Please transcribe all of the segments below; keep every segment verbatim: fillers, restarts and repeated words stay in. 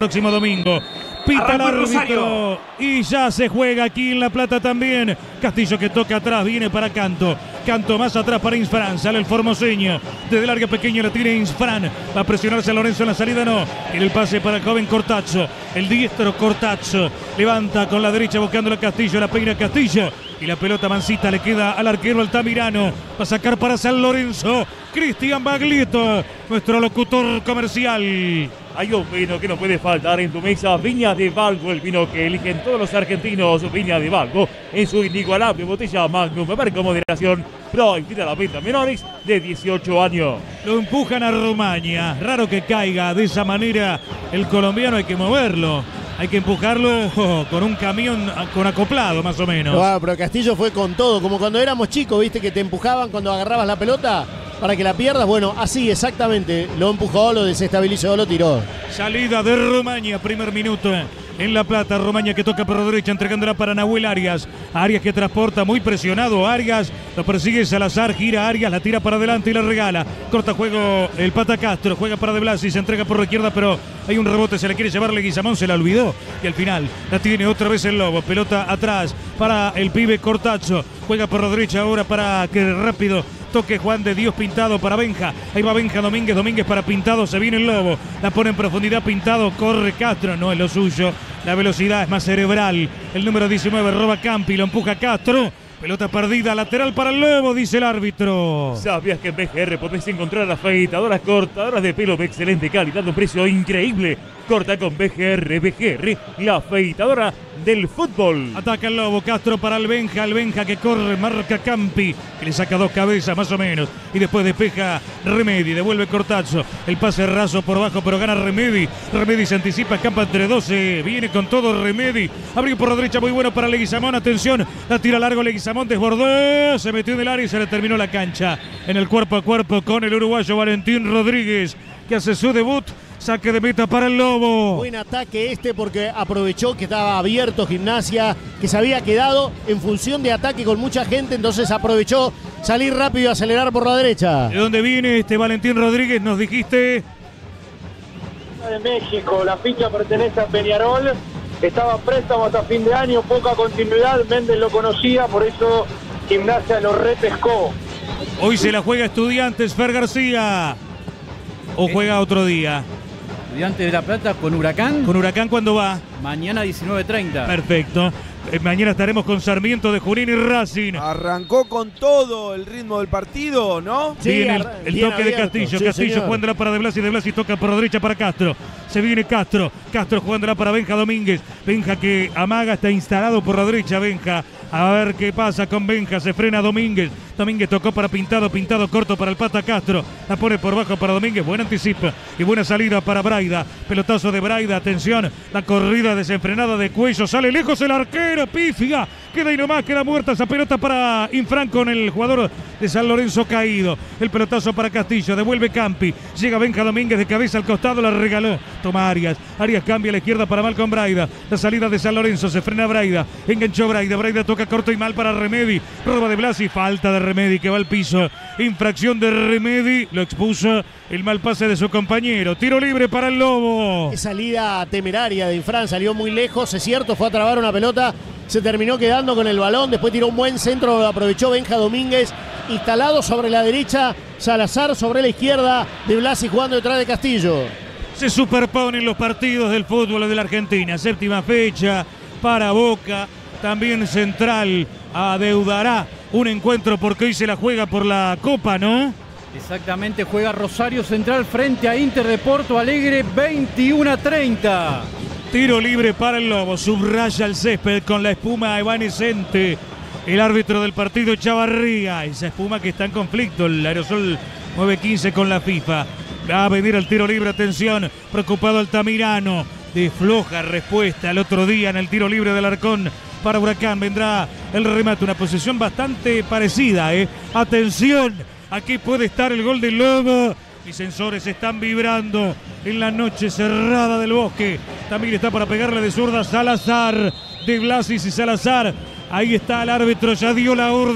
próximo domingo. Pita el árbitro y ya se juega aquí en La Plata también. Castillo que toca atrás, viene para Canto. Canto más atrás para Insfran, sale el formoseño. Desde el área pequeño la tiene Insfran. Va a presionarse a Lorenzo en la salida, no. En el pase para el joven Cortazzo. El diestro Cortazzo levanta con la derecha buscando a Castillo, la peina Castillo. Y la pelota mansita le queda al arquero Altamirano. Va a sacar para San Lorenzo Cristian Baglietto, nuestro locutor comercial. Hay un vino que no puede faltar en tu mesa, Viña de Valgo, el vino que eligen todos los argentinos. Viña de Valgo, en su inigualable botella Magnum, marca moderación, prohibida la venta a menores de dieciocho años. Lo empujan a Rumania, raro que caiga de esa manera el colombiano, hay que moverlo. Hay que empujarlo oh, con un camión con acoplado, más o menos. Claro, pero Castillo fue con todo, como cuando éramos chicos, ¿viste? Que te empujaban cuando agarrabas la pelota para que la pierdas. Bueno, así exactamente. Lo empujó, lo desestabilizó, lo tiró. Salida de Rumania, primer minuto en La Plata. Rumania que toca por la derecha, entregándola para Nahuel Arias. Arias que transporta, muy presionado Arias. Lo persigue Salazar, gira Arias, la tira para adelante y la regala. Corta juego el Pata Castro, juega para De Blasi, se entrega por la izquierda, pero hay un rebote, se le quiere llevar Leguizamón, se la olvidó. Y al final la tiene otra vez el Lobo. Pelota atrás para el pibe Cortazzo. Juega por la derecha ahora para que rápido toque Juan de Dios Pintado para Benja. Ahí va Benja Domínguez, Domínguez para Pintado, se viene el Lobo. La pone en profundidad Pintado, corre Castro, no es lo suyo. La velocidad es más cerebral. El número diecinueve roba Campi, lo empuja Castro. Pelota perdida, lateral para el Lobo, dice el árbitro. ¿Sabías que en B G R podés encontrar afeitadoras cortadoras de pelo de excelente calidad a un precio increíble? Corta con B G R, B G R, la afeitadora del fútbol. Ataca el Lobo, Castro para el Benja, el Benja que corre, marca Campi, que le saca dos cabezas más o menos. Y después despeja Remedi, devuelve Cortazzo. El pase raso por abajo, pero gana Remedi. Remedi se anticipa, escapa entre doce, viene con todo Remedi. Abrió por la derecha, muy bueno para Leguizamón, atención, la tira largo Leguizamón, desbordó, se metió en el área y se le terminó la cancha. En el cuerpo a cuerpo con el uruguayo Valentín Rodríguez, que hace su debut. Saque de meta para el Lobo. Buen ataque este porque aprovechó que estaba abierto Gimnasia, que se había quedado en función de ataque con mucha gente, entonces aprovechó salir rápido y acelerar por la derecha. ¿De dónde viene este Valentín Rodríguez? Nos dijiste. De México, la ficha pertenece a Peñarol, estaba a préstamo hasta fin de año, poca continuidad, Méndez lo conocía, por eso Gimnasia lo repescó. Hoy se la juega Estudiantes, Fer García. ¿O juega otro día? Estudiantes de La Plata con Huracán. ¿Con Huracán cuándo va? Mañana diecinueve treinta. Perfecto. Eh, mañana estaremos con Sarmiento de Junín y Racing. Arrancó con todo el ritmo del partido, ¿no? Sí, viene el, el bien toque abierto. de Castillo. Sí, Castillo señor. jugándola para De Blasi. De Blasi toca por la derecha para Castro. Se viene Castro. Castro jugándola para Benja Domínguez. Benja que amaga, está instalado por la derecha. Benja. A ver qué pasa con Benja. Se frena Domínguez. Domínguez tocó para Pintado. Pintado corto para el Pata Castro. La pone por bajo para Domínguez. Buen anticipo y buena salida para Braida. Pelotazo de Braida. Atención. La corrida desenfrenada de Cuello. Sale lejos el arquero. Pifia. Queda ahí nomás. Queda muerta esa pelota para Infran con el jugador de San Lorenzo caído. El pelotazo para Castillo. Devuelve Campi. Llega Benja Domínguez de cabeza al costado. La regaló. Toma Arias. Arias cambia a la izquierda para Malcom Braida. La salida de San Lorenzo. Se frena Braida. Enganchó Braida. Braida toca corto y mal para Remedi. Roba de Blasi. Falta de Remedi que va al piso. Infracción de Remedi. Lo expuso el mal pase de su compañero. Tiro libre para el Lobo. Qué salida temeraria de Infran. Salió muy lejos. Es cierto, fue a trabar una pelota. Se terminó quedando con el balón. Después tiró un buen centro. Lo aprovechó Benja Domínguez. Instalado sobre la derecha. Salazar sobre la izquierda. De Blasi jugando detrás de Castillo. Se superponen los partidos del fútbol de la Argentina. Séptima fecha para Boca. También Central adeudará un encuentro porque hoy se la juega por la Copa, ¿no? Exactamente, juega Rosario Central frente a Inter de Porto Alegre, veintiuno a treinta. Tiro libre para el Lobo, subraya el césped con la espuma evanescente. El árbitro del partido Chavarría, esa espuma que está en conflicto, el aerosol nueve quince con la FIFA. Va a venir el tiro libre, atención, preocupado Altamirano. De floja respuesta el otro día en el tiro libre del Arcón. Para Huracán vendrá el remate, una posición bastante parecida, ¿eh? Atención, aquí puede estar el gol del Lobo. Mis sensores están vibrando en la noche cerrada del Bosque. También está para pegarle de zurda Salazar, de Blasis y Salazar. Ahí está el árbitro, ya dio la orden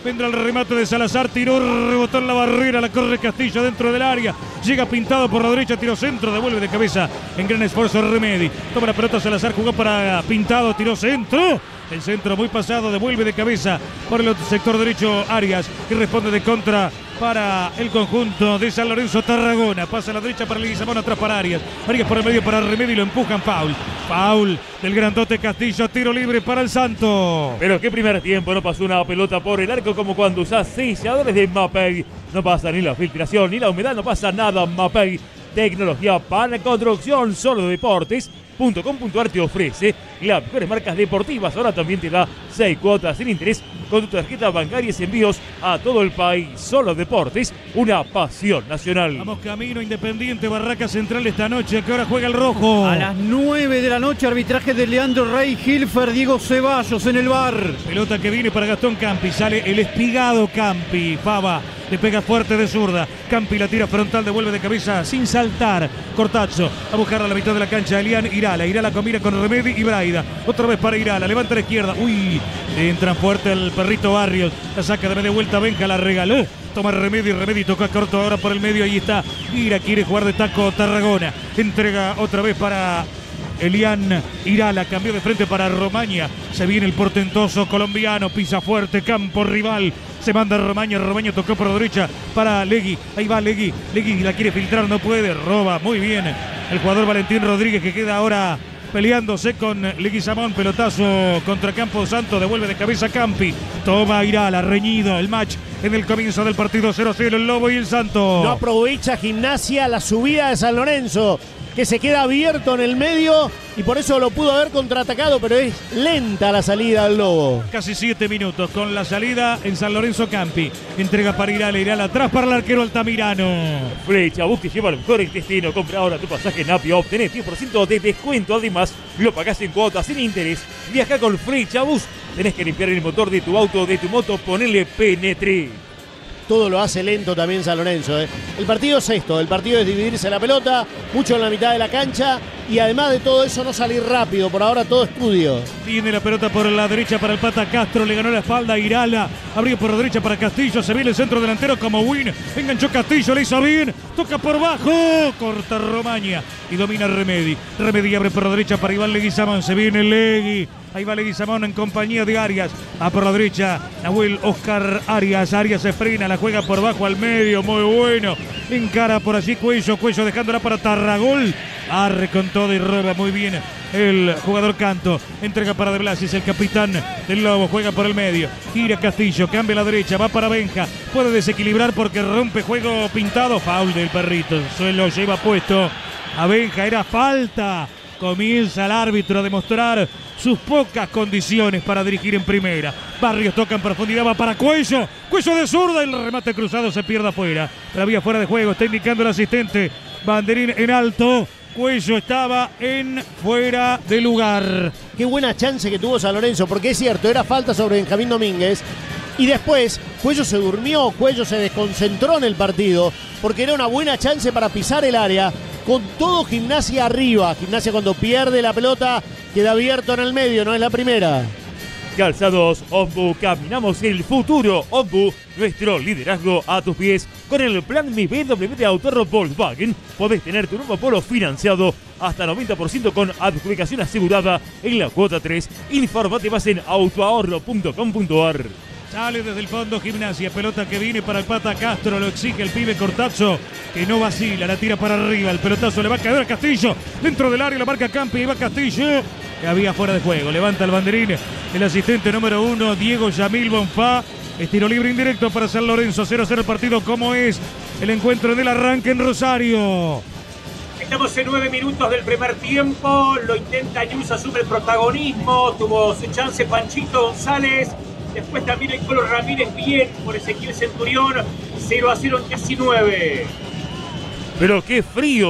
Vendrá el remate de Salazar, tiró, rebotó en la barrera, la corre Castillo dentro del área. Llega pintado por la derecha, tiro centro, devuelve de cabeza en gran esfuerzo Remedi. Toma la pelota Salazar, jugó para Pintado, tiró centro. El centro muy pasado, devuelve de cabeza por el sector derecho Arias, que responde de contra para el conjunto de San Lorenzo Tarragona. Pasa a la derecha para Leguizamón, atrás para Arias. Arias por el medio para Remedi y lo empujan. Foul. Foul del grandote Castillo. Tiro libre para el Santo. Pero qué primer tiempo, no pasó una pelota por el arco como cuando usás selladores de Mapei. No pasa ni la filtración ni la humedad, no pasa nada. Mapei, tecnología para construcción, solo deportes. .com.ar te ofrece las mejores marcas deportivas. Ahora también te da seis cuotas sin interés con tu tarjeta bancaria y envíos a todo el país. Solo Deportes, una pasión nacional. Vamos camino Independiente, Barraca Central esta noche. ¿A qué hora juega el rojo? A las nueve de la noche, arbitraje de Leandro Rey, Hilfer, Diego Ceballos en el bar. Pelota que viene para Gastón Campi. Sale el espigado Campi. Fava le pega fuerte de zurda. Campi la tira frontal, devuelve de cabeza sin saltar. Cortazzo a buscar a la mitad de la cancha. Elian Irala. Irala combina con Remedi y Braida. Otra vez para Irala. Levanta a la izquierda. Uy, entra fuerte el perrito Barrios. La saca de media vuelta. Benja la regaló. Toma Remedi. Remedi toca corto ahora por el medio. Ahí está. Ira quiere jugar de taco Tarragona. Entrega otra vez para Elian Irala, cambió de frente para Romaña. Se viene el portentoso colombiano, pisa fuerte, campo rival. Se manda Romaña, Romaña tocó por la derecha para Legui. Ahí va Legui, Legui la quiere filtrar, no puede, roba, muy bien. El jugador Valentín Rodríguez que queda ahora peleándose con Leguizamón, pelotazo contra Campo Santo, devuelve de cabeza Campi. Toma Irala, reñido el match en el comienzo del partido cero a cero, el Lobo y el Santo. No aprovecha Gimnasia la subida de San Lorenzo, que se queda abierto en el medio y por eso lo pudo haber contraatacado, pero es lenta la salida del Lobo. Casi siete minutos con la salida en San Lorenzo Campi. Entrega para Irala, Irala atrás para el arquero Altamirano. Flecha, busque lleva el mejor intestino. Compra ahora tu pasaje en Apio. Obtenés diez por ciento de descuento. Además, lo pagás en cuotas sin interés. Viaja con Flecha Bus. Tenés que limpiar el motor de tu auto o de tu moto. Ponele Penetre. Todo lo hace lento también San Lorenzo. ¿eh? El partido es esto, el partido es dividirse la pelota, mucho en la mitad de la cancha y además de todo eso no salir rápido, por ahora todo estudio. Viene la pelota por la derecha para el Pata Castro, le ganó la espalda a Irala, abrió por la derecha para Castillo, se viene el centro delantero como Win, enganchó Castillo, le hizo bien, toca por bajo, corta Romaña y domina Remedi. Remedi abre por la derecha para Iván Leguizamón, se viene Legui. Ahí va Leguizamón en compañía de Arias. A por la derecha, Nahuel Oscar Arias. Arias se frena, la juega por bajo al medio. Muy bueno. Encara por allí Cuello. Cuello dejándola para Tarragol. Arre con todo y roba muy bien el jugador Canto. Entrega para De Blasis, el capitán del Lobo. Juega por el medio. Gira Castillo. Cambia a la derecha. Va para Benja. Puede desequilibrar porque rompe juego Pintado. Foul del perrito. Se lo lleva puesto a Benja. Era falta. Comienza el árbitro a demostrar sus pocas condiciones para dirigir en primera. Barrios toca en profundidad, va para Cuello. Cuello de zurda, el remate cruzado se pierde afuera. La vía fuera de juego, está indicando el asistente. Banderín en alto. Cuello estaba en fuera de lugar. Qué buena chance que tuvo San Lorenzo, porque es cierto, era falta sobre Benjamín Domínguez. Y después, Cuello se durmió, Cuello se desconcentró en el partido, porque era una buena chance para pisar el área. Con todo Gimnasia arriba. Gimnasia cuando pierde la pelota queda abierto en el medio, no es la primera. Calzados Ombu, caminamos el futuro. Ombu, nuestro liderazgo a tus pies. Con el plan Mi B W de Autorro Volkswagen podés tener tu nuevo Polo financiado hasta noventa por ciento con adjudicación asegurada en la cuota tres. Informate más en autoahorro punto com punto ar. Sale desde el fondo Gimnasia, pelota que viene para el Pata Castro, lo exige el pibe Cortazzo, que no vacila, la tira para arriba, el pelotazo le va a caer a Castillo, dentro del área la marca Campi, y va Castillo, que había fuera de juego, levanta el banderín, el asistente número uno, Diego Yamil Bonfá, estiro libre indirecto para San Lorenzo, cero a cero el partido, como es el encuentro en el arranque en Rosario. Estamos en nueve minutos del primer tiempo, lo intenta Yus, asume el protagonismo, tuvo su chance Panchito González. Después también el Colo Ramírez bien por Ezequiel Centurión. cero a cero en casi nueve. Pero qué frío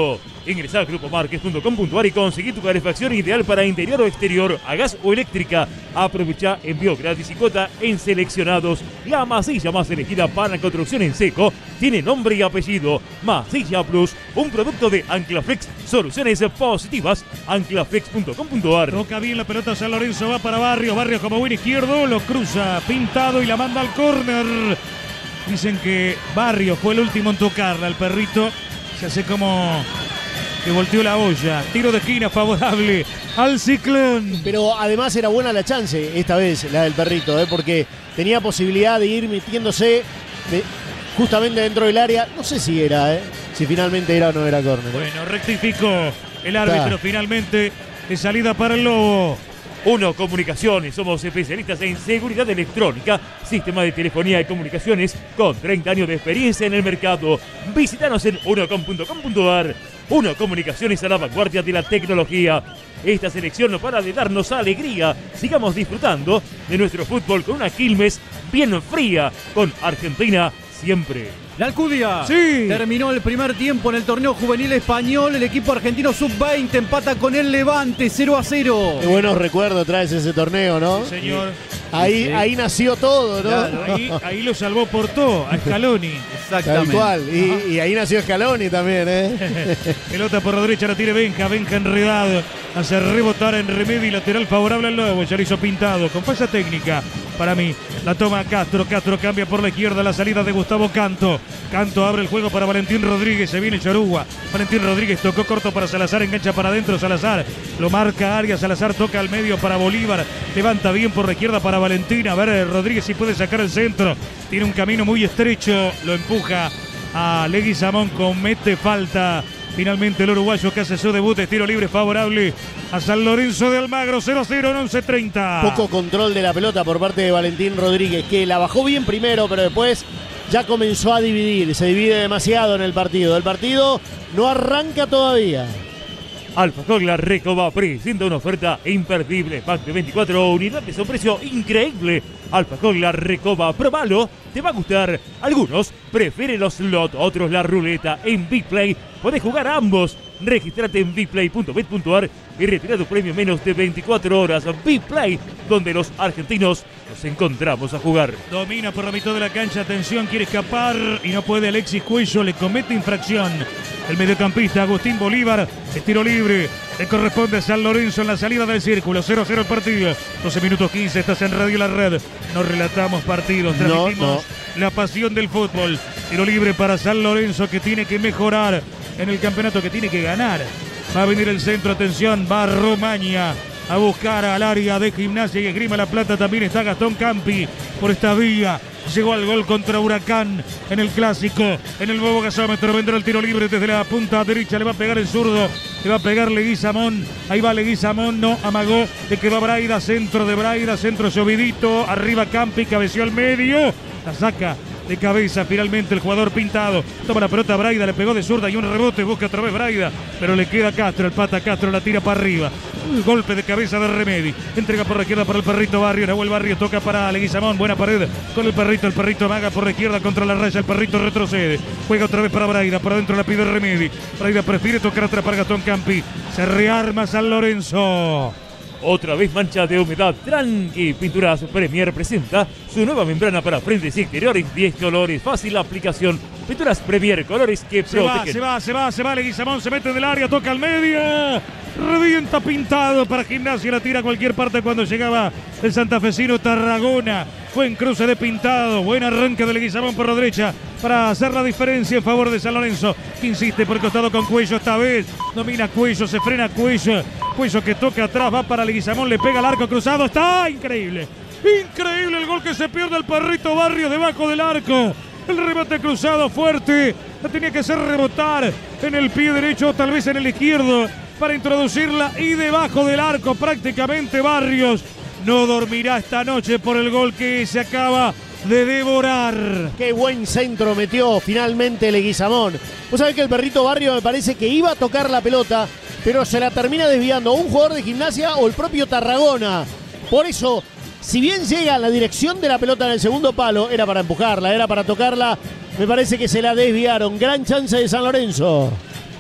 Ingresá a grupo marques punto com punto ar y conseguí tu calefacción ideal para interior o exterior, a gas o eléctrica. Aprovecha envío gratis y cuota en seleccionados. La masilla más elegida para construcción en seco tiene nombre y apellido. Masilla Plus, un producto de Anclaflex. Soluciones positivas. Anclaflex punto com punto ar. Toca bien la pelota San Lorenzo, va para Barrios. Barrios como buen izquierdo, lo cruza Pintado y la manda al córner. Dicen que Barrios fue el último en tocarla. El perrito se hace como que volteó la olla. Tiro de esquina favorable al Ciclón. Pero además era buena la chance esta vez, la del perrito, ¿eh? Porque tenía posibilidad de ir metiéndose de, justamente dentro del área. No sé si era, ¿eh? Si finalmente era o no era córner. ¿eh? Bueno, rectificó el árbitro Está. finalmente de salida para el Lobo. Uno Comunicaciones, somos especialistas en seguridad electrónica, sistema de telefonía y comunicaciones con treinta años de experiencia en el mercado. Visítanos en uno com punto com punto ar. Uno Comunicaciones a la vanguardia de la tecnología. Esta selección no para de darnos alegría. Sigamos disfrutando de nuestro fútbol con una Quilmes bien fría, con Argentina siempre. La Alcudia sí. terminó el primer tiempo en el torneo juvenil español. El equipo argentino sub veinte empata con el Levante cero a cero. Qué buenos recuerdos traes ese torneo, ¿no? Sí, señor. Ahí, sí. ahí nació todo, ¿no? Claro. Ahí, ahí lo salvó Porto, a Scaloni. Exactamente. Tal cual. Y, y ahí nació Scaloni también, ¿eh? Pelota por la derecha, la tiene Benja. Benja enredado. Hace rebotar en Remedi, lateral favorable al Lobo. Ya lo hizo Pintado. Con falla técnica para mí. La toma Castro. Castro cambia por la izquierda. La salida de Gustavo Canto. Canto abre el juego para Valentín Rodríguez. Se viene Chorúa. Valentín Rodríguez tocó corto para Salazar. Engancha para adentro Salazar. Lo marca Arias. Salazar toca al medio para Bolívar. Levanta bien por la izquierda para Valentín. A ver Rodríguez si puede sacar el centro. Tiene un camino muy estrecho. Lo empuja a Leguizamón. Comete falta. Finalmente el uruguayo que hace su debut de tiro libre favorable a San Lorenzo de Almagro. cero a cero en once treinta. Poco control de la pelota por parte de Valentín Rodríguez, que la bajó bien primero, pero después ya comenzó a dividir. Se divide demasiado en el partido. El partido no arranca todavía. Alfajor La Recoba presenta una oferta imperdible. Pack de veinticuatro unidades a un precio increíble. Alfajor La Recoba, probalo, te va a gustar. Algunos prefieren los slot, otros la ruleta. En Big Play podés jugar a ambos. Registrate en big play punto bet punto ar y retira tu premio en menos de veinticuatro horas. Big Play, donde los argentinos nos encontramos a jugar. Domina por la mitad de la cancha, atención, quiere escapar y no puede. Alexis Cuello le comete infracción. El mediocampista Agustín Bolívar, es tiro libre, le corresponde a San Lorenzo en la salida del círculo. cero a cero el partido, doce minutos quince, estás en Radio La Red. No relatamos partidos, transmitimos no, no. la pasión del fútbol. Tiro libre para San Lorenzo, que tiene que mejorar en el campeonato, que tiene que ganar. Va a venir el centro, atención, va Romaña a buscar al área de Gimnasia y Esgrima La Plata. También está Gastón Campi por esta vía. Llegó al gol contra Huracán en el clásico, en el nuevo gasómetro. Vendrá el tiro libre desde la punta derecha. Le va a pegar el zurdo, le va a pegar Leguizamón. Ahí va Leguizamón, no amagó. Le quedó a Braida, centro de Braida, centro Llovidito. Arriba Campi, cabeció al medio. La saca de cabeza finalmente el jugador Pintado. Toma la pelota Braida, le pegó de zurda y un rebote. Busca otra vez Braida, pero le queda Castro. El pata Castro la tira para arriba. Un golpe de cabeza de Remedi. Entrega por la izquierda para el perrito Barrio. Nahuel Barrio toca para Leguizamón. Buena pared con el perrito. El perrito amaga por la izquierda contra la raya. El perrito retrocede. Juega otra vez para Braida. Por adentro la pide Remedi. Braida prefiere tocar atrás para Gastón Campi. Se rearma San Lorenzo. Otra vez mancha de humedad. Tranqui Pinturas Premier presenta su nueva membrana para frentes y exteriores. diez colores, fácil aplicación. Pinturas Premier, colores que Se va, protegen. se va, se va, se va. Leguizamón se mete del área, toca al medio. Revienta Pintado para Gimnasia. La tira a cualquier parte cuando llegaba el santafesino Tarragona. Buen cruce de Pintado. Buen arranque de Leguizamón por la derecha para hacer la diferencia en favor de San Lorenzo, que insiste por el costado con Cuello esta vez. Domina Cuello, se frena Cuello. Cuello que toca atrás, va para Leguizamón, le pega al arco cruzado. Está increíble. Increíble el gol que se pierde el perrito Barrio debajo del arco. El remate cruzado fuerte. La tenía que hacer rebotar en el pie derecho, tal vez en el izquierdo, para introducirla y debajo del arco prácticamente Barrios. No dormirá esta noche por el gol que se acaba de devorar. Qué buen centro metió finalmente Leguizamón. Vos sabés que el perrito Barrio me parece que iba a tocar la pelota, pero se la termina desviando un jugador de Gimnasia o el propio Tarragona. Por eso, si bien llega a la dirección de la pelota en el segundo palo, era para empujarla, era para tocarla. Me parece que se la desviaron. Gran chance de San Lorenzo.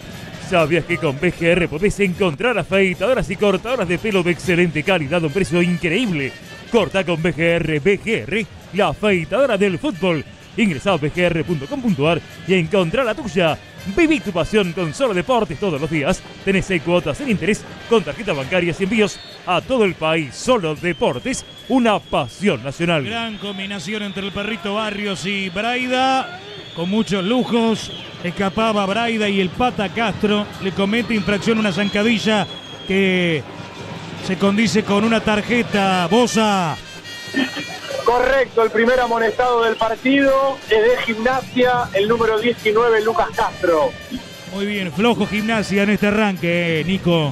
¿Sabías que con B G R podés encontrar afeitadoras y cortadoras de pelo de excelente calidad a un precio increíble? Corta con B G R. B G R, la afeitadora del fútbol. Ingresa a b g r punto com punto a r y encontrá la tuya. Viví tu pasión con Solo Deportes todos los días. Tenés seis cuotas sin interés con tarjetas bancarias y envíos a todo el país. Solo Deportes, una pasión nacional. Gran combinación entre el perrito Barrios y Braida, con muchos lujos. Escapaba Braida y el Pata Castro le comete infracción, una zancadilla que se condice con una tarjeta. Bosa. Correcto, el primer amonestado del partido es de Gimnasia, el número diecinueve, Lucas Castro. Muy bien, flojo Gimnasia en este arranque, eh, Nico.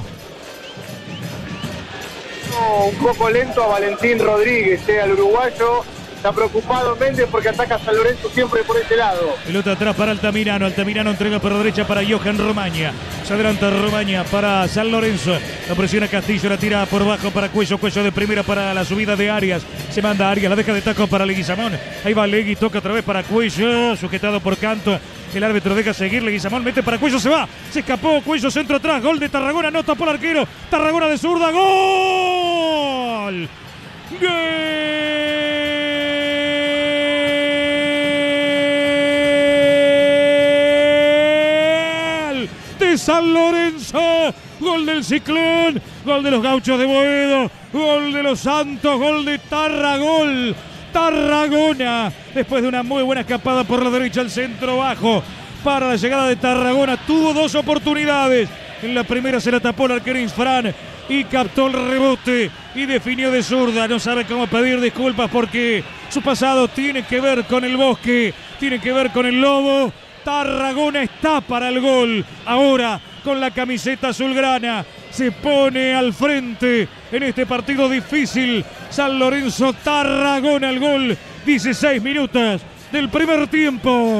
No, un poco lento a Valentín Rodríguez, eh, al uruguayo. Está preocupado Méndez porque ataca a San Lorenzo siempre por ese lado. Pelota atrás para Altamirano. Altamirano entrega por la derecha para Johan Romaña. Se adelanta Romaña para San Lorenzo. La presiona Castillo, la tira por bajo para Cuello. Cuello de primera para la subida de Arias. Se manda Arias, la deja de taco para Leguizamón. Ahí va Legui, toca otra vez para Cuello. Sujetado por Canto. El árbitro deja seguir. Leguizamón mete para Cuello, se va. Se escapó Cuello, centro atrás. Gol de Tarragona, no tapó el arquero. Tarragona de zurda. ¡Gol! ¡Gol! San Lorenzo, gol del Ciclón, gol de los Gauchos de Boedo, gol de los Santos, gol de Tarragol, Tarragona, después de una muy buena escapada por la derecha al centro bajo, para la llegada de Tarragona, tuvo dos oportunidades, en la primera se la tapó el arquero Insfrán y captó el rebote y definió de zurda, no sabe cómo pedir disculpas porque su pasado tiene que ver con el Bosque, tiene que ver con el Lobo. Tarragona está para el gol. Ahora con la camiseta azulgrana se pone al frente en este partido difícil. San Lorenzo, Tarragona el gol. dieciséis minutos del primer tiempo.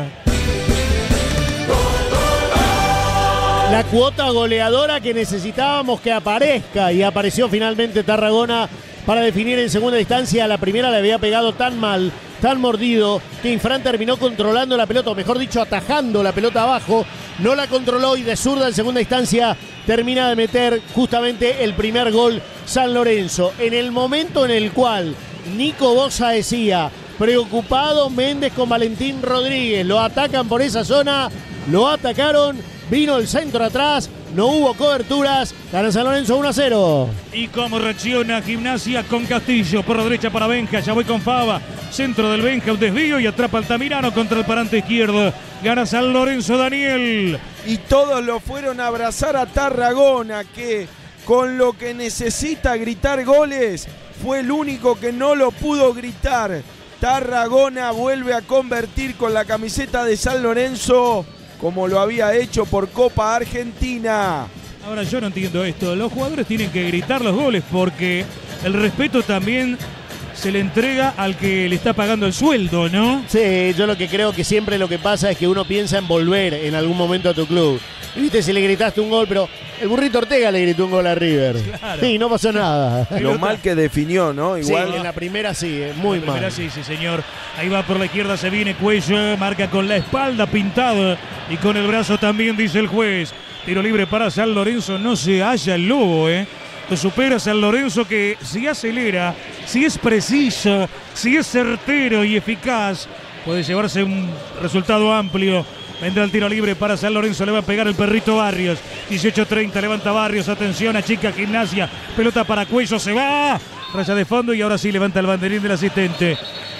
La cuota goleadora que necesitábamos que aparezca y apareció finalmente Tarragona para definir en segunda instancia. La primera le había pegado tan mal, tan mordido, que Infran terminó controlando la pelota, o mejor dicho, atajando la pelota abajo. No la controló y de zurda en segunda instancia termina de meter justamente el primer gol San Lorenzo. En el momento en el cual Nico Bosa decía, preocupado Méndez con Valentín Rodríguez, lo atacan por esa zona, lo atacaron, vino el centro atrás, no hubo coberturas, gana San Lorenzo uno a cero. Y cómo reacciona Gimnasia con Castillo, por la derecha para Benja, ya voy con Fava, centro del Benja, un desvío y atrapa Altamirano contra el parante izquierdo, gana San Lorenzo, Daniel. Y todos lo fueron a abrazar a Tarragona, que con lo que necesita gritar goles, fue el único que no lo pudo gritar. Tarragona vuelve a convertir con la camiseta de San Lorenzo, como lo había hecho por Copa Argentina. Ahora yo no entiendo esto, los jugadores tienen que gritar los goles porque el respeto también se le entrega al que le está pagando el sueldo, ¿no? Sí, yo lo que creo que siempre lo que pasa es que uno piensa en volver en algún momento a tu club. Y viste, si le gritaste un gol, pero el Burrito Ortega le gritó un gol a River. Claro. Sí, no pasó nada. Lo mal que definió, ¿no? Igual. Sí, en la primera sí, muy la mal. Primera sí, sí, señor. Ahí va por la izquierda, se viene Cuello, marca con la espalda pintada y con el brazo también, dice el juez. Tiro libre para San Lorenzo, no se halla el Lobo, ¿eh? Lo supera San Lorenzo, que si acelera, si es preciso, si es certero y eficaz, puede llevarse un resultado amplio. Vendrá el tiro libre para San Lorenzo, le va a pegar el perrito Barrios. dieciocho treinta, levanta Barrios, atención a chica Gimnasia. Pelota para Cuello, se va. Raya de fondo y ahora sí levanta el banderín del asistente.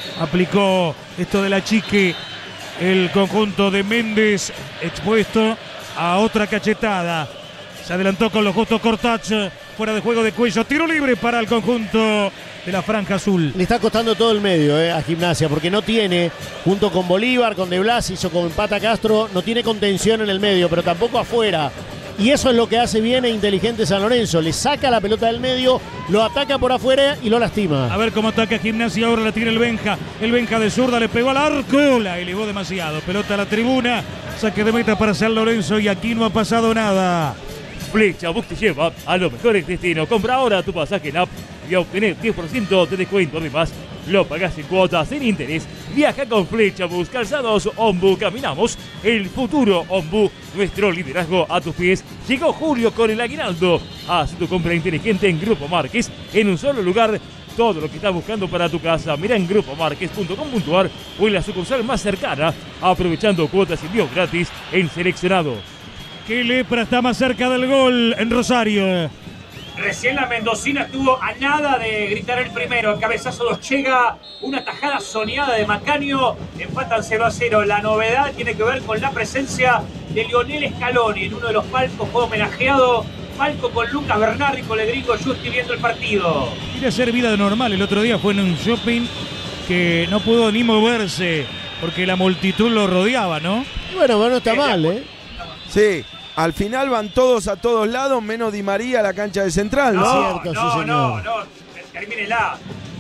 Aplicó esto de la chique el conjunto de Méndez, expuesto a otra cachetada. Se adelantó con los justos Cortach, fuera de juego de Cuello. Tiro libre para el conjunto de la franja azul. Le está costando todo el medio eh, a Gimnasia, porque no tiene, junto con Bolívar, con De Blas, o con Pata Castro, no tiene contención en el medio, pero tampoco afuera. Y eso es lo que hace bien e inteligente San Lorenzo. Le saca la pelota del medio, lo ataca por afuera y lo lastima. A ver cómo ataca Gimnasia, ahora la tiene el Benja. El Benja de zurda le pegó al arco, la elevó demasiado. Pelota a la tribuna, saque de meta para San Lorenzo y aquí no ha pasado nada. Flexabook te lleva a los mejores destinos. Compra ahora tu pasaje en app y obtener diez por ciento de descuento. Además, lo pagás en cuotas sin interés. Viaja con Flexabook, calzados Ombu. Caminamos el futuro Ombu. Nuestro liderazgo a tus pies. Llegó Julio con el aguinaldo. Haz tu compra inteligente en Grupo Márquez. En un solo lugar, todo lo que estás buscando para tu casa. Mira en grupo márquez punto com punto ar o en la sucursal más cercana, aprovechando cuotas y envíos gratis en seleccionado. Que Lepra está más cerca del gol en Rosario. Recién la mendocina estuvo a nada de gritar el primero. El cabezazo los llega, una tajada soñada de Macaño. Empatan cero a cero. La novedad tiene que ver con la presencia de Lionel Scaloni en uno de los palcos. Fue homenajeado. Palco con Lucas Bernardi, con el gringo Justi viendo el partido. Quiere hacer vida normal. El otro día fue en un shopping que no pudo ni moverse porque la multitud lo rodeaba, ¿no? Bueno, bueno, no está mal, ¿eh? Sí, al final van todos a todos lados, menos Di María a la cancha de Central, ¿no? No, Cierto, no, sí, no, señor. no, termínela.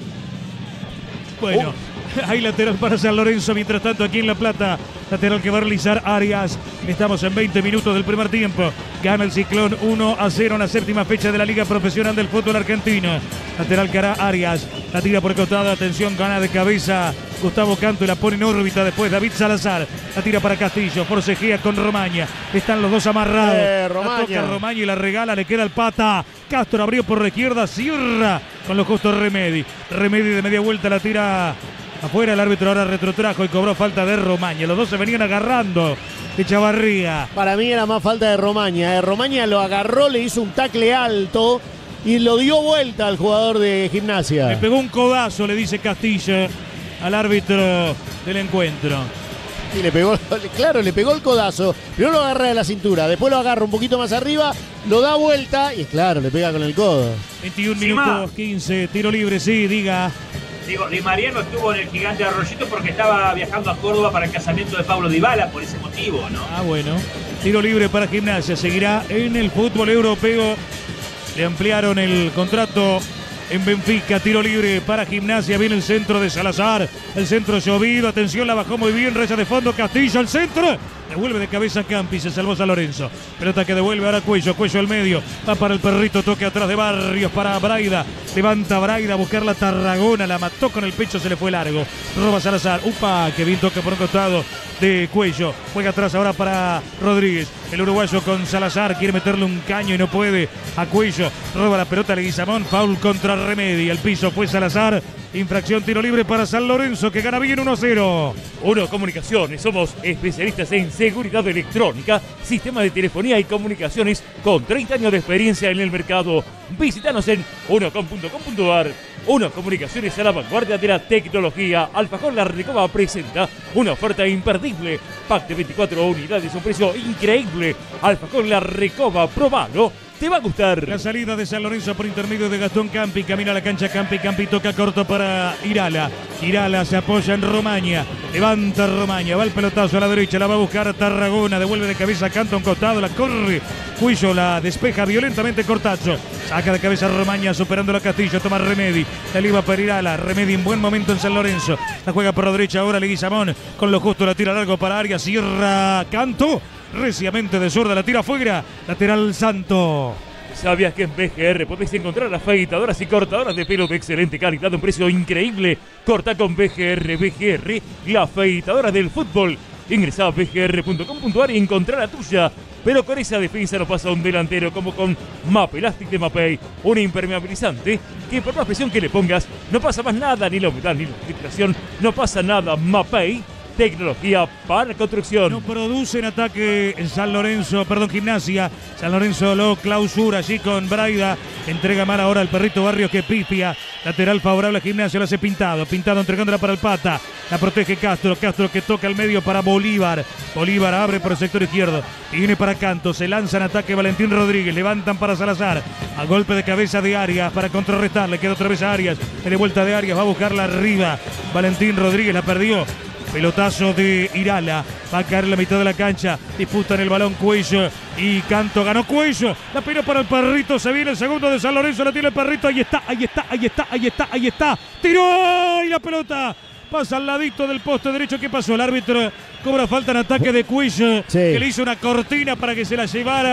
Bueno, oh. Hay lateral para San Lorenzo. Mientras tanto, aquí en La Plata, lateral que va a realizar Arias. Estamos en veinte minutos del primer tiempo. Gana el Ciclón uno a cero en la séptima fecha de la Liga Profesional del Fútbol Argentino. Lateral que hará Arias. La tira por costado. Atención, gana de cabeza Gustavo Canto y la pone en órbita. Después David Salazar. La tira para Castillo. Forcejea con Romaña. Están los dos amarrados. Eh, la toca Romaña y la regala. Le queda el pata. Castro abrió por la izquierda. Cierra con los justos Remedi. Remedi de media vuelta la tira afuera. El árbitro ahora retrotrajo y cobró falta de Romaña. Los dos se venían agarrando de Chavarría. Para mí era más falta de Romaña. Eh. Romaña lo agarró, le hizo un tacle alto y lo dio vuelta al jugador de Gimnasia. Le pegó un codazo, le dice Castillo al árbitro del encuentro. Y le pegó, claro, le pegó el codazo. Primero lo agarra de la cintura, después lo agarra un poquito más arriba, lo da vuelta y claro, le pega con el codo. veintiún Sí, minutos, ma. quince, tiro libre, sí, diga. Digo, Di María no estuvo en el Gigante de Arroyito porque estaba viajando a Córdoba para el casamiento de Pablo Dybala, por ese motivo, ¿no? Ah, bueno. Tiro libre para Gimnasia, seguirá en el fútbol europeo. Le ampliaron el contrato en Benfica. Tiro libre para Gimnasia. Viene el centro de Salazar. El centro llovido. Atención, la bajó muy bien. Raya de fondo. Castillo al centro. Devuelve de cabeza Campi. Se salvó San Lorenzo. Pelota que devuelve ahora Cuello. Cuello al medio. Va para el perrito. Toque atrás de Barrios para Braida. Levanta Braida a buscar la Tarragona. La mató con el pecho. Se le fue largo. Roba Salazar. Upa. Que bien toca por un costado de Cuello. Juega atrás ahora para Rodríguez. El uruguayo con Salazar. Quiere meterle un caño y no puede. A Cuello. Roba la pelota Leguizamón. Foul contra Remedi. El piso fue Salazar. Infracción, tiro libre para San Lorenzo, que gana bien uno a cero. Uno Comunicaciones, somos especialistas en seguridad electrónica, sistema de telefonía y comunicaciones con treinta años de experiencia en el mercado. Visítanos en uno com punto com punto ar. Uno Comunicaciones a la vanguardia de la tecnología. Alfajor La Recoba presenta una oferta imperdible. Pack de veinticuatro unidades, un precio increíble. Alfajor La Recoba, probalo. Te va a gustar. La salida de San Lorenzo por intermedio de Gastón Campi. Camina a la cancha Campi. Campi toca corto para Irala. Irala se apoya en Romaña. Levanta Romaña. Va el pelotazo a la derecha. La va a buscar a Tarragona. Devuelve de cabeza. Canta un costado. La corre. Cuillo la despeja violentamente Cortacho. Saca de cabeza Romaña superando a Castillo. Toma Remedi. La liba para Irala. Remedi en buen momento en San Lorenzo. La juega por la derecha ahora Leguizamón. Con lo justo la tira largo para Arias. Cierra Canto. Reciamente de zurda, la tira afuera. Lateral Santo. ¿Sabías que en B G R podés encontrar afeitadoras y cortadoras de pelo de excelente calidad a un precio increíble? Corta con B G R. B G R, la afeitadora del fútbol. Ingresá a b g r punto com punto ar y encontrá la tuya. Pero con esa defensa no pasa un delantero como con Map Elastic de Mapei. Un impermeabilizante que por más presión que le pongas no pasa más nada, ni la humedad ni la filtración. No pasa nada. Mapei. Tecnología para construcción. No produce en ataque en San Lorenzo, perdón, Gimnasia. San Lorenzo lo clausura allí con Braida. Entrega mal ahora al perrito Barrios que pifia. Lateral favorable a Gimnasia, lo hace Pintado. Pintado entregándola para el pata. La protege Castro. Castro que toca al medio para Bolívar. Bolívar abre por el sector izquierdo. Y viene para Canto. Se lanza en ataque Valentín Rodríguez. Levantan para Salazar. A golpe de cabeza de Arias para contrarrestar. Le queda otra vez a Arias. De vuelta de Arias. Va a buscarla arriba. Valentín Rodríguez la perdió. Pelotazo de Irala. Va a caer en la mitad de la cancha. Disputan el balón Cuello. Y Canto ganó Cuello. La pena para el perrito. Se viene el segundo de San Lorenzo. La tiene el perrito. Ahí está, ahí está, ahí está, ahí está, ahí está. Tiró. Y la pelota pasa al ladito del poste derecho. ¿Qué pasó? El árbitro cobra falta en ataque de Cuello. Sí. Que le hizo una cortina para que se la llevara.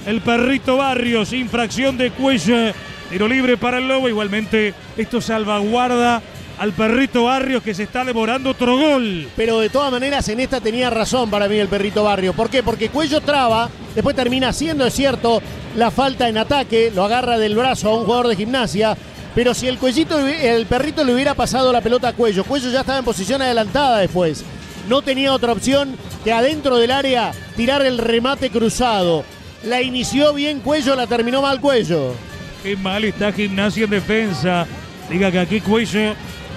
el Perrito Barrios, infracción de Cuello, tiro libre para el Lobo. Igualmente esto salvaguarda al Perrito Barrios, que se está devorando otro gol. Pero de todas maneras en esta tenía razón para mí el Perrito Barrios. ¿Por qué? Porque Cuello traba, después termina haciendo, es cierto, la falta en ataque, lo agarra del brazo a un jugador de Gimnasia, pero si el Cuellito, el Perrito le hubiera pasado la pelota a Cuello, Cuello ya estaba en posición adelantada después. No tenía otra opción que adentro del área tirar el remate cruzado. La inició bien Cuello, la terminó mal Cuello. Qué mal está Gimnasia en defensa. Diga que aquí Cuello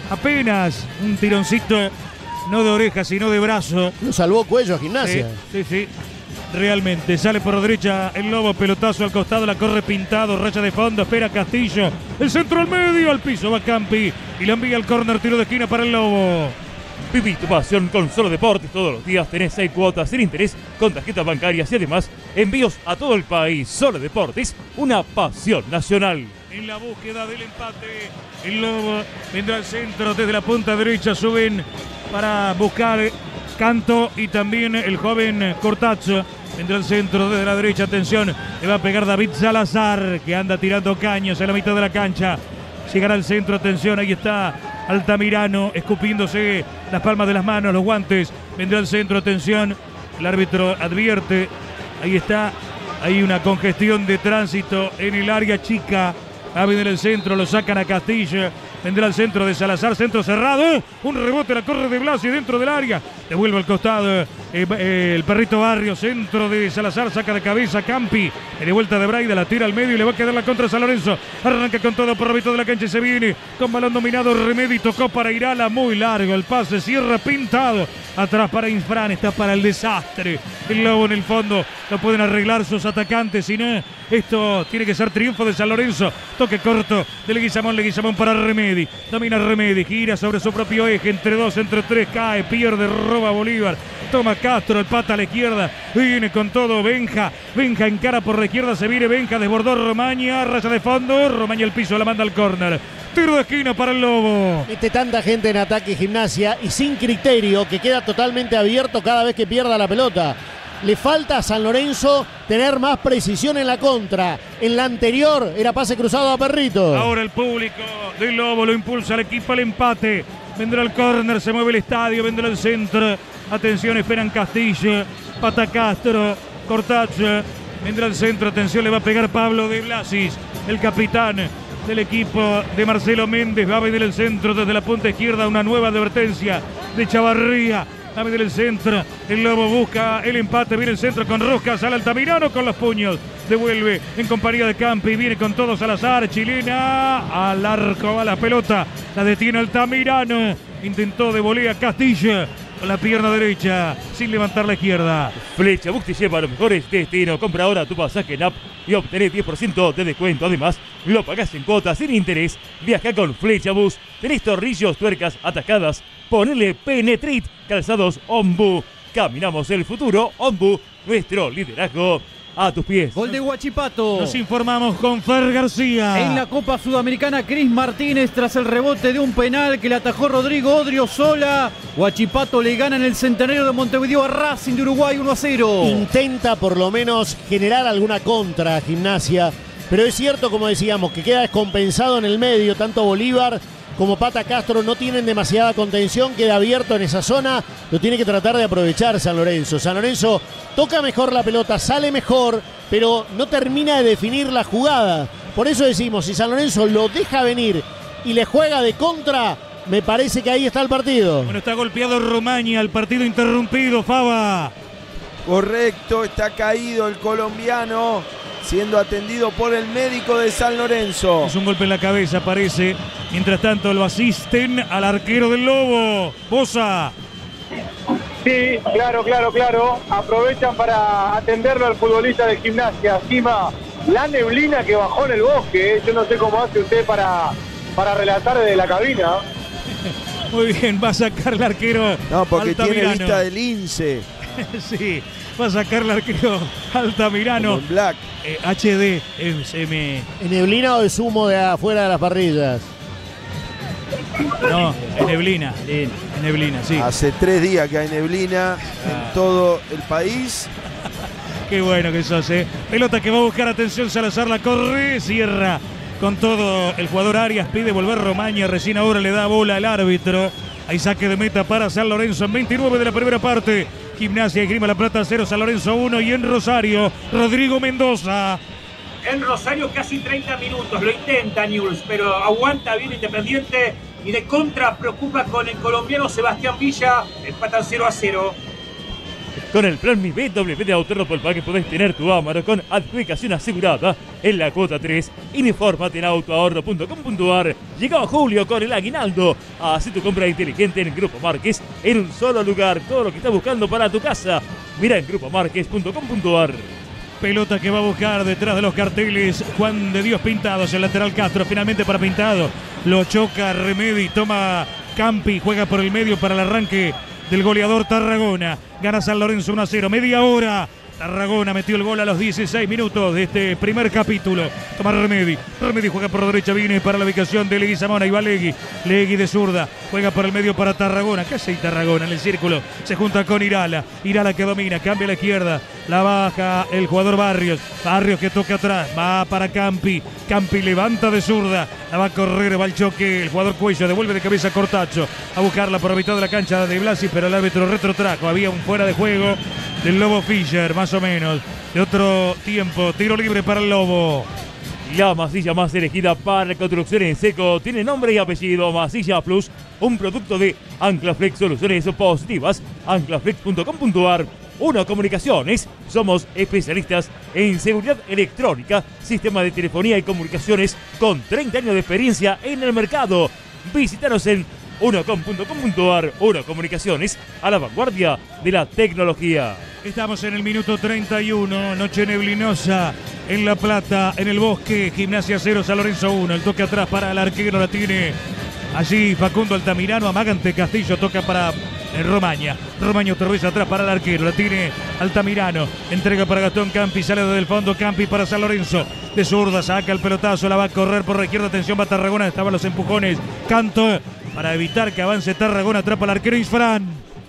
apenas un tironcito, no de oreja, sino de brazo. Lo salvó Cuello a Gimnasia. Sí, sí, sí. Realmente, sale por derecha el Lobo, pelotazo al costado, la corre Pintado, raya de fondo, espera Castillo, el centro al medio, al piso va Campi y la envía al córner, tiro de esquina para el Lobo. Viví tu pasión con Solo Deportes. Todos los días tenés seis cuotas sin interés con tarjetas bancarias y además envíos a todo el país. Solo Deportes, una pasión nacional. En la búsqueda del empate, el Lobo vendrá al centro desde la punta derecha, suben para buscar Canto y también el joven Cortazzo. Vendrá al centro desde la derecha, atención, le va a pegar David Salazar, que anda tirando caños en la mitad de la cancha. Llegará al centro, atención, ahí está Altamirano, escupiéndose las palmas de las manos, los guantes. Vendrá al centro, atención, el árbitro advierte, ahí está, hay una congestión de tránsito en el área chica. Va a venir el centro, lo sacan a Castillo. Vendrá al centro de Salazar, centro cerrado. Un rebote, la corre de Blasi dentro del área. Devuelve al costado eh, eh, el Perrito Barrio. Centro de Salazar, saca de cabeza Campi. De vuelta de Braida, la tira al medio y le va a quedar la contra a San Lorenzo. Arranca con todo por Robito de la cancha y se viene con balón dominado. Remedi tocó para Irala, muy largo el pase. Cierra Pintado. Atrás para Infran, está para el desastre. El Lobo en el fondo, lo pueden arreglar sus atacantes. Si no, esto tiene que ser triunfo de San Lorenzo. Toque corto de Leguizamón, Leguizamón para Remedi. Domina Remedi, gira sobre su propio eje. Entre dos, entre tres, cae, pierde, roba Bolívar. Toma Castro, el pata a la izquierda. Viene con todo Benja. Benja encara por la izquierda, se viene Benja, desbordó Romaña, raya de fondo. Romaña el piso, la manda al córner. Tiro de esquina para el Lobo. Mete tanta gente en ataque Gimnasia y sin criterio, que queda totalmente abierto cada vez que pierda la pelota. Le falta a San Lorenzo tener más precisión en la contra. En la anterior era pase cruzado a Perrito. Ahora el público del Lobo lo impulsa al equipo al empate. Vendrá el córner, se mueve el estadio, vendrá el centro. Atención, esperan Castillo, Pata Castro, Cortazzo. Vendrá el centro, atención, le va a pegar Pablo de Blasis, el capitán del equipo de Marcelo Méndez. Va a venir el centro desde la punta izquierda, una nueva advertencia de Chavarría. Va a venir el centro, el Lobo busca el empate, viene el centro con Roscas, al Altamirano con los puños. Devuelve en compañía de Campi, viene con todo Salazar, chilena, al arco va la pelota, la detiene Altamirano. Intentó de volea Castillo con la pierna derecha, sin levantar la izquierda. Flecha Bus te lleva a los mejores destinos. Compra ahora tu pasaje en app y obtenés diez por ciento de descuento. Además, lo pagás en cuotas sin interés. Viaja con Flecha Bus. Tenés tornillos, tuercas, atacadas. Ponele Penetrit. Calzados Ombu. Caminamos el futuro. Ombu, nuestro liderazgo a tus pies. Gol de Huachipato. Nos informamos con Fer García. En la Copa Sudamericana, Cris Martínez, tras el rebote de un penal que le atajó Rodrigo Odriozola, Huachipato le gana en el Centenario de Montevideo a Racing de Uruguay uno a cero. Intenta por lo menos generar alguna contra a Gimnasia, pero es cierto, como decíamos, que queda descompensado en el medio. Tanto Bolívar como Pata Castro no tienen demasiada contención, queda abierto en esa zona, lo tiene que tratar de aprovechar San Lorenzo. San Lorenzo toca mejor la pelota, sale mejor, pero no termina de definir la jugada. Por eso decimos, si San Lorenzo lo deja venir y le juega de contra, me parece que ahí está el partido. Bueno, está golpeado Romaña, el partido interrumpido, Faba. Correcto, está caído el colombiano, siendo atendido por el médico de San Lorenzo. Es un golpe en la cabeza, parece. Mientras tanto lo asisten al arquero del Lobo, Bosa. Sí, claro, claro, claro. Aprovechan para atenderlo al futbolista de Gimnasia. Encima, la neblina que bajó en el bosque. ¿eh? Yo no sé cómo hace usted para, para relatar desde la cabina. Muy bien, va a sacar el arquero. No, porque Altamirano. tiene vista del lince. Sí, va a sacar el arquero Altamirano. Como en Black. Eh, H D, eh, se me... ¿En neblina o es humo de afuera de las parrillas? No, es neblina. Es neblina, sí. Hace tres días que hay neblina Ah. en todo el país. Qué bueno que sos, ¿eh? Pelota que va a buscar, atención, Salazar, la corre, cierra con todo el jugador Arias, pide volver Romaña, recién ahora le da bola al árbitro. Hay saque de meta para San Lorenzo en veintinueve de la primera parte. Gimnasia y Esgrima La Plata cero, San Lorenzo uno, y en Rosario, Rodrigo Mendoza. En Rosario casi treinta minutos, lo intenta Newell's, pero aguanta bien Independiente y de contra preocupa con el colombiano Sebastián Villa, empatan cero a cero. Con el plan Mi B W de Autoropolpa que podés tener tu Amaro con adjudicación asegurada en la cuota tres. Infórmate en autoahorro punto com punto ar. Llegó julio con el aguinaldo. Haz tu compra inteligente en Grupo Márquez en un solo lugar. Todo lo que estás buscando para tu casa. Mira en grupo márquez punto com punto ar. Pelota que va a buscar detrás de los carteles Juan de Dios Pintados, el lateral Castro, finalmente para Pintado. Lo choca Remedi, toma Campi, juega por el medio para el arranque del goleador Tarragona. Gana San Lorenzo uno a cero, media hora. Tarragona metió el gol a los dieciséis minutos de este primer capítulo. Toma Remedi. Remedi juega por la derecha, viene para la ubicación de Leguizamón. Ahí va Legui. Legui de zurda. Juega por el medio para Tarragona. ¿Qué hace Tarragona en el círculo? Se junta con Irala. Irala que domina. Cambia a la izquierda. La baja el jugador Barrios. Barrios que toca atrás. Va para Campi. Campi levanta de zurda. La va a correr. Va al choque. El jugador Cuello devuelve de cabeza a Cortacho. A buscarla por la mitad de la cancha de Blasi. Pero el árbitro retrotrajo. Había un fuera de juego del Lobo Fischer, más o menos, de otro tiempo. Tiro libre para el Lobo. La masilla más elegida para construcción en seco tiene nombre y apellido: Masilla Plus, un producto de Anclaflex Soluciones Positivas. anclaflex punto com punto ar. Uno Comunicaciones, somos especialistas en seguridad electrónica, sistema de telefonía y comunicaciones con treinta años de experiencia en el mercado. Visítanos en uno com punto com punto ar. Uno Comunicaciones, a la vanguardia de la tecnología. Estamos en el minuto treinta y uno, noche neblinosa en La Plata, en el Bosque. Gimnasia cero, San Lorenzo uno. El toque atrás para el arquero, la tiene allí Facundo Altamirano. Amagante Castillo, toca para eh, Romaña. Romaña otra vez atrás para el arquero, la tiene Altamirano. Entrega para Gastón Campi, sale desde el fondo Campi para San Lorenzo. De zurda, saca el pelotazo, la va a correr por la izquierda. Atención, va Tarragona, estaban los empujones. Canto para evitar que avance Tarragona, atrapa al arquero Isfrán.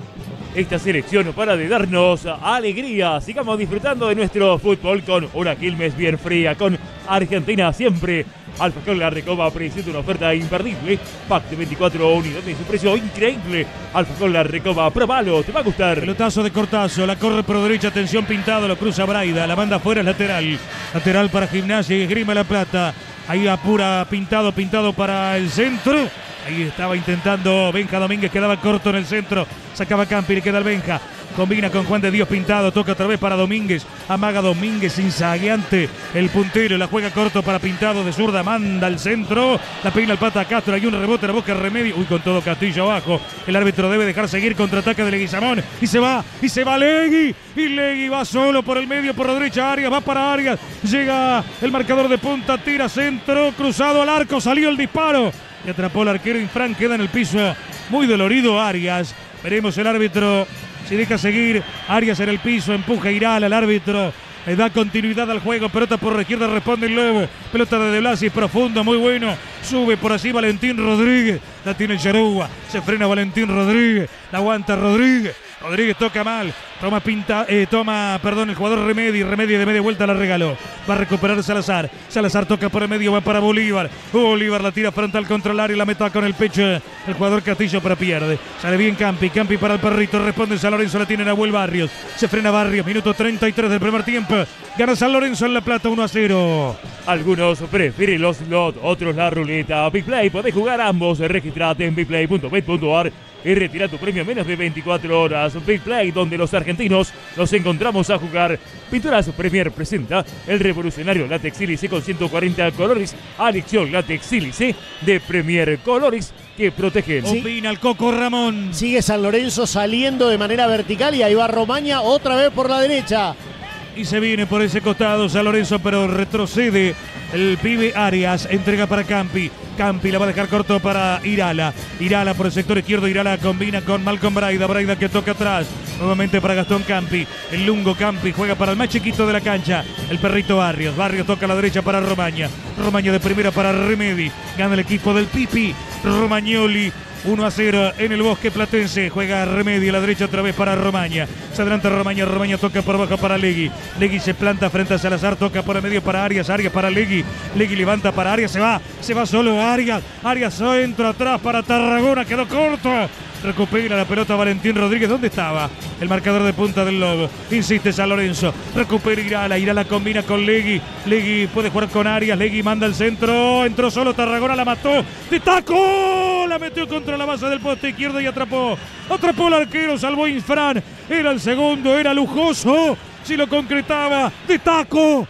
Esta selección para de darnos alegría. Sigamos disfrutando de nuestro fútbol con una Quilmes bien fría, con Argentina siempre. Alfajor La Recoba presenta una oferta imperdible. Pack de veinticuatro unidades, un precio increíble. Alfajor La Recoba, probalo, te va a gustar. Pelotazo de Cortazo, la corre por derecha, atención Pintado, lo cruza Braida, la manda afuera, es lateral. Lateral para Gimnasia y Esgrima La Plata. Ahí apura Pintado, Pintado para el centro. Ahí estaba intentando Benja Domínguez, quedaba corto en el centro. Sacaba Campi, le queda el Benja. Combina con Juan de Dios Pintado, toca otra vez para Domínguez. Amaga Domínguez, insagueante. El puntero, la juega corto para Pintado de zurda, manda al centro. La peina al pata Castro, hay un rebote, la busca Remedio. Uy, con todo Castillo abajo. El árbitro debe dejar seguir, contraataque de Leguizamón. Y se va, y se va Legui. Y Legui va solo por el medio, por la derecha Arias, va para Arias. Llega el marcador de punta, tira centro, cruzado al arco, salió el disparo. Y atrapó el arquero Infran, queda en el piso muy dolorido Arias. Veremos el árbitro si deja seguir. Arias en el piso, empuja Irala, el árbitro le da continuidad al juego. Pelota por la izquierda, responde el Lobo. Pelota de De Blasi, profundo, muy bueno. Sube por así Valentín Rodríguez. La tiene el Charúa. Se frena Valentín Rodríguez. La aguanta Rodríguez. Rodríguez toca mal. Toma pinta, eh, toma, perdón, el jugador Remedi. Remedi de media vuelta la regaló. Va a recuperar Salazar. Salazar toca por el medio, va para Bolívar. Bolívar la tira frontal contra el área y la meta con el pecho. El jugador Castillo, pero pierde. Sale bien Campi. Campi para el perrito. Responde San Lorenzo. La tiene Nahuel Barrios. Se frena Barrios. Minuto treinta y tres del primer tiempo. Gana San Lorenzo en La Plata uno a cero. Algunos prefieren los slot, otros la ruleta. Big Play, podés jugar ambos. Registrate en big play punto bet punto ar y retira tu premio en menos de veinticuatro horas. Big Play, donde los argentinos nos encontramos a jugar. Pinturas Premier presenta el revolucionario látex sílice con ciento cuarenta colores. Alección látex sílice de Premier Colores que protegen. Sí. Opina el Coco Ramón. Sigue San Lorenzo saliendo de manera vertical y ahí va Romaña otra vez por la derecha. Y se viene por ese costado San Lorenzo, pero retrocede el pibe Arias. Entrega para Campi. Campi la va a dejar corto para Irala. Irala por el sector izquierdo. Irala combina con Malcolm Braida. Braida que toca atrás. Nuevamente para Gastón Campi. El lungo Campi juega para el más chiquito de la cancha. El perrito Barrios. Barrios toca a la derecha para Romaña. Romaña de primera para Remedi. Gana el equipo del Pipi. Romagnoli. uno a cero en el Bosque Platense. Juega Remedio a la derecha otra vez para Romaña. Se adelanta Romaña. Romaña toca por abajo para Legui. Legui se planta frente a Salazar. Toca por el medio para Arias. Arias para Legui. Legui levanta para Arias. Se va. Se va solo Arias. Arias entra atrás para Tarragona. Quedó corto. Recupera la pelota Valentín Rodríguez. ¿Dónde estaba el marcador de punta del Lobo? Insiste San Lorenzo. Recupera Irala. Irala combina con Legui. Legui puede jugar con Arias. Legui manda el centro. Entró solo Tarragona. La mató. ¡De taco! La metió contra la base del poste izquierdo y atrapó. Atrapó el arquero. Salvó Infran. Era el segundo. Era lujoso. Si lo concretaba. ¡De taco!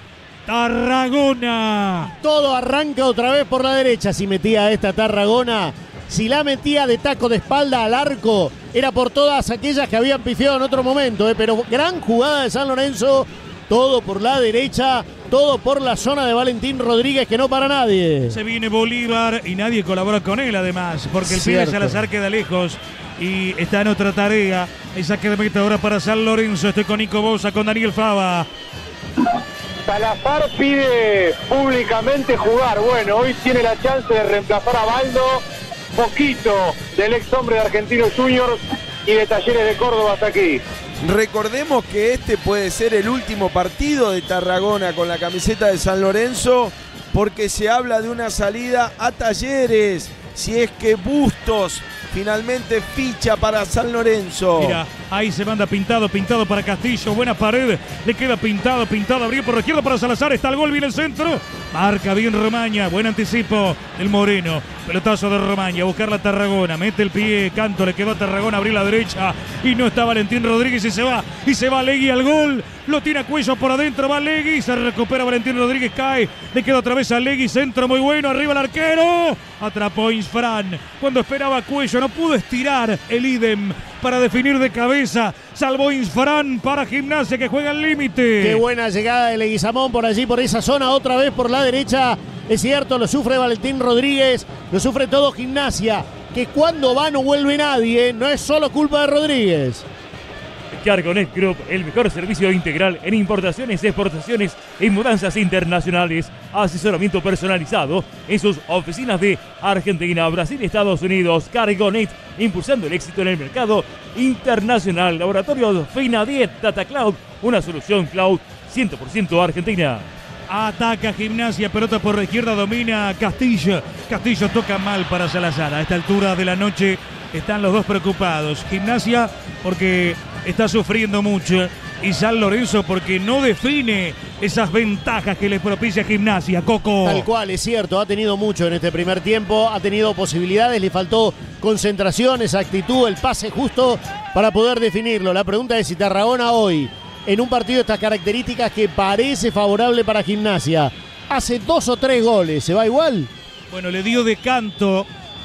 Tarragona. Todo arranca otra vez por la derecha. Si metía esta Tarragona. Si la metía de taco de espalda al arco, era por todas aquellas que habían pifiado en otro momento, ¿eh? Pero gran jugada de San Lorenzo, todo por la derecha, todo por la zona de Valentín Rodríguez, que no para nadie. Se viene Bolívar y nadie colabora con él además, porque el pibe Salazar queda lejos y está en otra tarea. El saque de meta ahora para San Lorenzo. Estoy con Nico Bosa, con Daniel Fava. Salazar pide públicamente jugar. Bueno, hoy tiene la chance de reemplazar a Baldo. Poquito del ex hombre de Argentinos Juniors y de Talleres de Córdoba hasta aquí. Recordemos que este puede ser el último partido de Tarragona con la camiseta de San Lorenzo, porque se habla de una salida a Talleres, si es que Bustos finalmente ficha para San Lorenzo. Mira, ahí se manda Pintado, Pintado para Castillo, buena pared, le queda Pintado, Pintado abrió por la izquierda para Salazar, está el gol, viene el centro, marca bien Romaña, buen anticipo del Moreno, pelotazo de Romaña, a buscar la Tarragona, mete el pie, Canto, le quedó a Tarragona, abrió la derecha y no está Valentín Rodríguez y se va, y se va Legui al gol, lo tira Cuello por adentro, va Legui, se recupera Valentín Rodríguez, cae, le queda otra vez a Legui, centro muy bueno, arriba el arquero, atrapó Infran, cuando esperaba Cuello, no pudo estirar el idem para definir de cabeza, salvó Infran para Gimnasia que juega al límite. Qué buena llegada de Leguizamón por allí, por esa zona, otra vez por la derecha. Es cierto, lo sufre Valentín Rodríguez, lo sufre todo Gimnasia, que cuando va no vuelve nadie, no es solo culpa de Rodríguez. Cargonet Group, el mejor servicio integral en importaciones, exportaciones y mudanzas internacionales. Asesoramiento personalizado en sus oficinas de Argentina, Brasil y Estados Unidos. Cargonet, impulsando el éxito en el mercado internacional. Laboratorio Finadiet Data Cloud, una solución cloud cien por ciento argentina. Ataca Gimnasia, pelota por la izquierda, domina Castillo. Castillo toca mal para Salazar. A esta altura de la noche están los dos preocupados. Gimnasia porque está sufriendo mucho y San Lorenzo porque no define esas ventajas que le propicia Gimnasia. Coco. Tal cual, es cierto, ha tenido mucho en este primer tiempo, ha tenido posibilidades, le faltó concentración, esa actitud, el pase justo para poder definirlo. La pregunta es si Tarragona hoy, en un partido de estas características que parece favorable para Gimnasia, hace dos o tres goles, ¿se va igual? Bueno, le dio de canto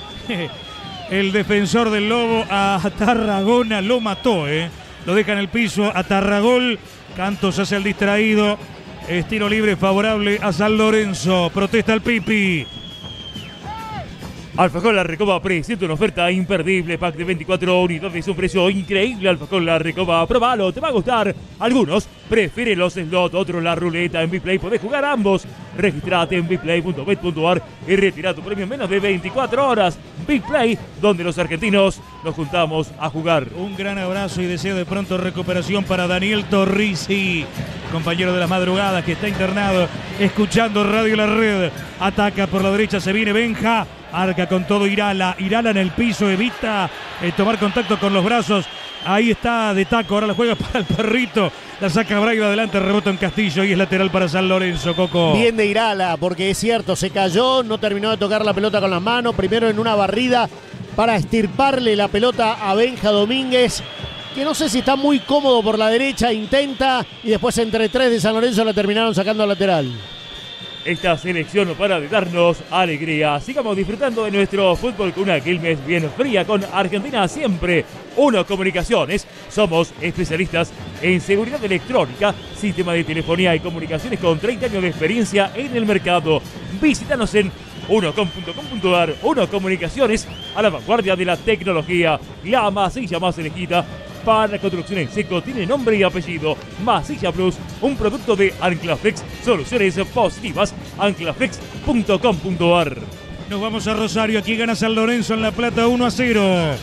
el defensor del Lobo a Tarragona, lo mató, ¿eh? Lo deja en el piso a Tarragol, Canto se hace el distraído, estilo libre favorable a San Lorenzo, protesta el Pipi. Alfajor La Recoba presenta una oferta imperdible, pack de veinticuatro unidades, un precio increíble. Alfajor La Recoba, probalo, te va a gustar. Algunos prefieren los slots, otros la ruleta. En Bplay podés jugar ambos. Registrate en bplay punto bet punto ar y retira tu premio en menos de veinticuatro horas. Bplay, donde los argentinos nos juntamos a jugar. Un gran abrazo y deseo de pronto recuperación para Daniel Torrisi, compañero de las madrugadas que está internado escuchando Radio La Red. Ataca por la derecha, se viene Benja. Arca con todo Irala, Irala en el piso, evita eh, tomar contacto con los brazos. Ahí está de taco, ahora la juega para el perrito. La saca Braiva adelante, rebota en Castillo y es lateral para San Lorenzo, Coco. Bien de Irala, porque es cierto, se cayó, no terminó de tocar la pelota con las manos. Primero en una barrida para estirparle la pelota a Benja Domínguez, que no sé si está muy cómodo por la derecha, intenta y después entre tres de San Lorenzo la terminaron sacando al lateral. Esta selección no para de darnos alegría. Sigamos disfrutando de nuestro fútbol con una Quilmes bien fría con Argentina siempre. Uno Comunicaciones. Somos especialistas en seguridad electrónica, sistema de telefonía y comunicaciones con treinta años de experiencia en el mercado. Visítanos en uno com punto com punto ar. Uno Comunicaciones, a la vanguardia de la tecnología. La masilla más elegida para construcción en seco tiene nombre y apellido. Masilla Plus, un producto de Anclaflex, soluciones positivas. Anclaflex punto com punto ar. Nos vamos a Rosario. Aquí gana San Lorenzo en La Plata uno a cero.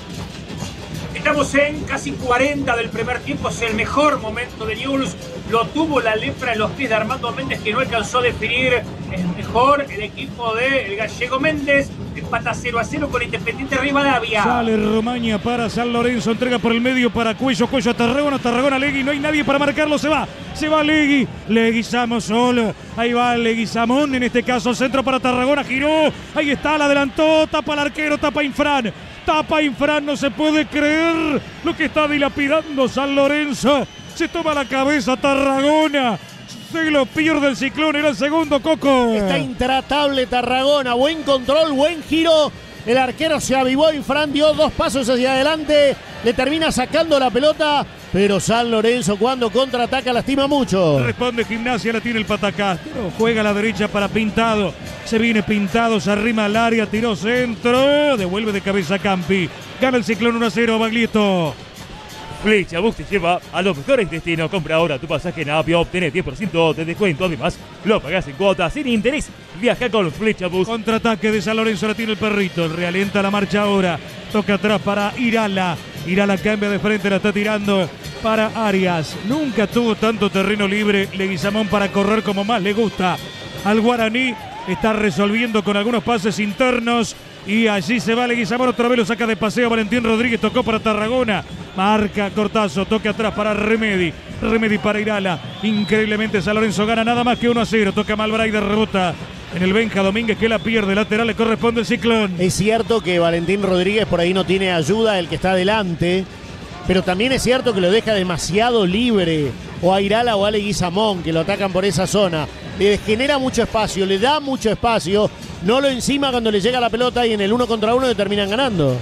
Estamos en casi cuarenta del primer tiempo. Es el mejor momento de Newell's. Lo tuvo la lepra en los pies de Armando Méndez, que no alcanzó a definir. Es mejor el equipo del gallego Méndez. Empata cero a cero con Independiente Rivadavia. Sale Romaña para San Lorenzo. Entrega por el medio para Cuello. Cuello a Tarragona. Tarragona Legui. No hay nadie para marcarlo. Se va. Se va Legui. Leguizamo solo. Ahí va Leguizamón. En este caso, centro para Tarragona. Giró. Ahí está. La adelantó. Tapa al arquero. Tapa Infran. Tapa Infran. No se puede creer lo que está dilapidando San Lorenzo. Se toma la cabeza Tarragona. Se lo pierde el Ciclón. Era el segundo, Coco. Está intratable Tarragona. Buen control, buen giro. El arquero se avivó. Infran dio dos pasos hacia adelante. Le termina sacando la pelota. Pero San Lorenzo, cuando contraataca, lastima mucho. Responde Gimnasia. La tiene el Patacastro. Juega a la derecha para Pintado. Se viene Pintado. Se arrima al área. Tiró centro. Devuelve de cabeza Campi. Gana el Ciclón uno a cero. Baglietto. Flixabus te lleva a los mejores destinos. Compra ahora tu pasaje en Avia, obtiene diez por ciento de descuento. Además, lo pagás en cuotas sin interés. Viaja con Flixabus. Contraataque de San Lorenzo, la tiene el perrito. Realienta la marcha ahora. Toca atrás para Irala. Irala cambia de frente, la está tirando para Arias. Nunca tuvo tanto terreno libre Leguizamón para correr como más le gusta al guaraní. Está resolviendo con algunos pases internos. Y allí se va Leguizamón, otra vez lo saca de paseo Valentín Rodríguez, tocó para Tarragona, marca Cortazo, toque atrás para Remedi, Remedi para Irala, increíblemente San Lorenzo gana nada más que uno a cero, toca Malbraida, rebota en el Benja Domínguez que la pierde, lateral le corresponde el Ciclón. Es cierto que Valentín Rodríguez por ahí no tiene ayuda, el que está adelante, pero también es cierto que lo deja demasiado libre, o a Irala o a Leguizamón, que lo atacan por esa zona. Le genera mucho espacio, le da mucho espacio, no lo encima cuando le llega la pelota y en el uno contra uno le terminan ganando.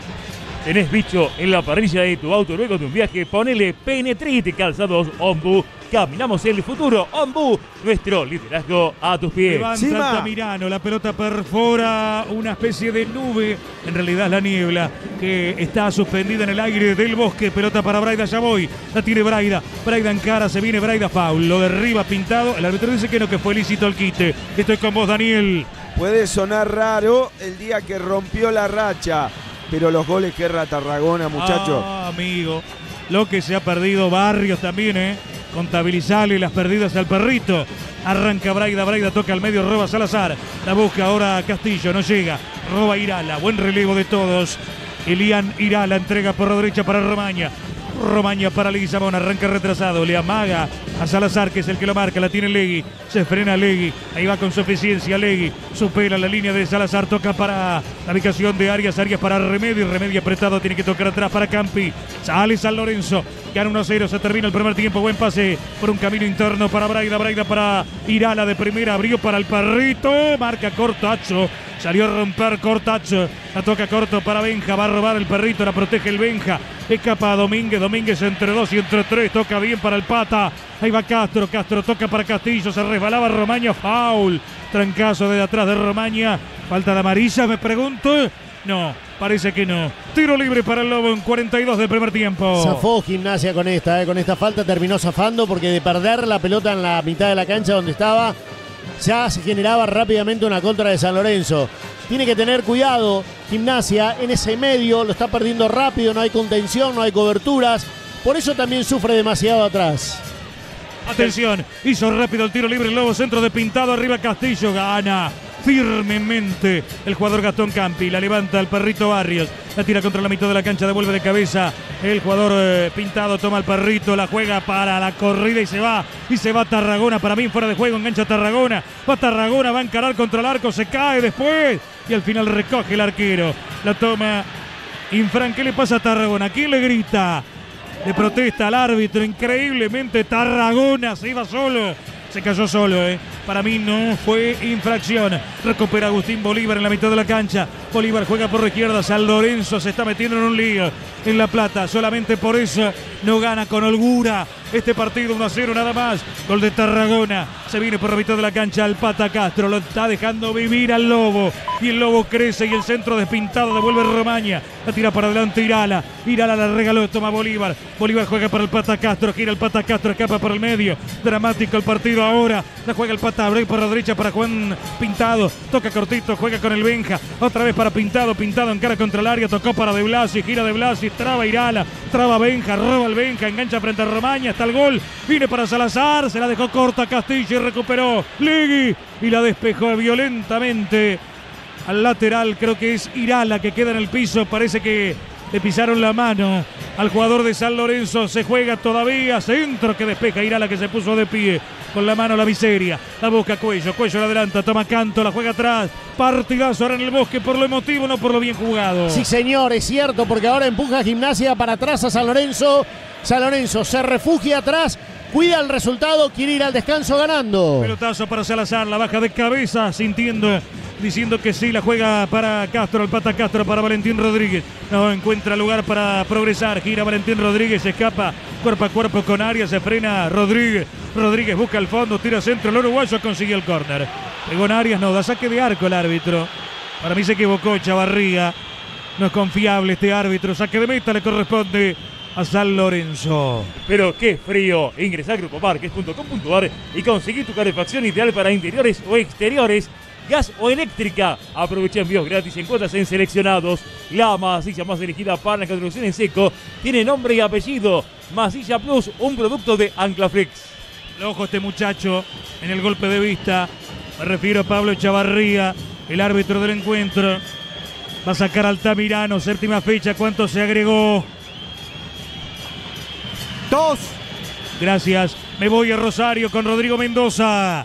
Tenés bicho en la parrilla de tu auto luego de un viaje, ponele Penetrite Calzados Ombu. Caminamos el futuro, Ombu, nuestro liderazgo a tus pies. Levanta Sima. Altamirano, la pelota perfora una especie de nube, en realidad es la niebla, que está suspendida en el aire del bosque. Pelota para Braida, ya voy, la tiene Braida, Braida en cara, se viene Braida, foul, lo derriba Pintado, el árbitro dice que no, que fue lícito el quite. Estoy con vos, Daniel. Puede sonar raro el día que rompió la racha, pero los goles que erra Tarragona, muchachos. Ah, amigo, lo que se ha perdido Barrios también, ¿eh? Contabilizarle las perdidas al perrito. Arranca Braida, Braida toca al medio, roba Salazar. La busca ahora Castillo, no llega. Roba Irala, buen relevo de todos. Elian Irala entrega por la derecha para Romaña. Romaña para Leguizamón, arranca retrasado, le amaga a Salazar, que es el que lo marca, la tiene Legui, se frena Legui, ahí va con suficiencia Legui, supera la línea de Salazar, toca para la ubicación de Arias, Arias para Remedio, Remedio apretado, tiene que tocar atrás para Campi, sale San Lorenzo, gana uno a cero, se termina el primer tiempo, buen pase por un camino interno para Braida, Braida para Irala de primera, abrió para el perrito, marca Cortacho, salió a romper Cortacho, la toca corto para Benja, va a robar el perrito, la protege el Benja, escapa a Domínguez, Domínguez entre dos y entre tres, toca bien para el Pata, ahí va Castro, Castro toca para Castillo, se resbalaba Romaña, foul, trancazo de atrás de Romaña, falta de amarilla, me pregunto, no, parece que no, tiro libre para el Lobo en cuarenta y dos del primer tiempo. Zafó Gimnasia con esta, eh, con esta falta terminó zafando porque de perder la pelota en la mitad de la cancha donde estaba, ya se generaba rápidamente una contra de San Lorenzo. Tiene que tener cuidado Gimnasia en ese medio, lo está perdiendo rápido, no hay contención, no hay coberturas, por eso también sufre demasiado atrás. Atención, hizo rápido el tiro libre el Lobo, centro de Pintado, arriba Castillo, gana firmemente el jugador Gastón Campi, la levanta el perrito Barrios, la tira contra la mitad de la cancha, devuelve de cabeza el jugador eh, Pintado, toma el perrito, la juega para la corrida y se va, y se va Tarragona, para mí fuera de juego, engancha Tarragona, va Tarragona, va a encarar contra el arco, se cae después y al final recoge el arquero, la toma Infran. ¿Qué le pasa a Tarragona? ¿Quién le grita? Le protesta al árbitro, increíblemente Tarragona se iba solo, se cayó solo, ¿eh? Para mí no fue infracción. Recupera Agustín Bolívar en la mitad de la cancha. Bolívar juega por la izquierda, San Lorenzo se está metiendo en un lío en La Plata, solamente por eso no gana con holgura este partido uno a cero nada más. Gol de Tarragona. Se viene por la mitad de la cancha el Pata Castro. Lo está dejando vivir al Lobo. Y el Lobo crece y el centro despintado devuelve Romaña. La tira para adelante Irala. Irala la regaló, toma Bolívar. Bolívar juega para el Pata Castro. Gira el Pata Castro, escapa por el medio. Dramático el partido ahora. La juega el Pata Abreu por la derecha para Juan Pintado. Toca cortito, juega con el Benja. Otra vez para Pintado. Pintado en cara contra el área. Tocó para De Blasi. Gira De Blasi. Traba Irala. Traba Benja. Roba el Benja. Engancha frente a Romaña. Está el gol. Viene para Salazar. Se la dejó corta Castillo y recuperó Legui. Y la despejó violentamente al lateral. Creo que es Irala que queda en el piso. Parece que le pisaron la mano al jugador de San Lorenzo. Se juega todavía. Centro que despeja Irala, que se puso de pie. Con la mano la miseria. La busca Cuello. Cuello la adelanta. Toma Canto. La juega atrás. Partidazo ahora en el Bosque por lo emotivo, no por lo bien jugado. Sí, señor, es cierto, porque ahora empuja Gimnasia para atrás a San Lorenzo. San Lorenzo se refugia atrás. Cuida el resultado. Quiere ir al descanso ganando. Pelotazo para Salazar. La baja de cabeza. Sintiendo. Diciendo que sí, la juega para Castro, el Pata Castro para Valentín Rodríguez. No encuentra lugar para progresar. Gira Valentín Rodríguez, escapa cuerpo a cuerpo con Arias, se frena Rodríguez. Rodríguez busca el fondo, tira centro, el uruguayo consigue el córner. Pegó en Arias, no, da saque de arco el árbitro. Para mí se equivocó Chavarría. No es confiable este árbitro. Saque de meta le corresponde a San Lorenzo. Pero qué frío. Ingresa a grupo parques punto com punto ar y conseguí tu calefacción ideal para interiores o exteriores. Gas o eléctrica. Aprovecha envíos gratis en cuotas en seleccionados. La masilla más elegida para la construcción en seco tiene nombre y apellido. Masilla Plus, un producto de Anclaflex. Ojo este muchacho en el golpe de vista. Me refiero a Pablo Chavarría, el árbitro del encuentro. Va a sacar a Altamirano, séptima fecha. ¿Cuánto se agregó? Dos. Gracias. Me voy a Rosario con Rodrigo Mendoza.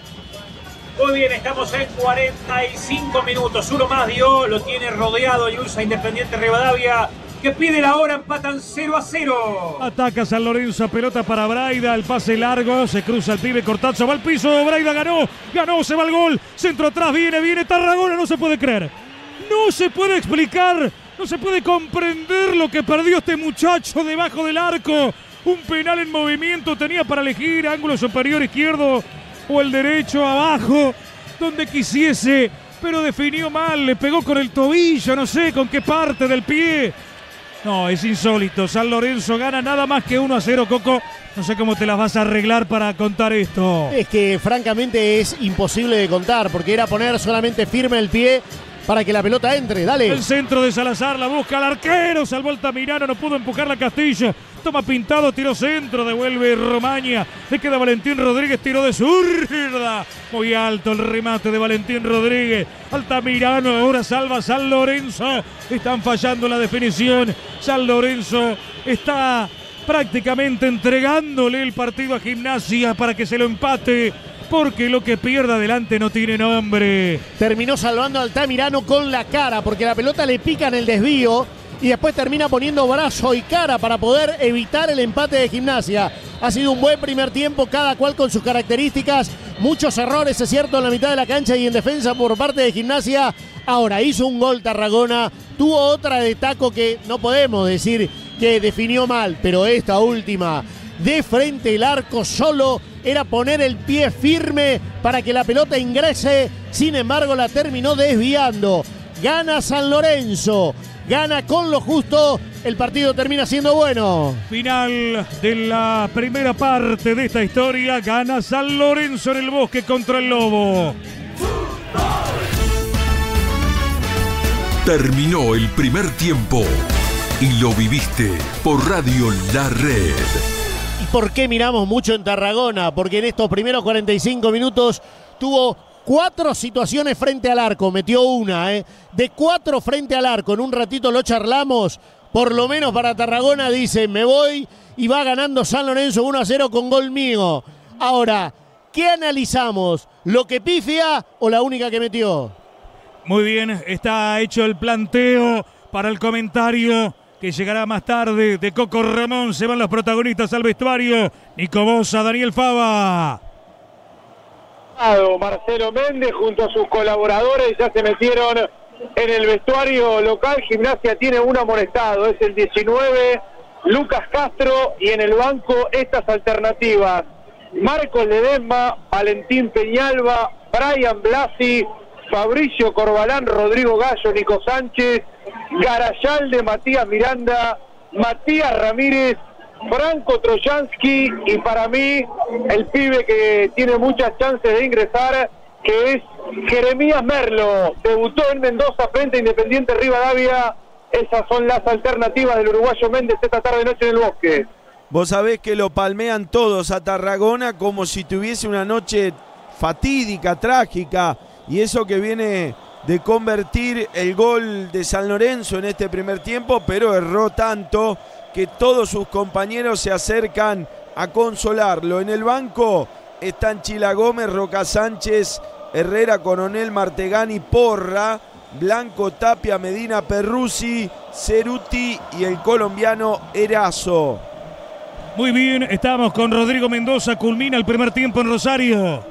Muy bien, estamos en cuarenta y cinco minutos. Uno más dio, lo tiene rodeado y usa Independiente Rivadavia, que pide la hora, empatan cero a cero. Ataca San Lorenzo, pelota para Braida, el pase largo, se cruza el pibe, Cortazo va al piso, Braida ganó, ganó, se va el gol, centro atrás, viene, viene Tarragona, no se puede creer, no se puede explicar, no se puede comprender lo que perdió este muchacho debajo del arco. Un penal en movimiento, tenía para elegir ángulo superior izquierdo o el derecho abajo, donde quisiese, pero definió mal, le pegó con el tobillo, no sé con qué parte del pie. No, es insólito. San Lorenzo gana nada más que uno a cero, Coco. No sé cómo te las vas a arreglar para contar esto. Es que francamente es imposible de contar, porque era poner solamente firme el pie para que la pelota entre. Dale. El centro de Salazar, la busca el arquero, salvó Altamirano, no pudo empujarla Castillo. Toma Pintado, tiró centro, devuelve Romaña. Le queda Valentín Rodríguez, tiró de zurda. Muy alto el remate de Valentín Rodríguez. Altamirano ahora salva a San Lorenzo. Están fallando la definición. San Lorenzo está prácticamente entregándole el partido a Gimnasia para que se lo empate, porque lo que pierda adelante no tiene nombre. Terminó salvando a Altamirano con la cara, porque la pelota le pica en el desvío y después termina poniendo brazo y cara para poder evitar el empate de Gimnasia. Ha sido un buen primer tiempo, cada cual con sus características. Muchos errores, es cierto, en la mitad de la cancha y en defensa por parte de Gimnasia. Ahora hizo un gol Tarragona, tuvo otra de taco que no podemos decir que definió mal, pero esta última de frente el arco solo era poner el pie firme para que la pelota ingrese. Sin embargo, la terminó desviando. Gana San Lorenzo, gana con lo justo. El partido termina siendo bueno. Final de la primera parte de esta historia. Gana San Lorenzo en el Bosque contra el Lobo. Terminó el primer tiempo y lo viviste por Radio La Red. ¿Y por qué miramos mucho en Tarragona? Porque en estos primeros cuarenta y cinco minutos tuvo cuatro situaciones frente al arco. Metió una, ¿eh? De cuatro frente al arco. En un ratito lo charlamos. Por lo menos para Tarragona dice, me voy y va ganando San Lorenzo uno a cero con gol mío. Ahora, ¿qué analizamos? ¿Lo que pifia o la única que metió? Muy bien, está hecho el planteo para el comentario que llegará más tarde de Coco Ramón. Se van los protagonistas al vestuario. Nico Bosa, Daniel Fava. Marcelo Méndez junto a sus colaboradores ya se metieron en el vestuario local. Gimnasia tiene un amonestado, es el diecinueve Lucas Castro, y en el banco estas alternativas: Marcos Ledesma, Valentín Peñalba, Brian Blasi, Fabricio Corbalán, Rodrigo Gallo, Nico Sánchez, Garayalde, Matías Miranda, Matías Ramírez, Franco Trojansky, y para mí el pibe que tiene muchas chances de ingresar, que es Jeremías Merlo. Debutó en Mendoza frente a Independiente Rivadavia. Esas son las alternativas del uruguayo Méndez esta tarde noche en el Bosque. Vos sabés que lo palmean todos a Tarragona como si tuviese una noche fatídica, trágica, y eso que viene de convertir el gol de San Lorenzo en este primer tiempo, pero erró tanto que todos sus compañeros se acercan a consolarlo. En el banco están Chila Gómez, Roca Sánchez, Herrera, Coronel, Martegani, Porra, Blanco, Tapia, Medina, Perruzzi, Ceruti y el colombiano Erazo. Muy bien, estamos con Rodrigo Mendoza. Culmina el primer tiempo en Rosario.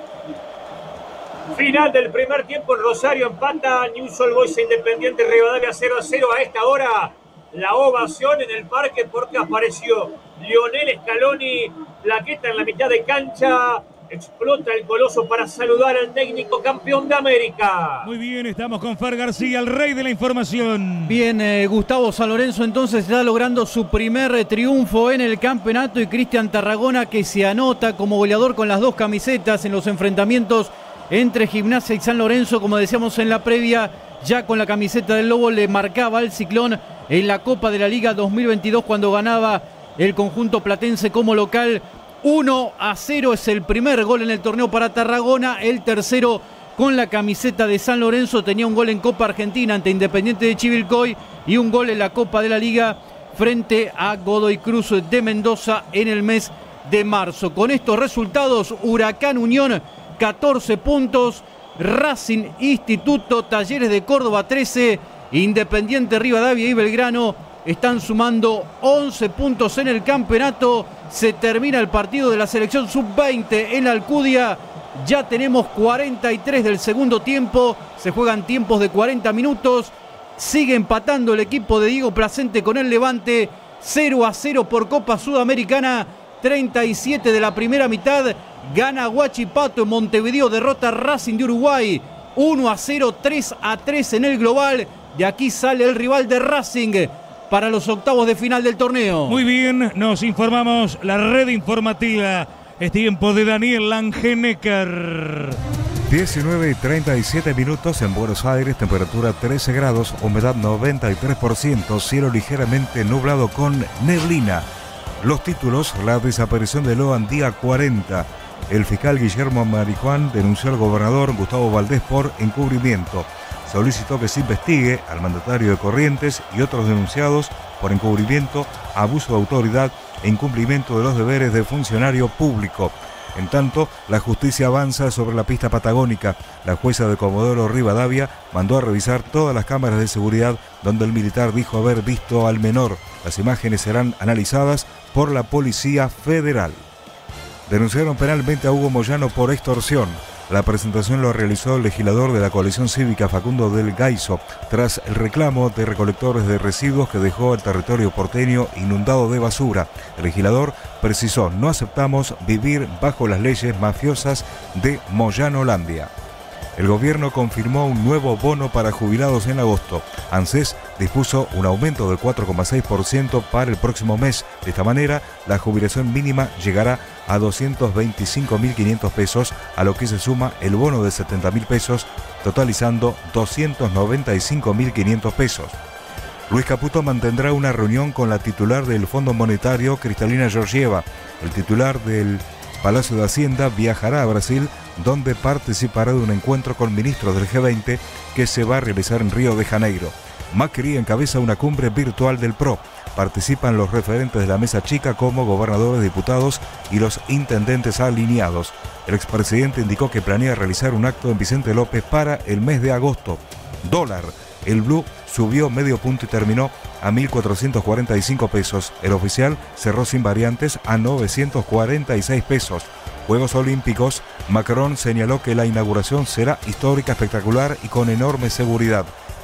Final del primer tiempo en Rosario, empata Newell's Old Boys Independiente Rivadavia cero a cero. A esta hora la ovación en el parque porque apareció Lionel Scaloni, plaqueta en la mitad de cancha. Explota el Coloso para saludar al técnico campeón de América. Muy bien, estamos con Fer García, el rey de la información. Bien, eh, Gustavo San Lorenzo entonces está logrando su primer eh, triunfo en el campeonato, y Cristian Tarragona, que se anota como goleador con las dos camisetas en los enfrentamientos entre Gimnasia y San Lorenzo. Como decíamos en la previa, ya con la camiseta del Lobo le marcaba al Ciclón en la Copa de la Liga dos mil veintidós cuando ganaba el conjunto platense como local. uno a cero es el primer gol en el torneo para Tarragona, el tercero con la camiseta de San Lorenzo. Tenía un gol en Copa Argentina ante Independiente de Chivilcoy y un gol en la Copa de la Liga frente a Godoy Cruz de Mendoza en el mes de marzo. Con estos resultados, Huracán Unión catorce puntos, Racing Instituto, Talleres de Córdoba trece, Independiente Rivadavia y Belgrano están sumando once puntos en el campeonato. Se termina el partido de la selección sub veinte en la Alcudia. Ya tenemos cuarenta y tres del segundo tiempo. Se juegan tiempos de cuarenta minutos. Sigue empatando el equipo de Diego Placente con el Levante. cero a cero por Copa Sudamericana. treinta y siete de la primera mitad. Gana Huachipato en Montevideo. Derrota Racing de Uruguay. uno a cero, tres a tres en el global. De aquí sale el rival de Racing para los octavos de final del torneo. Muy bien, nos informamos, la red informativa. Es tiempo de Daniel Langenecker. diecinueve y treinta y siete minutos en Buenos Aires, temperatura trece grados, humedad noventa y tres por ciento, cielo ligeramente nublado con neblina. Los títulos: la desaparición de Loan día cuarenta. El fiscal Guillermo Marijuán denunció al gobernador Gustavo Valdés por encubrimiento. Solicitó que se investigue al mandatario de Corrientes y otros denunciados por encubrimiento, abuso de autoridad e incumplimiento de los deberes de funcionario público. En tanto, la justicia avanza sobre la pista patagónica. La jueza de Comodoro Rivadavia mandó a revisar todas las cámaras de seguridad donde el militar dijo haber visto al menor. Las imágenes serán analizadas por la Policía Federal. Denunciaron penalmente a Hugo Moyano por extorsión. La presentación lo realizó el legislador de la coalición cívica Facundo del Gaiso tras el reclamo de recolectores de residuos que dejó el territorio porteño inundado de basura. El legislador precisó: no aceptamos vivir bajo las leyes mafiosas de Moyanolandia. El gobierno confirmó un nuevo bono para jubilados en agosto. ANSES dispuso un aumento del cuatro coma seis por ciento para el próximo mes. De esta manera, la jubilación mínima llegará a doscientos veinticinco mil quinientos pesos, a lo que se suma el bono de setenta mil pesos, totalizando doscientos noventa y cinco mil quinientos pesos. Luis Caputo mantendrá una reunión con la titular del Fondo Monetario, Cristalina Georgieva. El titular del Palacio de Hacienda viajará a Brasil, donde participará de un encuentro con ministros del G veinte que se va a realizar en Río de Janeiro. Macri encabeza una cumbre virtual del P R O. Participan los referentes de la mesa chica como gobernadores, diputados y los intendentes alineados. El expresidente indicó que planea realizar un acto en Vicente López para el mes de agosto. Dólar. El blue subió medio punto y terminó a mil cuatrocientos cuarenta y cinco pesos. El oficial cerró sin variantes a novecientos cuarenta y seis pesos. Juegos Olímpicos. Macron señaló que la inauguración será histórica, espectacular y con enorme seguridad.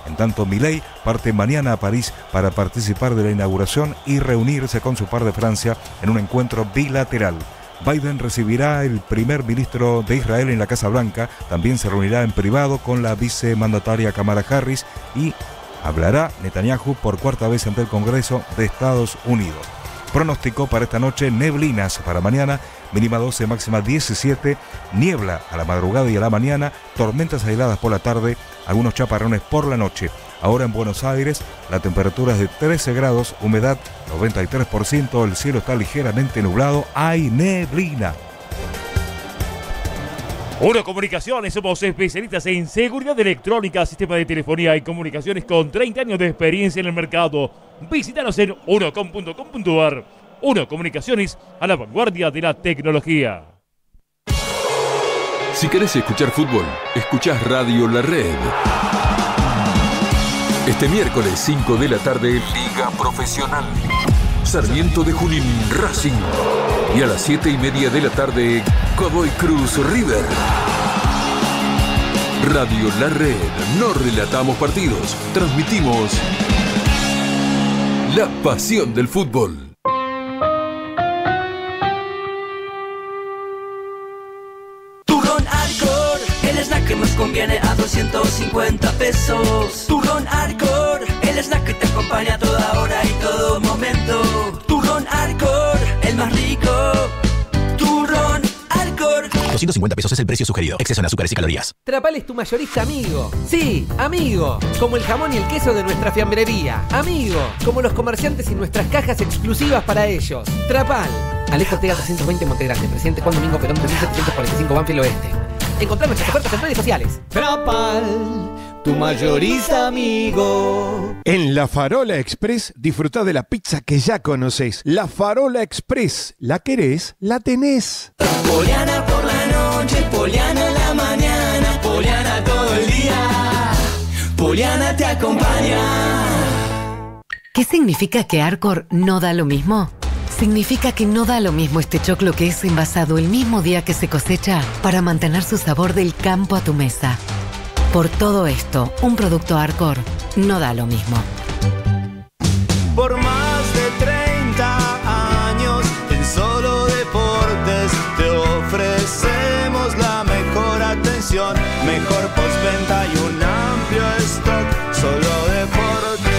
En tanto, Milei parte mañana a París para participar de la inauguración y reunirse con su par de Francia en un encuentro bilateral. Biden recibirá el primer ministro de Israel en la Casa Blanca, también se reunirá en privado con la vicemandataria Kamala Harris y hablará Netanyahu por cuarta vez ante el Congreso de Estados Unidos. Pronóstico para esta noche: neblinas para mañana, mínima doce, máxima diecisiete, niebla a la madrugada y a la mañana, tormentas aisladas por la tarde, algunos chaparrones por la noche. Ahora en Buenos Aires la temperatura es de trece grados, humedad noventa y tres por ciento, el cielo está ligeramente nublado, hay neblina. Uno Comunicaciones, somos especialistas en seguridad electrónica, sistema de telefonía y comunicaciones con treinta años de experiencia en el mercado. Visítanos en uno com punto com punto ar. Uno Comunicaciones, a la vanguardia de la tecnología. Si querés escuchar fútbol, escuchás Radio La Red. Este miércoles cinco de la tarde, Liga Profesional. Sarmiento de Junín, Racing. Y a las siete y media de la tarde, Godoy Cruz, River. Radio La Red. No relatamos partidos, transmitimos la pasión del fútbol. Turrón Arcor, el snack que nos conviene a doscientos cincuenta pesos. Turrón Arcor, el snack que te acompaña a toda hora y todo momento. Turrón Arcor, el más rico. Turrón Arcor. doscientos cincuenta pesos es el precio sugerido. Exceso en azúcares y calorías. Trapal es tu mayorista amigo. Sí, amigo. Como el jamón y el queso de nuestra fiambrería. Amigo. Como los comerciantes y nuestras cajas exclusivas para ellos. Trapal. Alejo Ortega trescientos veinte Montegrande. Presidente Juan Domingo Perón tres mil setecientos cuarenta y cinco Banfield Oeste. Encontrar nuestras ofertas en redes sociales. Trapal, tu mayorista amigo. En La Farola Express disfrutá de la pizza que ya conocés. La Farola Express. ¿La querés? La tenés. Poliana por la noche, Poliana en la mañana, Poliana todo el día. Poliana te acompaña. ¿Qué significa que Arcor no da lo mismo? Significa que no da lo mismo este choclo que es envasado el mismo día que se cosecha para mantener su sabor del campo a tu mesa. Por todo esto, un producto Arcor no da lo mismo. Por más de treinta años en Solo Deportes te ofrecemos la mejor atención, mejor postventa y un amplio stock. Solo Deportes.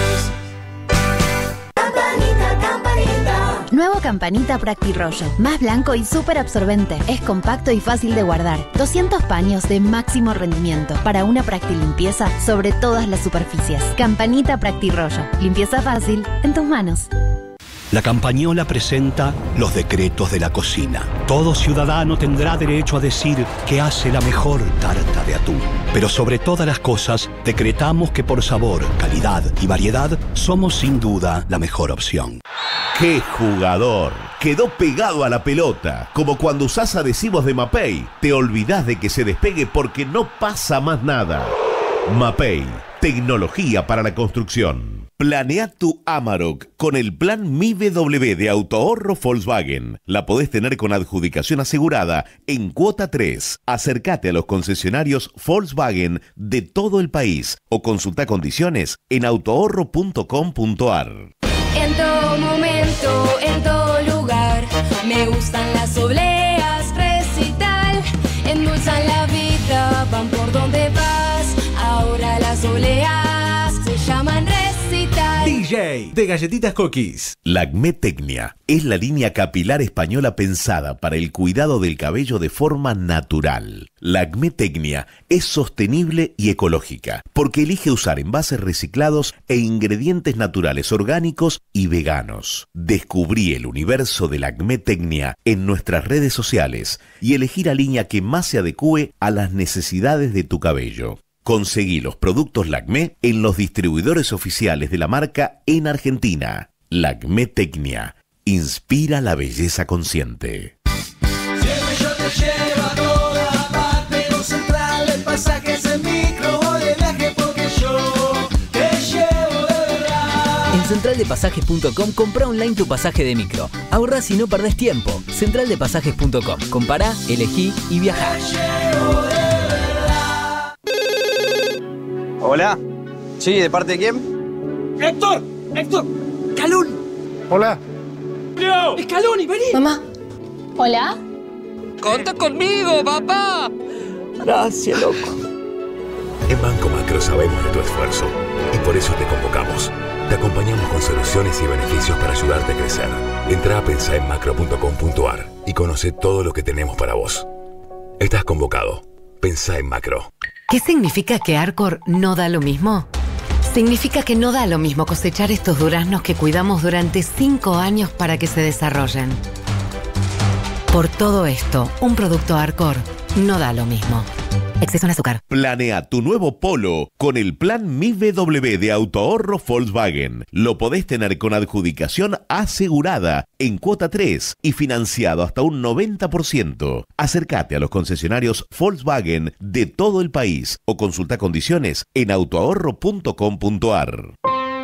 Campanita, campanita. Nuevo Campanita Practirollo. Más blanco y súper absorbente. Es compacto y fácil de guardar. doscientos paños de máximo rendimiento para una practilimpieza sobre todas las superficies. Campanita Practirollo. Limpieza fácil en tus manos. La Campañola presenta los decretos de la cocina. Todo ciudadano tendrá derecho a decir que hace la mejor tarta de atún. Pero sobre todas las cosas, decretamos que por sabor, calidad y variedad, somos sin duda la mejor opción. ¡Qué jugador! Quedó pegado a la pelota, como cuando usás adhesivos de Mapei. Te olvidás de que se despegue porque no pasa más nada. Mapei, tecnología para la construcción. Planea tu Amarok con el plan M I B W de Autoahorro Volkswagen. La podés tener con adjudicación asegurada en cuota tres. Acércate a los concesionarios Volkswagen de todo el país o consulta condiciones en autoahorro punto com punto ar. En todo momento, en todo lugar, me gustan las obleas, recital, endulzan la vida, van por donde vas, ahora las obleas se llaman recital. D J de Galletitas Cookies. Lacmé Tecnia es la línea capilar española pensada para el cuidado del cabello de forma natural. Lacmé Tecnia es sostenible y ecológica porque elige usar envases reciclados e ingredientes naturales orgánicos y veganos. Descubrí el universo de Lacmé Tecnia en nuestras redes sociales y elegí la línea que más se adecue a las necesidades de tu cabello. Conseguí los productos Lacmé en los distribuidores oficiales de la marca en Argentina. Lacmé Tecnia. Inspira la belleza consciente. Siempre yo te llevo a toda parte, no central de pasajes en micro o de viaje porque yo te llevo de verdad. En central de pasajes punto com compra online tu pasaje de micro. Ahorrás y no perdés tiempo. central de pasajes punto com. Compará, elegí y viajá. Hola, Sí, ¿de parte de quién? ¡Héctor! ¡Héctor! ¡Calún! Hola. ¡No! ¡Escaloni, vení! Mamá. ¿Hola? ¡Conta conmigo, papá! Gracias, loco. En Banco Macro sabemos de tu esfuerzo y por eso te convocamos. Te acompañamos con soluciones y beneficios para ayudarte a crecer. Entra a pensar en macro punto com punto a r y conoce todo lo que tenemos para vos. Estás convocado. Pensá en Macro. ¿Qué significa que Arcor no da lo mismo? Significa que no da lo mismo cosechar estos duraznos que cuidamos durante cinco años para que se desarrollen. Por todo esto, un producto Arcor no da lo mismo. Exceso en azúcar. Planea tu nuevo Polo con el plan M I B W de autoahorro Volkswagen. Lo podés tener con adjudicación asegurada en cuota tres y financiado hasta un noventa por ciento. Acércate a los concesionarios Volkswagen de todo el país o consulta condiciones en autoahorro punto com punto a r.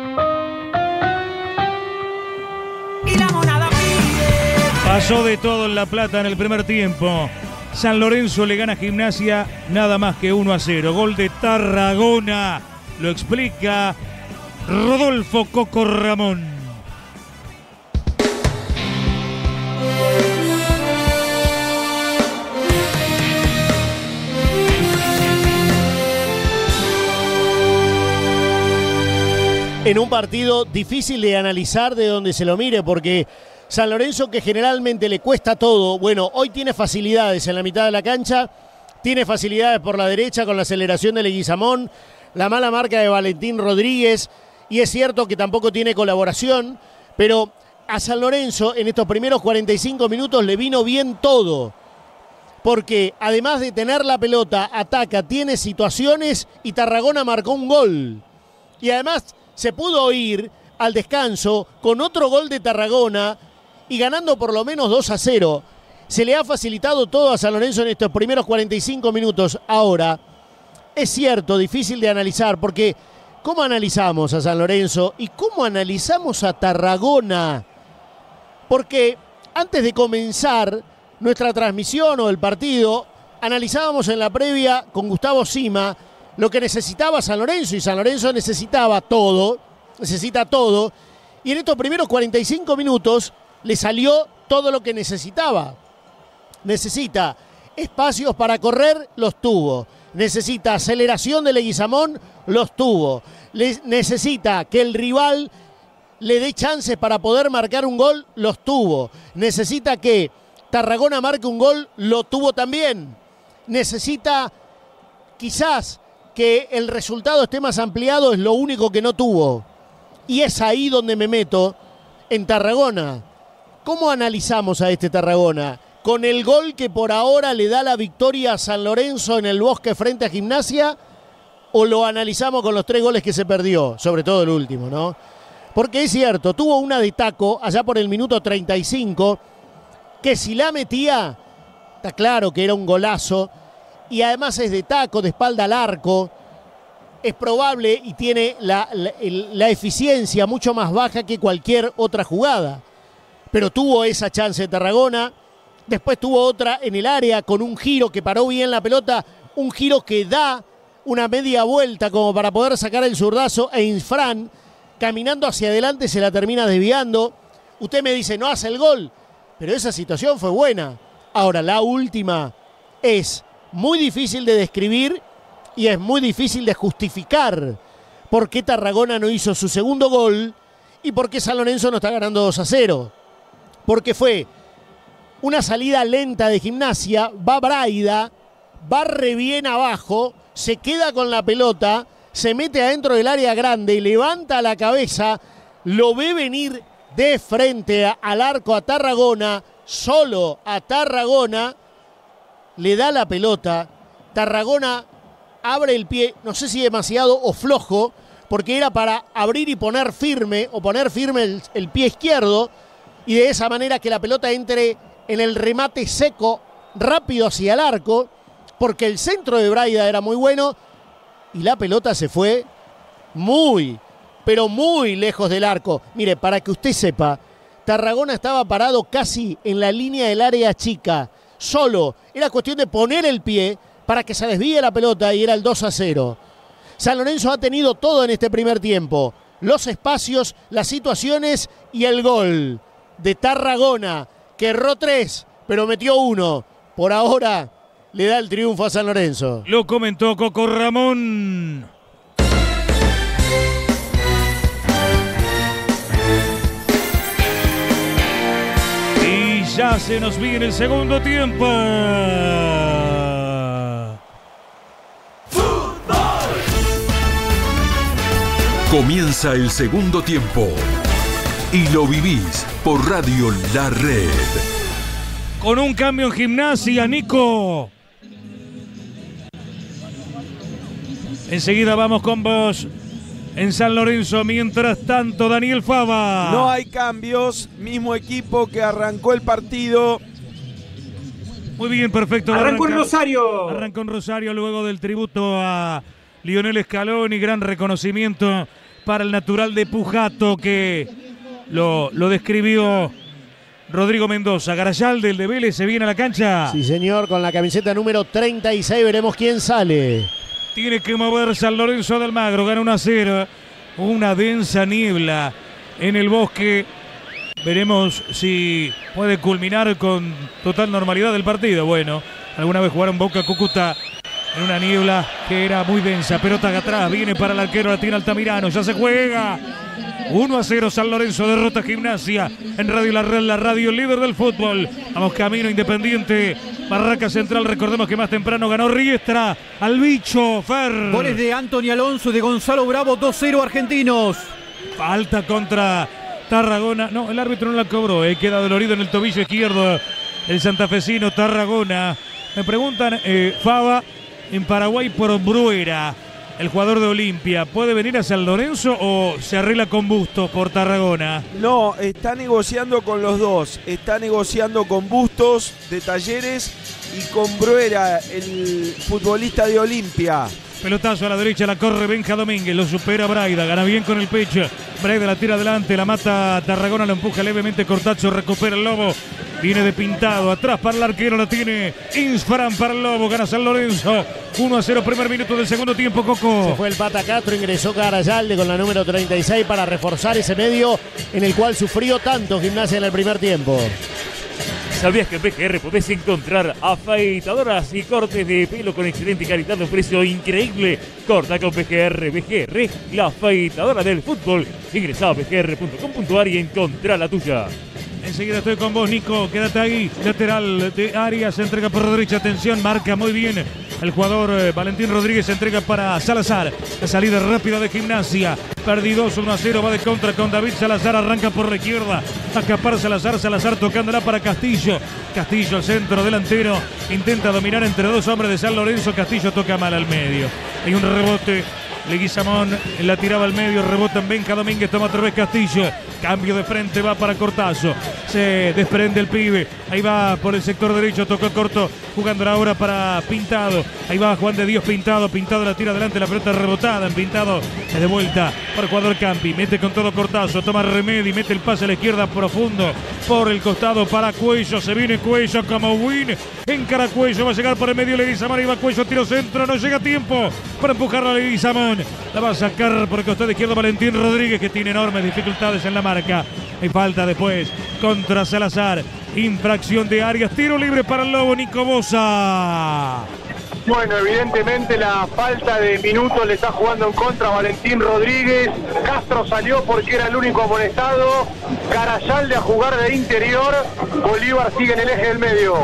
Pasó de todo en La Plata en el primer tiempo. San Lorenzo le gana a Gimnasia nada más que uno a cero. Gol de Tarragona. Lo explica Rodolfo Coco Ramón. En un partido difícil de analizar de donde se lo mire, porque San Lorenzo, que generalmente le cuesta todo, bueno, hoy tiene facilidades en la mitad de la cancha, tiene facilidades por la derecha con la aceleración de Leguizamón, la mala marca de Valentín Rodríguez, y es cierto que tampoco tiene colaboración, pero a San Lorenzo en estos primeros cuarenta y cinco minutos le vino bien todo, porque además de tener la pelota, ataca, tiene situaciones y Tarragona marcó un gol. Y además se pudo ir al descanso con otro gol de Tarragona y ganando por lo menos dos a cero. Se le ha facilitado todo a San Lorenzo en estos primeros cuarenta y cinco minutos. Ahora, es cierto, difícil de analizar, porque ¿cómo analizamos a San Lorenzo y cómo analizamos a Tarragona? Porque antes de comenzar nuestra transmisión o el partido, analizábamos en la previa con Gustavo Sima lo que necesitaba San Lorenzo, y San Lorenzo necesitaba todo, necesita todo, y en estos primeros cuarenta y cinco minutos le salió todo lo que necesitaba. Necesita espacios para correr, los tuvo. Necesita aceleración de Leguizamón, los tuvo. Le necesita que el rival le dé chances para poder marcar un gol, los tuvo. Necesita que Tarragona marque un gol, lo tuvo también. Necesita quizás que el resultado esté más ampliado, es lo único que no tuvo. Y es ahí donde me meto, en Tarragona. ¿Cómo analizamos a este Tarragona? ¿Con el gol que por ahora le da la victoria a San Lorenzo en el Bosque frente a Gimnasia? ¿O lo analizamos con los tres goles que se perdió? Sobre todo el último, ¿no? Porque es cierto, tuvo una de taco allá por el minuto treinta y cinco, que si la metía, está claro que era un golazo, y además es de taco, de espalda al arco, es probable y tiene la, la, la eficiencia mucho más baja que cualquier otra jugada. Pero tuvo esa chance de Tarragona, después tuvo otra en el área con un giro que paró bien la pelota, un giro que da una media vuelta como para poder sacar el zurdazo, e Infran, caminando hacia adelante, se la termina desviando. Usted me dice, no hace el gol, pero esa situación fue buena. Ahora, la última es muy difícil de describir y es muy difícil de justificar por qué Tarragona no hizo su segundo gol y por qué San Lorenzo no está ganando dos a cero. Porque fue una salida lenta de Gimnasia, va Braida, va re bien abajo, se queda con la pelota, se mete adentro del área grande, levanta la cabeza, lo ve venir de frente a, al arco a Tarragona, solo a Tarragona, le da la pelota, Tarragona abre el pie, no sé si demasiado o flojo, porque era para abrir y poner firme, o poner firme el, el pie izquierdo, y de esa manera que la pelota entre en el remate seco, rápido hacia el arco, porque el centro de Braida era muy bueno, y la pelota se fue muy, pero muy lejos del arco. Mire, para que usted sepa, Tarragona estaba parado casi en la línea del área chica, solo. Era cuestión de poner el pie para que se desvíe la pelota y era el dos a cero. San Lorenzo ha tenido todo en este primer tiempo. Los espacios, las situaciones y el gol de Tarragona, que erró tres, pero metió uno. Por ahora le da el triunfo a San Lorenzo. Lo comentó Coco Ramón. Y ya se nos viene el segundo tiempo. Comienza el segundo tiempo y lo vivís por Radio La Red. Con un cambio en Gimnasia, Nico. Enseguida vamos con vos en San Lorenzo. Mientras tanto, Daniel Fava. No hay cambios, mismo equipo que arrancó el partido. Muy bien, perfecto. Arrancó en Rosario. Arrancó en Rosario luego del tributo a Lionel Scaloni. Gran reconocimiento para el natural de Pujato, que lo, lo describió Rodrigo Mendoza. Garayalde, el de Vélez, se viene a la cancha. Sí, señor, con la camiseta número treinta y seis. Veremos quién sale. Tiene que mover San Lorenzo de Almagro. Gana uno a cero. Una densa niebla en el bosque. Veremos si puede culminar con total normalidad el partido. Bueno, alguna vez jugaron Boca Cúcuta en una niebla que era muy densa. Pelota atrás, viene para el arquero, la tiene Altamirano, ya se juega. uno a cero San Lorenzo, derrota Gimnasia en Radio La Red, la radio líder del fútbol. Vamos camino Independiente, Barraca Central. Recordemos que más temprano ganó Riestra al bicho Fer. Goles de Anthony Alonso y de Gonzalo Bravo, dos cero argentinos. Falta contra Tarragona. No, el árbitro no la cobró, eh. Queda dolorido en el tobillo izquierdo el santafesino Tarragona. Me preguntan, eh, Fava, en Paraguay por Bruera, el jugador de Olimpia, ¿puede venir a San Lorenzo o se arregla con Bustos por Tarragona? No, está negociando con los dos. Está negociando con Bustos de Talleres y con Bruera, el futbolista de Olimpia. Pelotazo a la derecha, la corre Benja Domínguez, lo supera Braida, gana bien con el pecho. Braida la tira adelante, la mata Tarragona, lo empuja levemente Cortacho, recupera el Lobo. Viene de pintado, atrás para el arquero, la tiene Insfran para el Lobo, gana San Lorenzo. uno a cero, primer minuto del segundo tiempo, Coco. Se fue el Pata Castro, ingresó Garayalde con la número treinta y seis para reforzar ese medio en el cual sufrió tanto Gimnasia en el primer tiempo. ¿Sabías que en P G R podés encontrar afeitadoras y cortes de pelo con excelente calidad de un precio increíble? Corta con P G R. P G R, la afeitadora del fútbol. Ingresá a p g r punto com punto a r y encontrá la tuya. Enseguida estoy con vos, Nico. Quédate ahí. Lateral de Arias. Se entrega por derecha. Atención. Marca muy bien el jugador eh, Valentín Rodríguez. Se entrega para Salazar. La salida rápida de Gimnasia. Perdidos uno a cero. Va de contra con David Salazar. Arranca por la izquierda. A escapar Salazar. Salazar tocándola para Castillo. Castillo al centro delantero. Intenta dominar entre dos hombres de San Lorenzo. Castillo toca mal al medio. Hay un rebote. Leguizamón la tiraba al medio, rebota en Benja Domínguez, toma otra vez Castillo, cambio de frente, va para Cortazo, se desprende el pibe, ahí va por el sector derecho, tocó corto, jugando ahora para Pintado, ahí va Juan de Dios Pintado, Pintado la tira adelante, la pelota rebotada en Pintado, es de vuelta para el jugador Campi, mete con todo Cortazo, toma Remedi, mete el pase a la izquierda profundo, por el costado para Cuello, se viene Cuello como win, encara Cuello, va a llegar por el medio Leguizamón, ahí va Cuello, tiro centro, no llega a tiempo para empujarla a Leguizamón. La va a sacar por el costado izquierdo Valentín Rodríguez, que tiene enormes dificultades en la marca. Hay falta después contra Salazar. Infracción de Arias. Tiro libre para el Lobo, Nico Bosa. Bueno, evidentemente la falta de minutos le está jugando en contra a Valentín Rodríguez. Castro salió porque era el único amonestado. Garayalde a jugar de interior. Bolívar sigue en el eje del medio.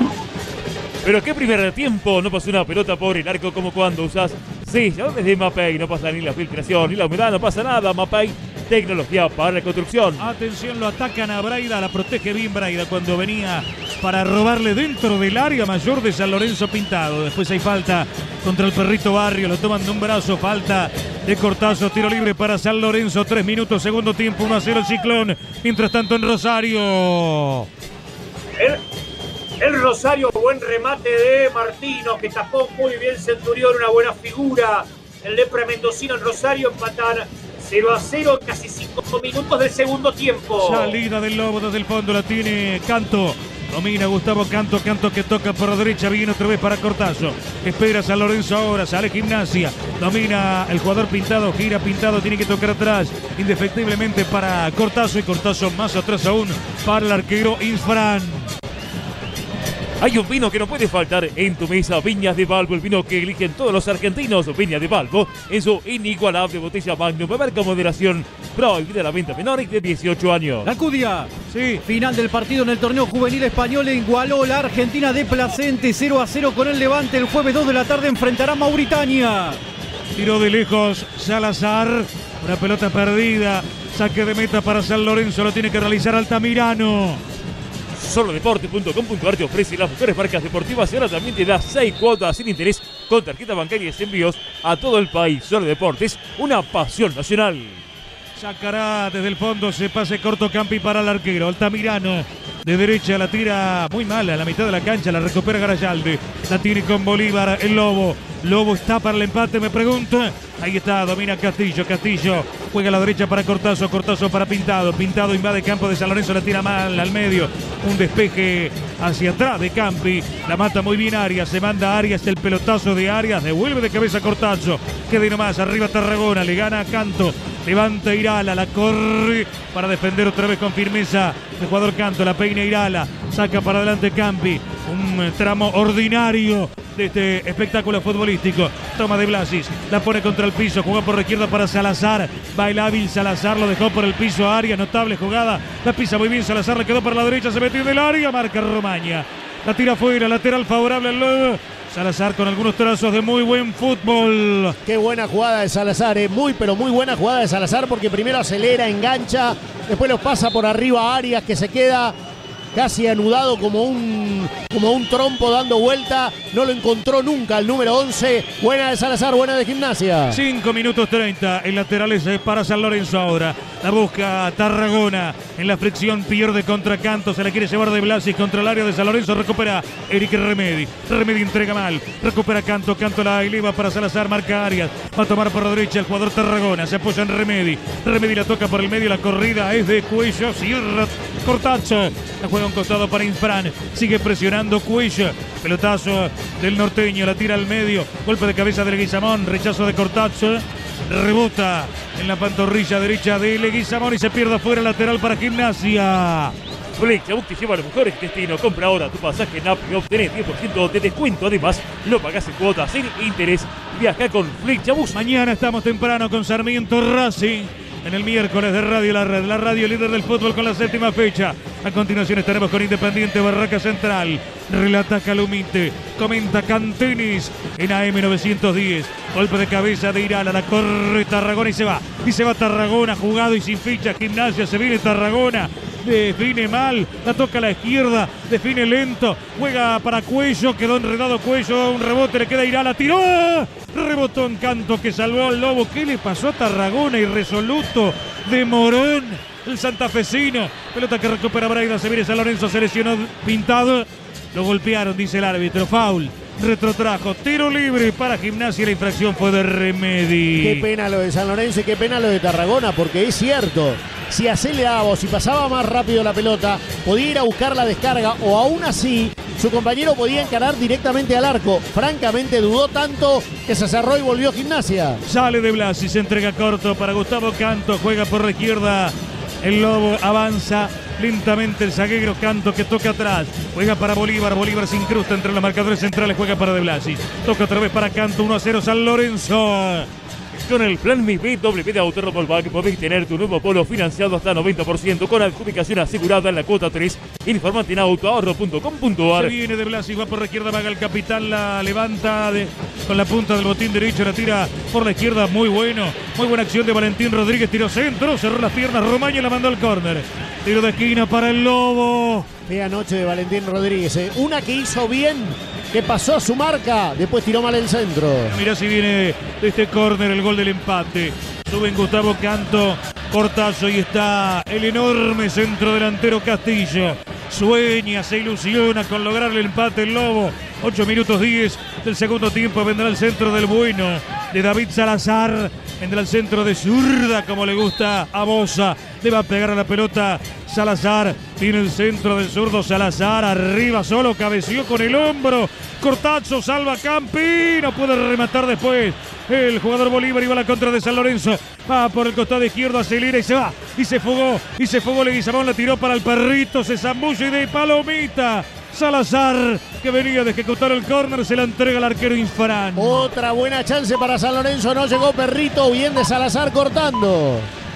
Pero qué primer tiempo, no pasó una pelota por el arco como cuando usás selladores de Mapei, no pasa ni la filtración ni la humedad, no pasa nada. Mapei, tecnología para la construcción. Atención, lo atacan a Braida, la protege bien Braida cuando venía para robarle dentro del área mayor de San Lorenzo Pintado. Después hay falta contra el Perrito Barrio, lo toman de un brazo, falta de Cortazo, tiro libre para San Lorenzo, tres minutos, segundo tiempo, uno a cero el Ciclón. Mientras tanto en Rosario. El... El Rosario, buen remate de Martino, que tapó muy bien Centurión, una buena figura. El Lepre Mendocino en Rosario empatan cero a cero, casi cinco minutos del segundo tiempo. Salida del Lobo desde el fondo, la tiene Canto. Domina Gustavo Canto, Canto que toca por la derecha, viene otra vez para Cortazo. Espera San Lorenzo ahora, sale Gimnasia. Domina el jugador Pintado, gira Pintado, tiene que tocar atrás. Indefectiblemente para Cortazo y Cortazo más atrás aún para el arquero Infran. Hay un vino que no puede faltar en tu mesa, Viñas de Valvo, el vino que eligen todos los argentinos. Viñas de Valvo, en su inigualable botella Magnum, beber con moderación, prohibida la venta menores de dieciocho años. La Cudia, sí. Final del partido en el torneo juvenil español, igualó la Argentina de Placente cero a cero con el Levante. El jueves dos de la tarde enfrentará a Mauritania. Tiro de lejos Salazar, una pelota perdida, saque de meta para San Lorenzo, lo tiene que realizar Altamirano. Solo Deporte punto com punto ar te ofrece las mejores marcas deportivas y ahora también te da seis cuotas sin interés con tarjeta bancaria y envíos a todo el país. Solo Deportes, una pasión nacional. Sacará desde el fondo, se pase corto Campi para el arquero. Altamirano de derecha la tira muy mal a la mitad de la cancha, la recupera Garayalde. La tiene con Bolívar, el Lobo. Lobo está para el empate, me pregunto. Ahí está, domina Castillo, Castillo juega a la derecha para Cortazo, Cortazo para Pintado, Pintado invade campo de San Lorenzo, la tira mal al medio, un despeje hacia atrás de Campi, la mata muy bien Arias, se manda Arias, el pelotazo de Arias, devuelve de cabeza Cortazo, queda ahí nomás, arriba Tarragona, le gana a Canto, levanta Irala, la corre para defender otra vez con firmeza el jugador Canto, la peina Irala, saca para adelante Campi, un tramo ordinario de este espectáculo futbolístico. Toma de Blasis, la pone contra el piso, juega por la izquierda para Salazar, va el hábil Salazar, lo dejó por el piso a Arias, notable jugada, la pisa muy bien Salazar, le quedó para la derecha, se metió en el área, marca Romaña, la tira afuera, lateral favorable al Lobo. Salazar con algunos trazos de muy buen fútbol. Qué buena jugada de Salazar, eh. muy pero muy buena jugada de Salazar porque primero acelera, engancha, después los pasa por arriba a Arias que se queda casi anudado como un, como un trompo dando vuelta, no lo encontró nunca el número once, buena de Salazar, buena de Gimnasia. cinco minutos treinta, el lateral es para San Lorenzo ahora, la busca Tarragona, en la fricción pierde contra Canto, se la quiere llevar de Blasis contra el área de San Lorenzo, recupera Eric Remedi, Remedi entrega mal, recupera Canto, Canto la eleva para Salazar, marca Arias, va a tomar por la derecha el jugador Tarragona, se apoya en Remedi, Remedi la toca por el medio, la corrida es de Cuello, cierra Cortazo, la juega un costado para Infran, sigue presionando Cuello, pelotazo del norteño, la tira al medio, golpe de cabeza de Leguizamón, rechazo de Cortazo, rebota en la pantorrilla derecha de Leguizamón y se pierde afuera, lateral para Gimnasia. Flexiabus te lleva a los mejores destinos. Compra ahora tu pasaje en app y obtenés diez por ciento de descuento. Además, lo pagás en cuotas sin interés. Viaja con Flexiabus. Mañana estamos temprano con Sarmiento Racing. En el miércoles de Radio La Red, la radio líder del fútbol con la séptima fecha. A continuación estaremos con Independiente Barraca Central. Relata Calumite, comenta Cantenis en A M novecientos diez. Golpe de cabeza de Irala, la corre Tarragona y se va. Y se va Tarragona, jugado y sin ficha. Gimnasia, se viene Tarragona. Define mal, la toca a la izquierda, define lento, juega para Cuello, quedó enredado Cuello, un rebote, le queda Irala, tiró, rebotó en Canto que salvó al Lobo. ¿Qué le pasó a Tarragona? Irresoluto de Morón, el santafesino, pelota que recupera Braida, se viene San Lorenzo, se lesionó Pintado, lo golpearon, dice el árbitro, foul. Retrotrajo, tiro libre para Gimnasia, la infracción fue de Remedi. Qué pena lo de San Lorenzo y qué pena lo de Tarragona, porque es cierto, si aceleraba o si pasaba más rápido la pelota, podía ir a buscar la descarga o aún así su compañero podía encarar directamente al arco. Francamente dudó tanto que se cerró y volvió Gimnasia. Sale de Blasi, se entrega corto para Gustavo Canto, juega por la izquierda. El Lobo avanza lentamente el zaguero Canto que toca atrás. Juega para Bolívar. Bolívar se incrusta entre los marcadores centrales. Juega para De Blasi. Toca otra vez para Canto. uno a cero San Lorenzo. Con el plan Mi B W de Autorrepol Bank podés tener tu nuevo Polo financiado hasta noventa por ciento con adjudicación asegurada en la cuota tres. Informate en autoahorro punto com punto ar. Se viene De Blasi, va por la izquierda, vaga el capitán, la levanta de, con la punta del botín derecho, la tira por la izquierda, muy bueno. Muy buena acción de Valentín Rodríguez, tiró centro, cerró las piernas, Romaña la mandó al córner. Tiro de esquina para el Lobo. Fea noche de Valentín Rodríguez, ¿eh? Una que hizo bien, que pasó a su marca, después tiró mal el centro. Mirá si viene de este córner el gol del empate. Suben Gustavo Canto, Cortazo y está el enorme centro delantero Castillo. Sueña, se ilusiona con lograr el empate el Lobo. ocho minutos diez del segundo tiempo. Vendrá el centro del bueno de David Salazar. Vendrá el centro de zurda, como le gusta a Bosa. Le va a pegar a la pelota Salazar. Tiene el centro del zurdo Salazar. Arriba solo, cabeció con el hombro. Cortazo, salva Campi. No puede rematar después. El jugador Bolívar iba a la contra de San Lorenzo. Va por el costado izquierdo, acelera y se va. Y se fugó. Y se fugó Leguizamón. La tiró para el perrito. Se zambulla y de palomita. Salazar, que venía de ejecutar el córner, se la entrega al arquero Infran. Otra buena chance para San Lorenzo. No llegó Perrito. Bien de Salazar cortando.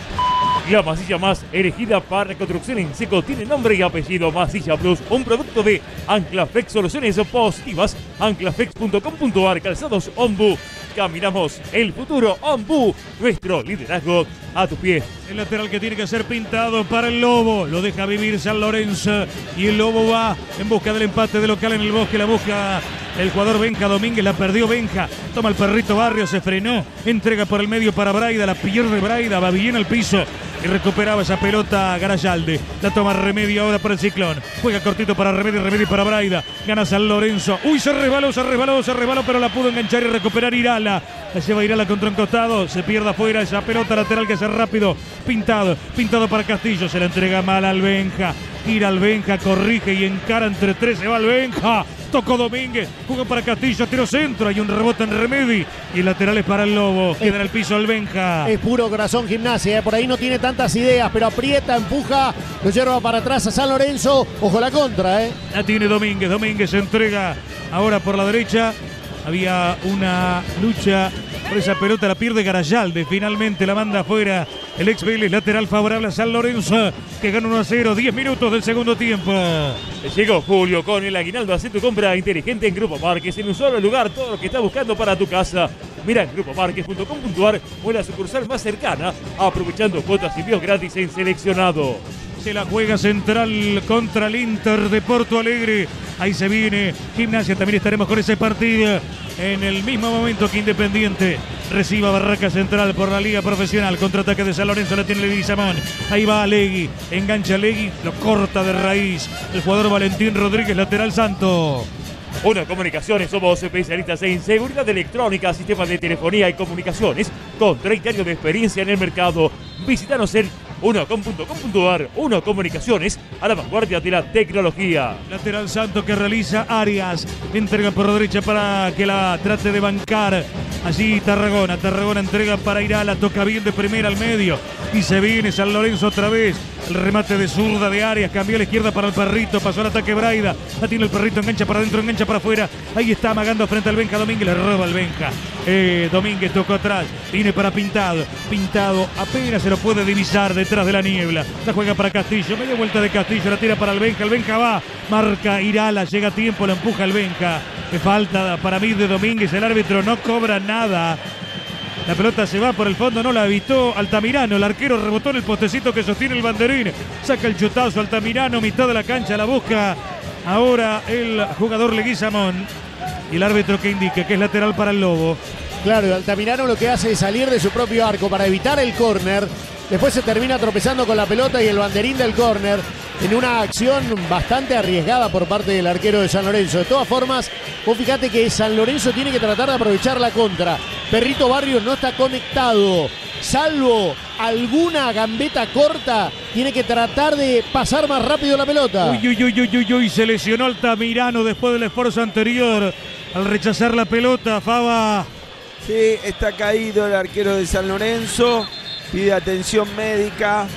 La masilla más elegida para reconstrucción en seco tiene nombre y apellido Masilla Plus, un producto de Anclaflex, soluciones positivas. Anclaflex punto com punto ar. Calzados Ombu. Caminamos el futuro. Ombu, nuestro liderazgo a tu pie. El lateral que tiene que ser pintado para el Lobo. Lo deja vivir San Lorenzo. Y el Lobo va en busca del empate de local en el Bosque. La busca el jugador Benja Domínguez. La perdió Benja. Toma el perrito Barrio. Se frenó. Entrega por el medio para Braida. La pierde Braida. Va bien al piso. Y recuperaba esa pelota Garayalde. La toma Remedio ahora para el Ciclón. Juega cortito para Remedio. Remedio para Braida. Gana San Lorenzo. Uy, se resbaló, se resbaló, se resbaló. Pero la pudo enganchar y recuperar Irala. La lleva Irala contra un costado. Se pierde afuera esa pelota lateral que hace rápido. Pintado. Pintado para Castillo. Se la entrega mal al Benja. Gira al Benja. Corrige y encara entre tres. Se va al Benja. Tocó Domínguez. Jugó para Castillo. Tiro centro. Hay un rebote en Remedi. Y el lateral es para el Lobo. Queda en el piso el Benja. Es puro corazón Gimnasia. ¿eh? Por ahí no tiene tantas ideas. Pero aprieta, empuja. Lo lleva para atrás a San Lorenzo. Ojo la contra. ¿eh? La tiene Domínguez. Domínguez se entrega ahora por la derecha. Había una lucha por esa pelota, la pierde Garayalde. Finalmente la manda afuera el ex Vélez, lateral favorable a San Lorenzo, que gana uno a cero, diez minutos del segundo tiempo. Llegó Julio con el aguinaldo. Haz tu compra inteligente en Grupo Márquez. En un solo lugar, todo lo que estás buscando para tu casa. Mira en grupo márquez punto com punto ar o en la sucursal más cercana, aprovechando cuotas y envíos gratis en seleccionado. Se la juega Central contra el Inter de Porto Alegre. Ahí se viene Gimnasia. También estaremos con ese partido en el mismo momento que Independiente reciba Barraca Central por la Liga Profesional. Contraataque de San Lorenzo, la tiene Leguizamón. Ahí va Legui, engancha Legui, lo corta de raíz el jugador Valentín Rodríguez, lateral Santo. Uno Comunicaciones, somos especialistas en seguridad electrónica, sistemas de telefonía y comunicaciones, con treinta años de experiencia en el mercado. Visítanos en uno com punto com punto ar. Uno Comunicaciones, a la vanguardia de la tecnología. Lateral Santo que realiza Arias. Entrega por la derecha para que la trate de bancar. Allí Tarragona. Tarragona entrega para Irala. Toca bien de primera al medio. Y se viene San Lorenzo otra vez. El remate de zurda de Arias. Cambió a la izquierda para el perrito. Pasó al ataque Braida. La tiene el perrito. Engancha para adentro. Engancha para afuera. Ahí está amagando frente al Benja Domínguez. Le roba el Benja. Eh, Domínguez tocó atrás. Tiene para Pintado. Pintado apenas se lo puede divisar detrás de la niebla. La juega para Castillo. Media vuelta de Castillo. La tira para el Benja. El Benja va. Marca Irala. Llega a tiempo. La empuja el Benja. Le falta para mí de Domínguez. El árbitro no cobra nada. La pelota se va por el fondo, no la evitó Altamirano. El arquero rebotó en el postecito que sostiene el banderín. Saca el chutazo Altamirano, mitad de la cancha, la busca ahora el jugador Leguizamón. Y el árbitro que indique que es lateral para el Lobo. Claro, Altamirano lo que hace es salir de su propio arco para evitar el córner. Después se termina tropezando con la pelota y el banderín del córner en una acción bastante arriesgada por parte del arquero de San Lorenzo. De todas formas, vos fíjate que San Lorenzo tiene que tratar de aprovechar la contra. Perrito Barrios no está conectado, salvo alguna gambeta corta, tiene que tratar de pasar más rápido la pelota. Uy, uy, uy, uy, uy, uy, se lesionó Altamirano después del esfuerzo anterior al rechazar la pelota, Faba. Sí, está caído el arquero de San Lorenzo, pide atención médica.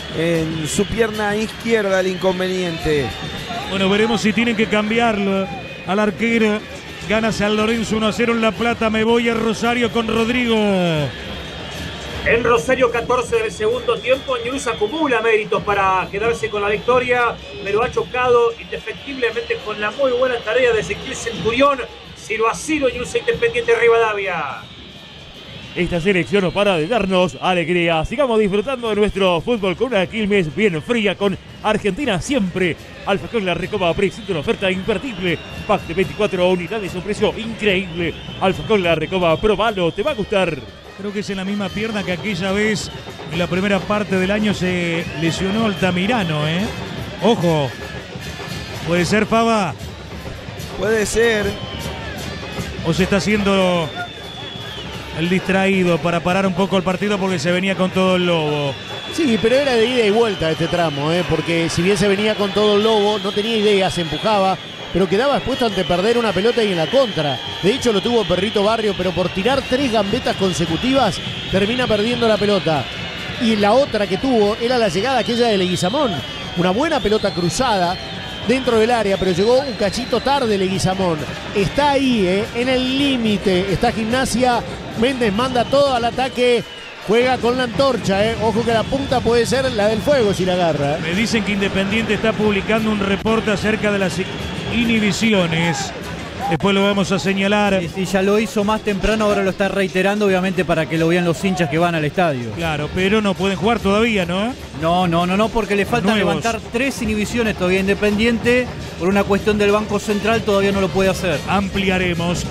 En su pierna izquierda el inconveniente. Bueno, veremos si tienen que cambiarlo al arquero. Gana San Lorenzo uno a cero en La Plata. Me voy a Rosario con Rodrigo. En Rosario catorce del segundo tiempo, News acumula méritos para quedarse con la victoria, pero ha chocado indefectiblemente con la muy buena tarea de Ezequiel Centurión. cero a cero News Independiente Rivadavia. Esta selección no para de darnos alegría. Sigamos disfrutando de nuestro fútbol con una Quilmes bien fría, con Argentina siempre. Alfajor La Recoba presenta una oferta imperdible. Pack de veinticuatro unidades a un precio increíble. Alfajor La Recoba, probalo, te va a gustar. Creo que es en la misma pierna que aquella vez en la primera parte del año se lesionó Altamirano, ¿eh? Ojo. Puede ser, Faba. Puede ser. O se está haciendo el distraído para parar un poco el partido porque se venía con todo el Lobo. Sí, pero era de ida y vuelta este tramo, ¿eh? Porque si bien se venía con todo el Lobo, no tenía idea, se empujaba, pero quedaba expuesto ante perder una pelota y en la contra. De hecho lo tuvo Perrito Barrio, pero por tirar tres gambetas consecutivas termina perdiendo la pelota. Y la otra que tuvo era la llegada aquella de Leguizamón. Una buena pelota cruzada dentro del área, pero llegó un cachito tarde Leguizamón. Está ahí, ¿eh? En el límite. Está Gimnasia. Méndez manda todo al ataque. Juega con la antorcha, ¿eh? Ojo que la punta puede ser la del fuego si la agarra. Me dicen que Independiente está publicando un reporte acerca de las inhibiciones. Después lo vamos a señalar. Y si ya lo hizo más temprano, ahora lo está reiterando, obviamente, para que lo vean los hinchas que van al estadio. Claro, pero no pueden jugar todavía, ¿no? No, no, no, no, porque le falta levantar tres inhibiciones todavía. Independiente, por una cuestión del Banco Central, todavía no lo puede hacer. Ampliaremos.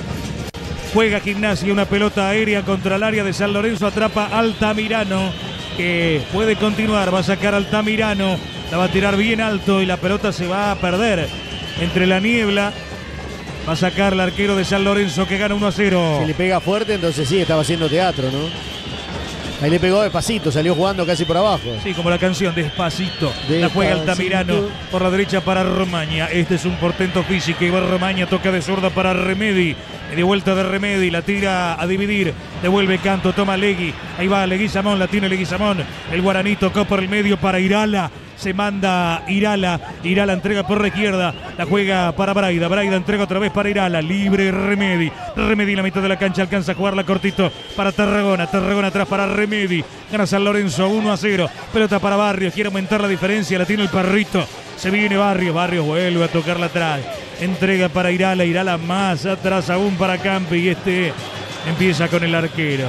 Juega Gimnasia, una pelota aérea contra el área de San Lorenzo, atrapa Altamirano, que puede continuar, va a sacar Altamirano, la va a tirar bien alto y la pelota se va a perder entre la niebla. Va a sacar el arquero de San Lorenzo que gana uno a cero. Si le pega fuerte, entonces sí, estaba haciendo teatro, ¿no? Ahí le pegó despacito, salió jugando casi por abajo. Sí, como la canción, despacito. Despacito. La juega Altamirano por la derecha para Romaña. Este es un portento físico. Y va Romaña, toca de zurda para Remedi. De vuelta de Remedi, la tira a dividir. Devuelve Canto, toma Legui. Ahí va Leguizamón, la tiene Leguizamón. El guaraní tocó por el medio para Irala. Se manda Irala, Irala entrega por la izquierda, la juega para Braida, Braida entrega otra vez para Irala, libre Remedi, Remedi en la mitad de la cancha, alcanza a jugarla cortito para Tarragona, Tarragona atrás para Remedi, gana San Lorenzo uno a cero, pelota para Barrios, quiere aumentar la diferencia, la tiene el Perrito, se viene Barrios, Barrios vuelve a tocarla atrás, entrega para Irala, Irala más atrás aún para Campi y este empieza con el arquero.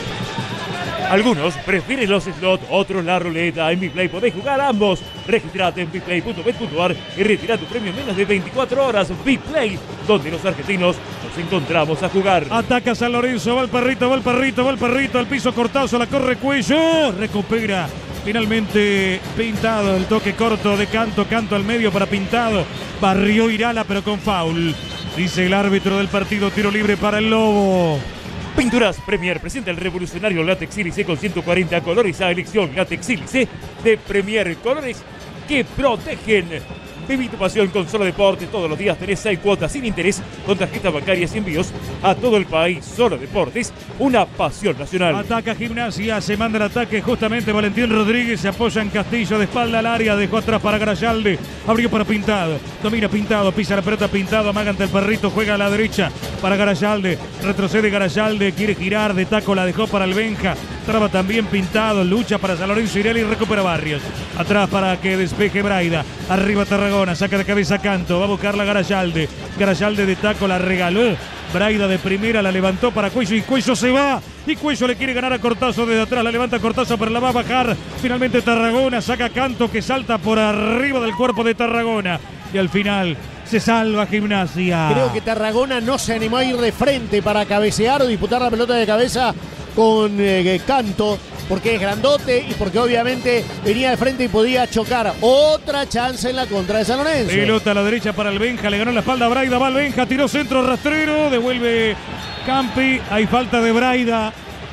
Algunos prefieren los slots, otros la ruleta. En BitPlay podés jugar ambos. Registrate en bitplay punto bet punto ar y retira tu premio en menos de veinticuatro horas. BitPlay, donde los argentinos nos encontramos a jugar. Ataca San Lorenzo, va el Perrito, va el Perrito, va el Perrito, al piso Cortazo, la corre Cuello, recupera. Finalmente Pintado, el toque corto de Canto, Canto al medio para Pintado. Barrió Irala pero con foul. Dice el árbitro del partido, tiro libre para el Lobo. Pinturas Premier presenta el revolucionario látex sílice con ciento cuarenta colores a elección. Látex sílice de Premier, colores que protegen. Viví tu pasión con Solo Deportes. Todos los días tenés seis cuotas sin interés con tarjetas bancarias y envíos a todo el país. Solo Deportes, una pasión nacional. Ataca Gimnasia, se manda el ataque justamente Valentín Rodríguez, se apoya en Castillo de espalda al área, dejó atrás para Garayalde, abrió para Pintado, domina Pintado, pisa la pelota Pintado, amaga ante el Perrito, juega a la derecha para Garayalde, retrocede Garayalde, quiere girar, de taco la dejó para el Benja, traba también Pintado, lucha para San Lorenzo Irela y recupera Barrios, atrás para que despeje Braida, arriba Tarragona, saca de cabeza Canto, va a buscar la Garayalde, Garayalde de taco la regaló, Braida de primera la levantó para Cuello y Cuello se va y Cuello le quiere ganar a Cortazo desde atrás, la levanta Cortazo pero la va a bajar, finalmente Tarragona saca Canto que salta por arriba del cuerpo de Tarragona y al final se salva Gimnasia. Creo que Tarragona no se animó a ir de frente para cabecear o disputar la pelota de cabeza con eh, Canto, porque es grandote y porque obviamente venía de frente y podía chocar. Otra chance en la contra de San Lorenzo. Pelota a la derecha para el Benja, le ganó la espalda a Braida, va el Benja, tiró centro rastrero, devuelve Campi, hay falta de Braida,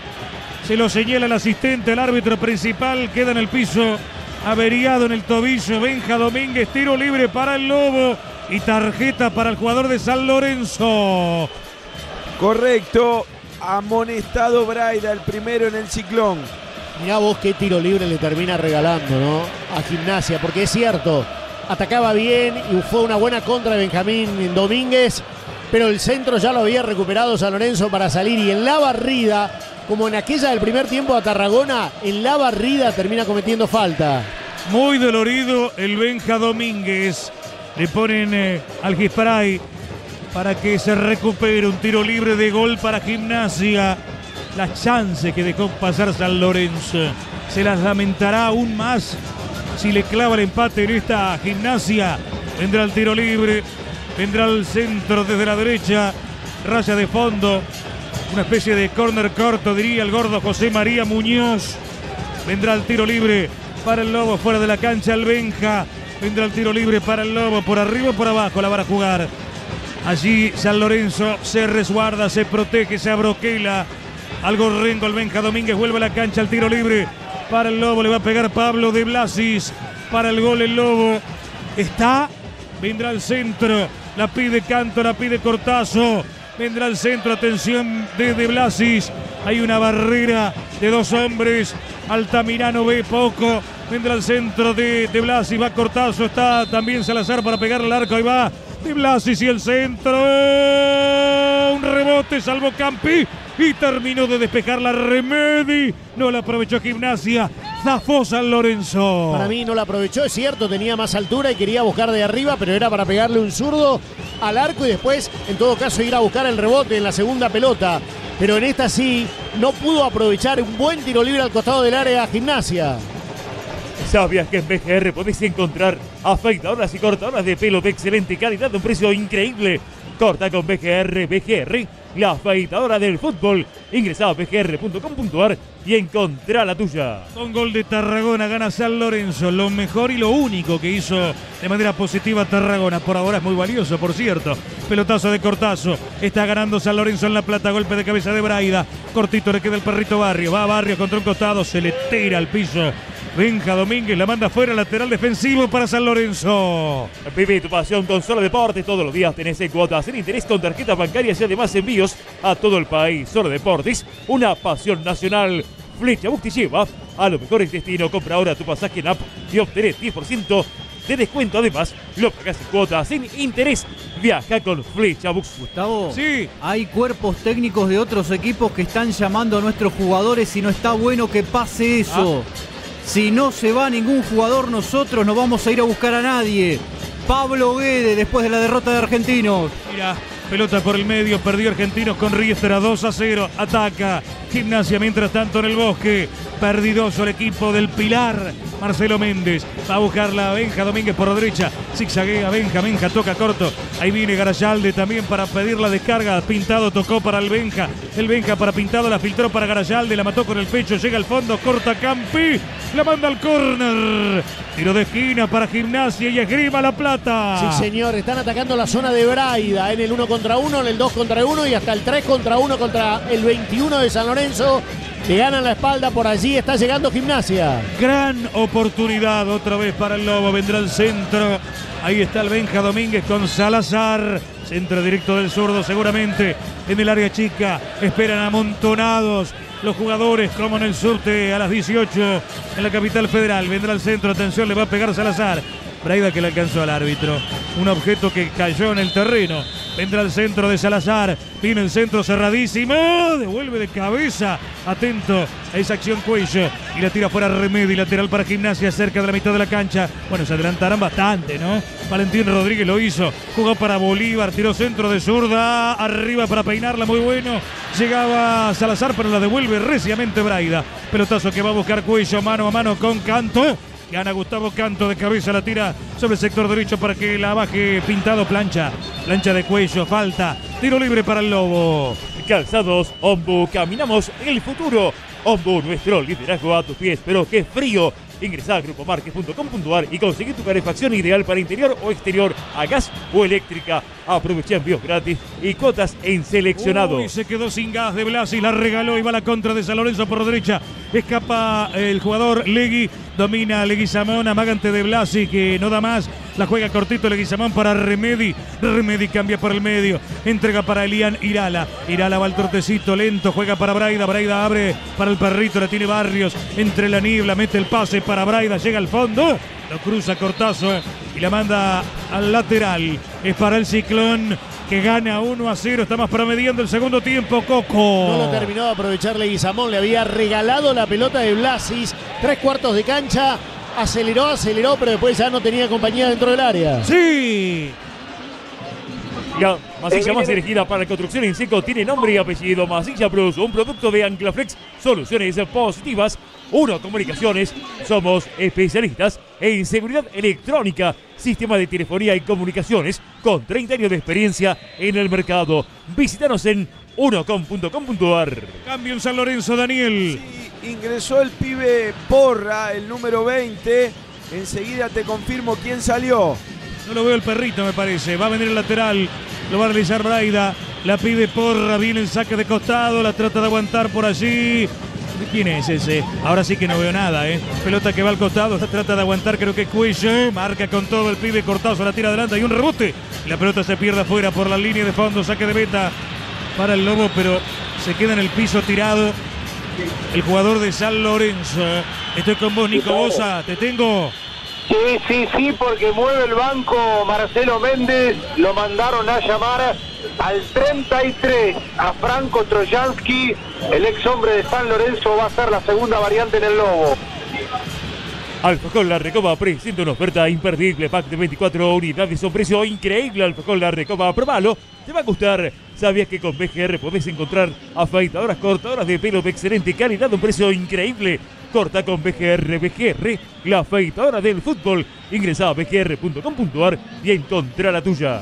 se lo señala el asistente, el árbitro principal, queda en el piso, averiado en el tobillo, Benja Domínguez, tiro libre para el Lobo y tarjeta para el jugador de San Lorenzo. Correcto, amonestado Braida, el primero en el ciclón. Mirá vos qué tiro libre le termina regalando, ¿no? A Gimnasia, porque es cierto, atacaba bien y fue una buena contra de Benjamín Domínguez, pero el centro ya lo había recuperado San Lorenzo para salir y en la barrida, como en aquella del primer tiempo a Tarragona, en la barrida termina cometiendo falta. Muy dolorido el Benja Domínguez, le ponen eh, al Gispray para que se recupere un tiro libre de gol para Gimnasia. La chance que dejó pasar San Lorenzo se las lamentará aún más si le clava el empate en esta Gimnasia. Vendrá el tiro libre, vendrá el centro desde la derecha, raya de fondo, una especie de córner corto diría el gordo José María Muñoz. Vendrá el tiro libre para el Lobo fuera de la cancha, el Benja. Vendrá el tiro libre para el Lobo por arriba o por abajo, la van a jugar. Allí San Lorenzo se resguarda, se protege, se abroquela. Algo rengo el Benja Domínguez, vuelve a la cancha, al tiro libre. Para el Lobo, le va a pegar Pablo de Blasis. Para el gol el Lobo. Está, vendrá al centro. La pide Canto, la pide Cortazo. Vendrá al centro, atención de De Blasis. Hay una barrera de dos hombres. Altamirano ve poco. Vendrá al centro de De Blasis, va Cortazo. Está también Salazar para pegarle al arco. Ahí va De Blasis y el centro. Un rebote, salvó Campi. Y terminó de despejar la Remedi. No la aprovechó Gimnasia. Zafó San Lorenzo. Para mí no la aprovechó, es cierto, tenía más altura y quería buscar de arriba, pero era para pegarle un zurdo al arco y después, en todo caso, ir a buscar el rebote en la segunda pelota. Pero en esta sí, no pudo aprovechar un buen tiro libre al costado del área Gimnasia. ¿Sabías que en B G R podés encontrar afeitadoras y cortadoras de pelo de excelente calidad a un precio increíble? Corta con B G R, B G R, la afeitadora del fútbol. Ingresá a b g r punto com punto a r y encontrá la tuya. Con gol de Tarragona gana San Lorenzo, lo mejor y lo único que hizo de manera positiva Tarragona. Por ahora es muy valioso, por cierto. Pelotazo de Cortazo, está ganando San Lorenzo en La Plata, golpe de cabeza de Braida. Cortito le queda el perrito Barrio, va a Barrio contra un costado, se le tira al piso. Benja Domínguez la manda fuera, lateral defensivo para San Lorenzo. Vive tu pasión con Solo Deportes. Todos los días tenés en cuotas en interés con tarjetas bancarias y además envíos a todo el país. Solo Deportes, una pasión nacional. Flecha Bus te lleva a los mejores destinos. Compra ahora tu pasaje en app y obtenés diez por ciento de descuento. Además, lo pagás en cuotas sin interés. Viaja con Flecha Bus. Gustavo, sí. Hay cuerpos técnicos de otros equipos que están llamando a nuestros jugadores y no está bueno que pase eso. Ah. Si no se va ningún jugador, nosotros no vamos a ir a buscar a nadie. Pablo Guede, después de la derrota de Argentinos. Mira, pelota por el medio, perdió Argentinos con Riestra, dos a cero. Ataca Gimnasia, mientras tanto en el Bosque. Perdidoso el equipo del Pilar. Marcelo Méndez va a buscarla a Benja Domínguez por la derecha. Zigzaguea Benja, Benja toca corto. Ahí viene Garayalde también para pedir la descarga. Pintado tocó para el Benja. El Benja para Pintado, la filtró para Garayalde. La mató con el pecho, llega al fondo, corta Campi. La manda al córner. Tiro de esquina para Gimnasia y Esgrima La Plata. Sí, señor, están atacando la zona de Braida en el uno contra uno, en el dos contra uno y hasta el tres contra uno contra el veintiuno de San Lorenzo. Le ganan la espalda, por allí está llegando Gimnasia. Gran oportunidad otra vez para el Lobo, vendrá el centro. Ahí está el Benja Domínguez con Salazar. Centro directo del zurdo seguramente en el área chica. Esperan amontonados los jugadores como en el surte a las dieciocho en la capital federal. Vendrá el centro, atención, le va a pegar Salazar. Braida que le alcanzó al árbitro. Un objeto que cayó en el terreno. Vendrá el centro de Salazar. Viene el centro cerradísimo. Devuelve de cabeza. Atento a esa acción Cuello. Y la tira fuera Remedi. Lateral para Gimnasia cerca de la mitad de la cancha. Bueno, se adelantarán bastante, ¿no? Valentín Rodríguez lo hizo. Jugó para Bolívar. Tiró centro de zurda. Arriba para peinarla. Muy bueno. Llegaba Salazar, pero la devuelve reciamente Braida. Pelotazo que va a buscar Cuello. Mano a mano con Canto. Gana Gustavo Canto de cabeza, la tira sobre el sector derecho para que la baje Pintado. Plancha, plancha de Cuello, falta, tiro libre para el Lobo. Calzados Ombu, caminamos el futuro. Ombu, nuestro liderazgo a tus pies, pero qué frío. Ingresá a grupo marques punto com punto a r y conseguí tu calefacción ideal para interior o exterior, a gas o eléctrica. Aprovecha envíos gratis y cuotas en seleccionado. Uy, se quedó sin gas de Blasi, la regaló y va a la contra de San Lorenzo por la derecha. Escapa el jugador Legui, domina Leguizamón, amagante de Blasi que no da más. La juega cortito Leguizamón para Remedi. Remedi cambia por el medio. Entrega para Elian Irala. Irala va al trotecito lento. Juega para Braida. Braida abre para el perrito. La tiene Barrios. Entre la niebla. Mete el pase para Braida. Llega al fondo. Lo cruza Cortazo y la manda al lateral. Es para el Ciclón que gana uno a cero. Está más promediando el segundo tiempo. Coco. No lo terminó de aprovechar Leguizamón. Le había regalado la pelota de Blasis. Tres cuartos de cancha. Aceleró, aceleró, pero después ya no tenía compañía dentro del área. ¡Sí! La masilla más elegida para la construcción en seco tiene nombre y apellido. Masilla Plus, un producto de Anclaflex. Soluciones positivas. Uno Comunicaciones. Somos especialistas en seguridad electrónica, sistema de telefonía y comunicaciones con treinta años de experiencia en el mercado. Visítanos en unocom punto com punto a r. Cambio en San Lorenzo, Daniel. Sí, ingresó el pibe Porra, el número veinte. Enseguida te confirmo quién salió. No lo veo el perrito, me parece. Va a venir el lateral Lo va a realizar Braida. La pide Porra. Viene el saque de costado. La trata de aguantar por allí. ¿Quién es ese? Ahora sí que no veo nada, ¿eh? Pelota que va al costado. La trata de aguantar. Creo que Cuello. Marca con todo el pibe. Cortazo. La tira adelante. Hay un rebote. La pelota se pierde afuera por la línea de fondo. Saque de meta para el Lobo, pero se queda en el piso tirado el jugador de San Lorenzo. Estoy con vos, Nico Bosa. Te tengo. Sí, sí, sí, porque mueve el banco Marcelo Méndez. Lo mandaron a llamar al treinta y tres a Franco Trojansky. El ex hombre de San Lorenzo va a ser la segunda variante en el Lobo. Alfajor La Recoba presenta una oferta imperdible, pack de veinticuatro unidades a un precio increíble. Alfajor La Recoba, probalo, te va a gustar. ¿Sabías que con B G R podés encontrar afeitadoras, cortadoras de pelo de excelente calidad a un precio increíble? Corta con B G R. B G R, la afeitadora del fútbol. Ingresa a b g r punto com punto a r y encontrá la tuya.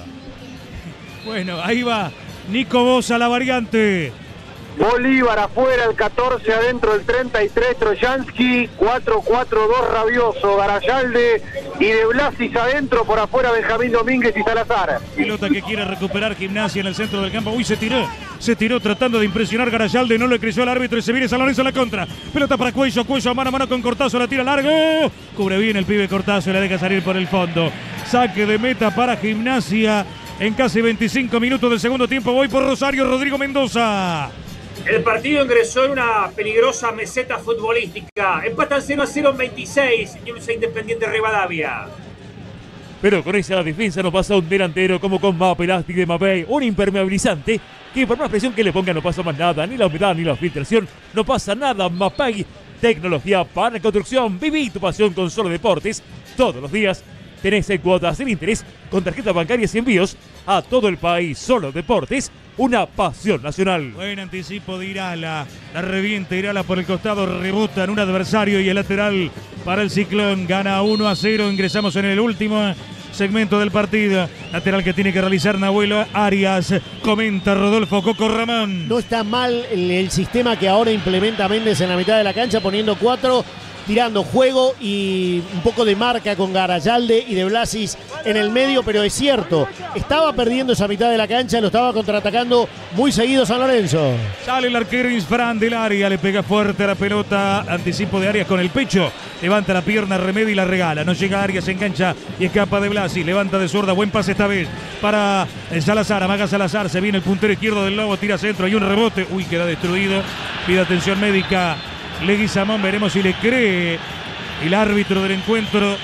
Bueno, ahí va Nico Bosa, la variante. Bolívar afuera, el catorce adentro, el treinta y tres Trojansky, cuatro cuatro dos Rabioso, Garayalde y De Blasis adentro, por afuera Benjamín Domínguez y Salazar. Pelota que quiere recuperar Gimnasia en el centro del campo. Uy, se tiró, se tiró tratando de impresionar Garayalde, no le creyó al árbitro y se viene San Lorenzo a la contra. Pelota para Cuello, Cuello mano a mano con Cortazo, la tira largo. Cubre bien el pibe Cortazo y la deja salir por el fondo. Saque de meta para Gimnasia en casi veinticinco minutos del segundo tiempo. Voy por Rosario, Rodrigo Mendoza. El partido ingresó en una peligrosa meseta futbolística. Empatan cero a cero en veintiséis. Newell's Independiente Rivadavia. Pero con esa defensa no pasa un delantero como con Map Elastic de Mapei, un impermeabilizante que por más presión que le ponga no pasa más nada, ni la humedad ni la filtración, no pasa nada. Mapei, tecnología para construcción. Viví tu pasión con Solo Deportes todos los días. Tenés en cuotas sin interés con tarjetas bancarias y envíos a todo el país. Solo Deportes, una pasión nacional. Buen anticipo de Irala. La revienta Irala por el costado. Rebota en un adversario y el lateral para el Ciclón. Gana uno a cero. Ingresamos en el último segmento del partido. Lateral que tiene que realizar Nahuel Arias. Comenta Rodolfo Coco Ramón. No está mal el, el sistema que ahora implementa Méndez en la mitad de la cancha, poniendo cuatro, tirando juego y un poco de marca con Garayalde y De Blasis en el medio, pero es cierto, estaba perdiendo esa mitad de la cancha, lo estaba contraatacando muy seguido San Lorenzo. Sale el arquero Isfran del área, le pega fuerte a la pelota, anticipo de Arias con el pecho, levanta la pierna, remedia y la regala, no llega a Arias, se engancha y escapa De Blasis, levanta de zurda, buen pase esta vez para Salazar, amaga Salazar, se viene el puntero izquierdo del Lobo, tira centro, hay un rebote, uy, queda destruido, pide atención médica Leguizamón, veremos si le cree el árbitro del encuentro.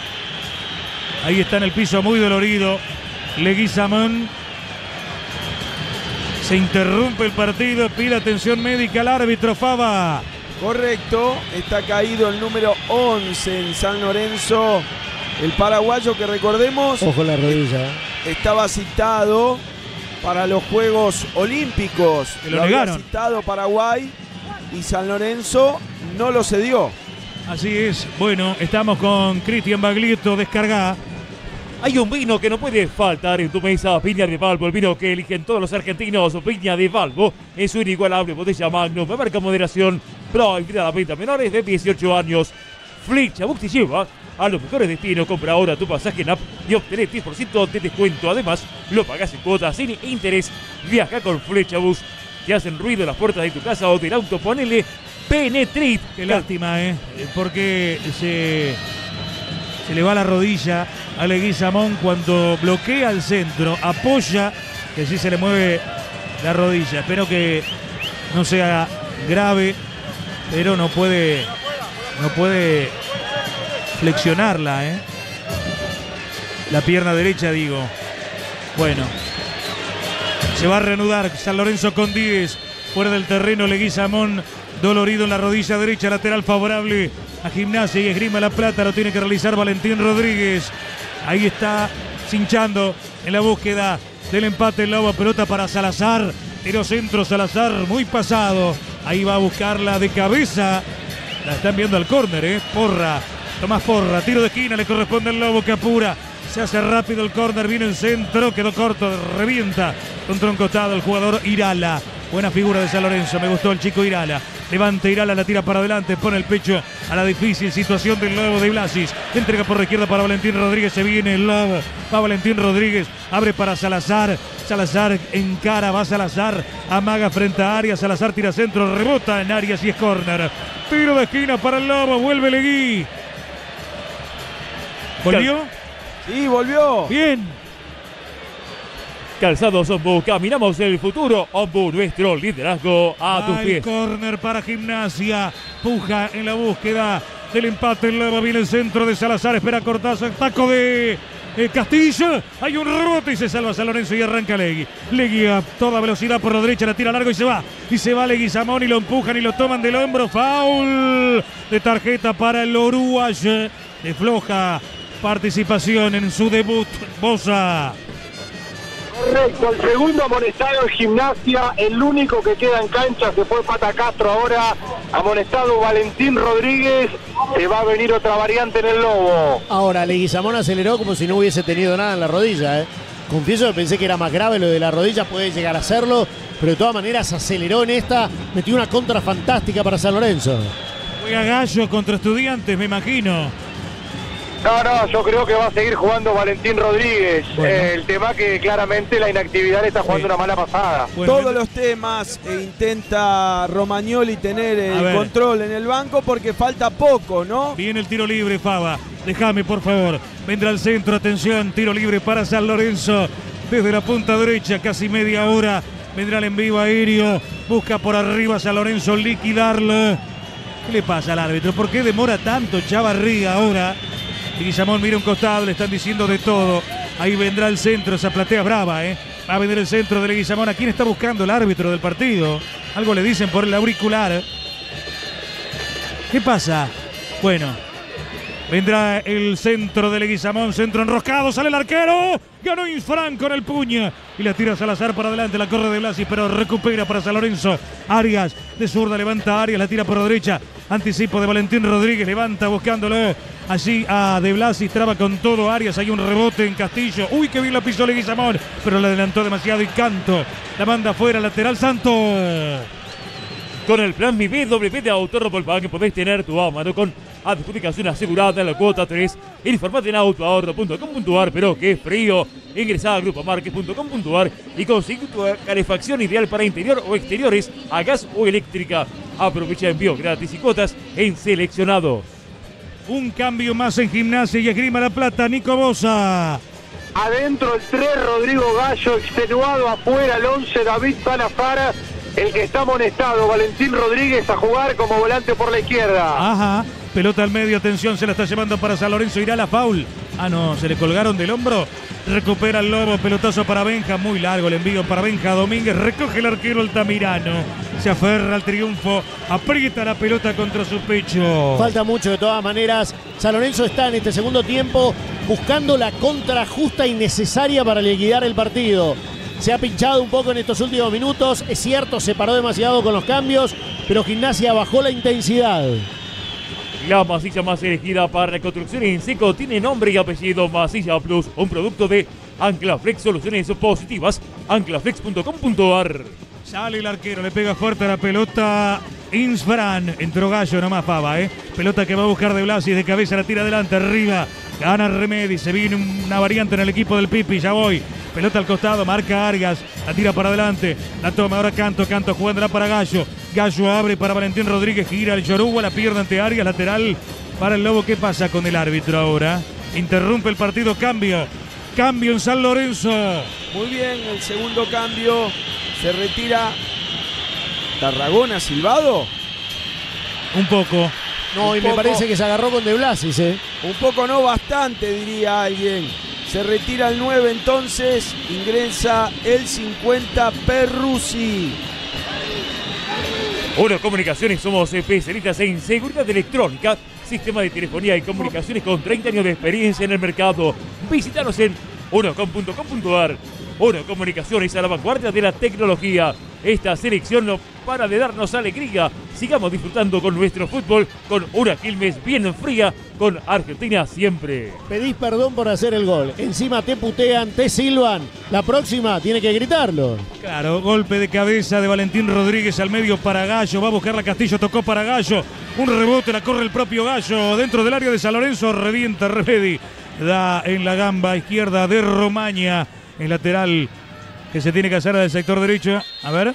Ahí está en el piso muy dolorido Leguizamón. Se interrumpe el partido, pide atención médica al árbitro Fava. Correcto, está caído el número once en San Lorenzo, el paraguayo que recordemos, ojo la rodilla, estaba citado para los Juegos Olímpicos. Que lo, lo negaron. Había citado Paraguay y San Lorenzo no lo cedió. Así es. Bueno, estamos con Cristian Baglietto, descargá. Hay un vino que no puede faltar en tu mesa, Viña de Valvo, el vino que eligen todos los argentinos. Viña de Valvo es una inigualable botella Magnum, de marca moderación, prohibida la venta a menores de dieciocho años. Fletchabus te lleva a los mejores destinos. Compra ahora tu pasaje en app y obtener diez por ciento de descuento. Además, lo pagas en cuotas sin interés. Viaja con Fletchabus. Te hacen ruido las puertas de tu casa o del auto, ponele Penetrit. Qué lástima, ¿eh? Porque se, se le va la rodilla a Leguizamón cuando bloquea el centro, apoya, que sí se le mueve la rodilla. Espero que no sea grave, pero no puede, no puede flexionarla, ¿eh? La pierna derecha, digo. Bueno. Se va a reanudar San Lorenzo con diez. Fuera del terreno Leguizamón, dolorido en la rodilla derecha, lateral favorable a Gimnasia y Esgrima La Plata. Lo tiene que realizar Valentín Rodríguez. Ahí está cinchando en la búsqueda del empate el Lobo. Pelota para Salazar. Tiro centro Salazar, muy pasado. Ahí va a buscarla de cabeza. La están viendo al córner, ¿eh? Porra. Tomás Porra. Tiro de esquina, le corresponde al Lobo que apura. Se hace rápido el córner, viene el centro, quedó corto, revienta contra un costado el jugador Irala. Buena figura de San Lorenzo, me gustó el chico Irala. Levanta Irala, la tira para adelante, pone el pecho a la difícil situación del Lobo de Blasis. Entrega por la izquierda para Valentín Rodríguez, se viene el Lobo. Va Valentín Rodríguez, abre para Salazar. Salazar encara, va Salazar, amaga frente a Arias, Salazar tira centro, rebota en Arias y es córner. Tiro de esquina para el Lobo, vuelve Legui. ¿Volvió? Sí, volvió. Bien. Calzados Ombu, caminamos el futuro. Ombu, nuestro liderazgo a tus pies. Córner para Gimnasia. Puja en la búsqueda del empate. El Lobo viene el centro de Salazar. Espera Cortázar. Taco de eh, Castillo. Hay un rebote y se salva San Lorenzo y arranca Legui. Legui a toda velocidad por la derecha. La tira largo y se va. Y se va Leguizamón y lo empujan y lo toman del hombro. Foul de tarjeta para el uruguayo. De floja participación en su debut. Bosa. Correcto, el segundo amonestado en Gimnasia, el único que queda en cancha se fue Pata Castro ahora, amonestado Valentín Rodríguez, se va a venir otra variante en el Lobo. Ahora Leguizamón aceleró como si no hubiese tenido nada en la rodilla, ¿eh? Confieso que pensé que era más grave lo de la rodilla, puede llegar a serlo, pero de todas maneras aceleró en esta, metió una contra fantástica para San Lorenzo. Juega Gallo contra Estudiantes, me imagino. No, no, yo creo que va a seguir jugando Valentín Rodríguez. Bueno. Eh, el tema que claramente la inactividad le está jugando sí. una mala pasada. Bueno, todos los temas e intenta Romagnoli tener el control en el banco porque falta poco, ¿no? Viene el tiro libre, Fava. Déjame, por favor. Vendrá al centro, atención, tiro libre para San Lorenzo. Desde la punta derecha, casi media hora. Vendrá el envío aéreo. Busca por arriba San Lorenzo liquidarlo. ¿Qué le pasa al árbitro? ¿Por qué demora tanto Chavarría ahora? Leguizamón mira un costado, le están diciendo de todo. Ahí vendrá el centro, esa platea brava, ¿eh? Va a venir el centro de Leguizamón. ¿A quién está buscando el árbitro del partido? Algo le dicen por el auricular. ¿Qué pasa? Bueno, vendrá el centro de Leguizamón, centro enroscado, sale el arquero. Ganó Insfran con el puño. Y la tira Salazar para adelante, la corre de Blasi, pero recupera para San Lorenzo. Arias, de zurda, levanta Arias, la tira por la derecha. Anticipo de Valentín Rodríguez, levanta buscándolo. Allí a De Blasi, traba con todo Arias, hay un rebote en Castillo. Uy, que bien la pisó Leguizamón, pero la adelantó demasiado y Canto. La manda afuera, lateral Santos. Con el plan Mi B W de Autorrepolpaga que podés tener tu auto con adjudicación asegurada en la cuota tres. Informate en autoahorro punto com punto ar, pero qué frío. Ingresá a grupomarket punto com punto ar y consigue tu calefacción ideal para interior o exteriores a gas o eléctrica. Aprovecha envío gratis y cuotas en seleccionado. Un cambio más en Gimnasia y Esgrima La Plata, Nico Bosa. Adentro el tres, Rodrigo Gallo, extenuado afuera el once, David Salazar. El que está amonestado, Valentín Rodríguez, a jugar como volante por la izquierda. Ajá, pelota al medio, atención, se la está llevando para San Lorenzo, irá la foul. Ah, no, se le colgaron del hombro. Recupera el Lobo, pelotazo para Benja, muy largo el envío para Benja Domínguez. Recoge el arquero Altamirano. Se aferra al triunfo, aprieta la pelota contra su pecho. Falta mucho de todas maneras. San Lorenzo está en este segundo tiempo buscando la contra justa y necesaria para liquidar el partido. Se ha pinchado un poco en estos últimos minutos. Es cierto, se paró demasiado con los cambios, pero Gimnasia bajó la intensidad. La masilla más elegida para reconstrucción en seco tiene nombre y apellido Masilla Plus, un producto de Anclaflex, soluciones positivas, anclaflex punto com punto ar. Sale el arquero, le pega fuerte a la pelota Insfran. Entró Gallo nomás, Fava, ¿eh? Pelota que va a buscar De Blasi, de cabeza la tira adelante, arriba. Gana Remedi, se viene una variante en el equipo del Pipi, ya voy. Pelota al costado, marca Arias, la tira para adelante, la toma ahora Canto, Canto jugándola para Gallo. Gallo abre para Valentín Rodríguez, gira el Yoruba, la pierde ante Arias, lateral para el Lobo. ¿Qué pasa con el árbitro ahora? Interrumpe el partido, cambio. Cambio en San Lorenzo. Muy bien, el segundo cambio. Se retira Tarragona, silbado. Un poco. No, un y poco, me parece que se agarró con De Blasis, ¿eh? Un poco no, bastante, diría alguien. Se retira el nueve entonces, ingresa el cincuenta Perruzzi. Oro Comunicaciones, somos especialistas en seguridad electrónica, sistema de telefonía y comunicaciones con treinta años de experiencia en el mercado. Visítanos en orocom punto com punto ar. Oro Comunicaciones, a la vanguardia de la tecnología. Esta selección no para de darnos alegría. Sigamos disfrutando con nuestro fútbol, con una Quilmes bien fría, con Argentina siempre. Pedís perdón por hacer el gol. Encima te putean, te silban. La próxima tiene que gritarlo. Claro, golpe de cabeza de Valentín Rodríguez al medio para Gallo. Va a buscar la Castillo, tocó para Gallo. Un rebote, la corre el propio Gallo. Dentro del área de San Lorenzo, revienta Remedi. Da en la gamba izquierda de Romaña. En lateral que se tiene que hacer del sector derecho. A ver.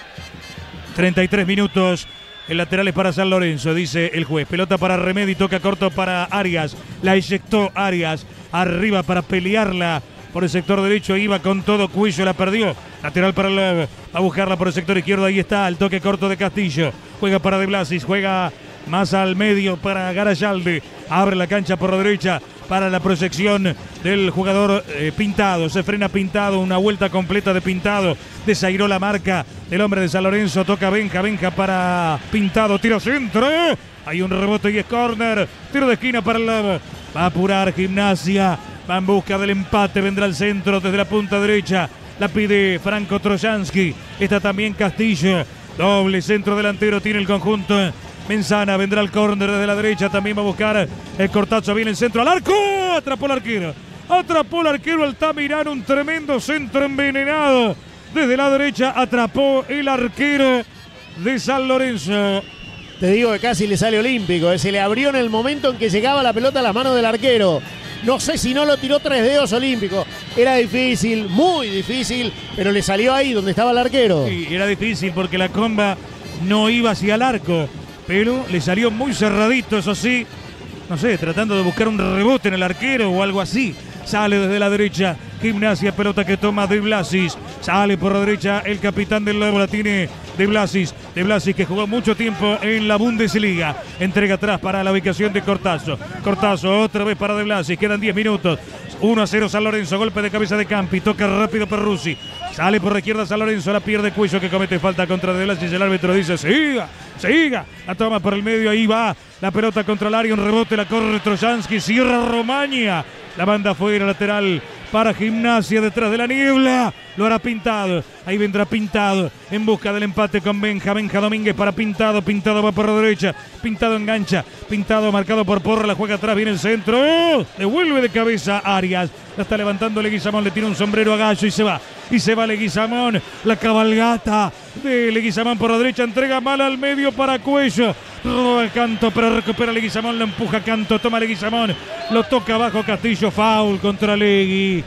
treinta y tres minutos. El lateral es para San Lorenzo, dice el juez. Pelota para Remedi, toca corto para Arias. La eyectó Arias. Arriba para pelearla por el sector derecho. Iba con todo, Cuello la perdió. Lateral para el... Va a buscarla por el sector izquierdo. Ahí está el toque corto de Castillo. Juega para De Blasis. Juega más al medio para Garayalde. Abre la cancha por la derecha para la proyección del jugador eh, Pintado. Se frena Pintado, una vuelta completa de Pintado. Desairó la marca del hombre de San Lorenzo. Toca Benja, Benja para Pintado. Tiro centro. Hay un rebote y es córner. Tiro de esquina para el... Va a apurar Gimnasia. Va en busca del empate. Vendrá el centro desde la punta derecha. La pide Franco Trojansky. Está también Castillo. Doble centro delantero tiene el conjunto Menzana. Vendrá el córner desde la derecha. También va a buscar el Cortazo. Viene el centro al arco. Atrapó el arquero. Atrapó el arquero Altamirano. Un tremendo centro envenenado. Desde la derecha atrapó el arquero de San Lorenzo. Te digo que casi le sale olímpico. ¿eh? Se le abrió en el momento en que llegaba la pelota a las manos del arquero. No sé si no lo tiró tres dedos olímpico. Era difícil, muy difícil, pero le salió ahí donde estaba el arquero. Sí, era difícil porque la comba no iba hacia el arco, pero le salió muy cerradito, eso sí. No sé, tratando de buscar un rebote en el arquero o algo así. Sale desde la derecha Gimnasia, pelota que toma De Blasis. Sale por la derecha el capitán del Lobo, la tiene De Blasis. De Blasis que jugó mucho tiempo en la Bundesliga. Entrega atrás para la ubicación de Cortazo. Cortazo otra vez para De Blasis. Quedan diez minutos. uno a cero San Lorenzo. Golpe de cabeza de Campi. Toca rápido Perruzzi. Sale por la izquierda San Lorenzo. La pierde Cuello que comete falta contra De Blasis. El árbitro dice siga, siga. La toma por el medio. Ahí va la pelota contra el área. Un rebote. La corre Trojansky. Cierra Romaña. La banda afuera, lateral para Gimnasia detrás de la niebla. Lo hará Pintado. Ahí vendrá Pintado en busca del empate con Benja. Benja Domínguez para Pintado. Pintado va por la derecha. Pintado engancha. Pintado marcado por Porra. La juega atrás. Viene el centro. ¡Oh! Devuelve de cabeza Arias. La está levantando Leguizamón. Le tira un sombrero a Gallo y se va. Y se va Leguizamón. La cabalgata de Leguizamón por la derecha. Entrega mal al medio para Cuello. Roba Canto, pero recupera Leguizamón. Lo empuja Canto. Toma Leguizamón. Lo toca abajo Castillo. Foul contra Legui.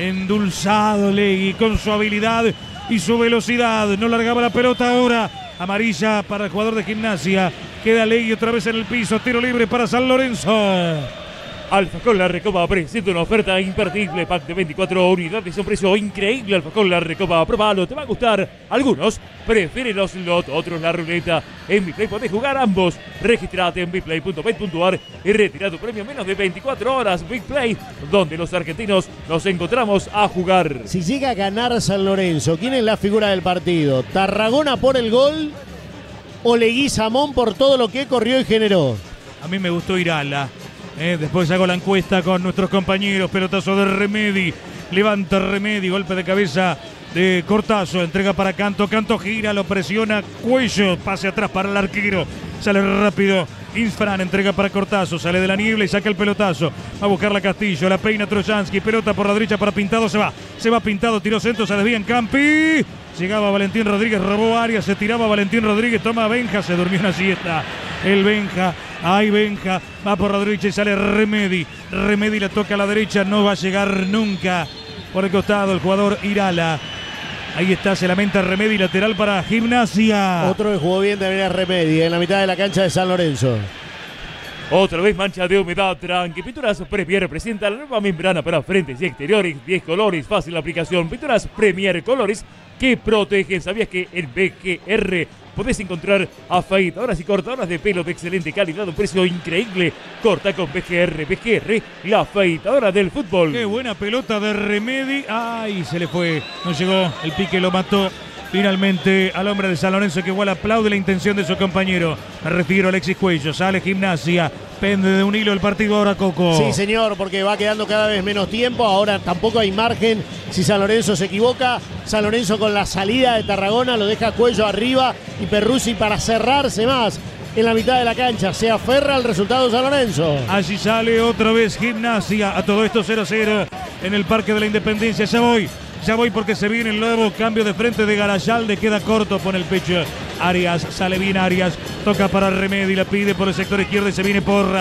Endulzado Legui con su habilidad y su velocidad. No largaba la pelota ahora. Amarilla para el jugador de Gimnasia. Queda Legui otra vez en el piso. Tiro libre para San Lorenzo. Alfajor La Recoba presenta una oferta imperdible. Pack de veinticuatro unidades a un precio increíble. Alfajor La Recoba, probalo, te va a gustar. Algunos prefieren los slot, otros la ruleta. En Biplay podés jugar ambos. Registrate en biplay punto bet punto ar y retira tu premio en menos de veinticuatro horas. Biplay, donde los argentinos nos encontramos a jugar. Si llega a ganar San Lorenzo, ¿quién es la figura del partido? ¿Tarragona por el gol o Leguizamón por todo lo que corrió y generó? A mí me gustó Irala. Eh, después hago la encuesta con nuestros compañeros. Pelotazo de Remedi. Levanta Remedi. Golpe de cabeza de Cortazo. Entrega para Canto. Canto gira. Lo presiona Cuello. Pase atrás para el arquero. Sale rápido. Insfran entrega para Cortazo. Sale de la niebla y saca el pelotazo. Va a buscar la Castillo. La peina Trojansky. Pelota por la derecha para Pintado. Se va. Se va Pintado. Tiró centro. Se desvía en Campi. Llegaba Valentín Rodríguez. Robó área. Se tiraba Valentín Rodríguez. Toma Benja. Se durmió una siesta. El Benja. Ahí Benja, va por la derecha y sale Remedi. Remedi la toca a la derecha, no va a llegar nunca. Por el costado el jugador Irala. Ahí está, se lamenta Remedi, lateral para Gimnasia. Otro que jugó bien también es Remedi, en la mitad de la cancha de San Lorenzo. Otra vez mancha de humedad, tranqui. Pinturas Premier presenta la nueva membrana para frentes y exteriores. diez colores, fácil aplicación. Pinturas Premier Colores que protegen. ¿Sabías que en B G R podés encontrar afeitadoras y cortadoras de pelo de excelente calidad a un precio increíble? Corta con B G R. B G R, la afeitadora del fútbol. Qué buena pelota de Remedi. Ay, se le fue. No llegó. El pique lo mató. Finalmente al hombre de San Lorenzo, que igual aplaude la intención de su compañero. Me refiero a Alexis Cuello. Sale Gimnasia. Pende de un hilo el partido ahora, Coco. Sí, señor, porque va quedando cada vez menos tiempo. Ahora tampoco hay margen si San Lorenzo se equivoca. San Lorenzo con la salida de Tarragona lo deja Cuello arriba y Perruzzi para cerrarse más en la mitad de la cancha. Se aferra al resultado de San Lorenzo. Allí sale otra vez Gimnasia. A todo esto cero cero en el Parque de la Independencia. Ya voy. Ya voy porque se viene el nuevo cambio de frente de Garayalde. Queda corto, pone el pecho Arias. Sale bien Arias. Toca para Remedi. La pide por el sector izquierdo y se viene Porra.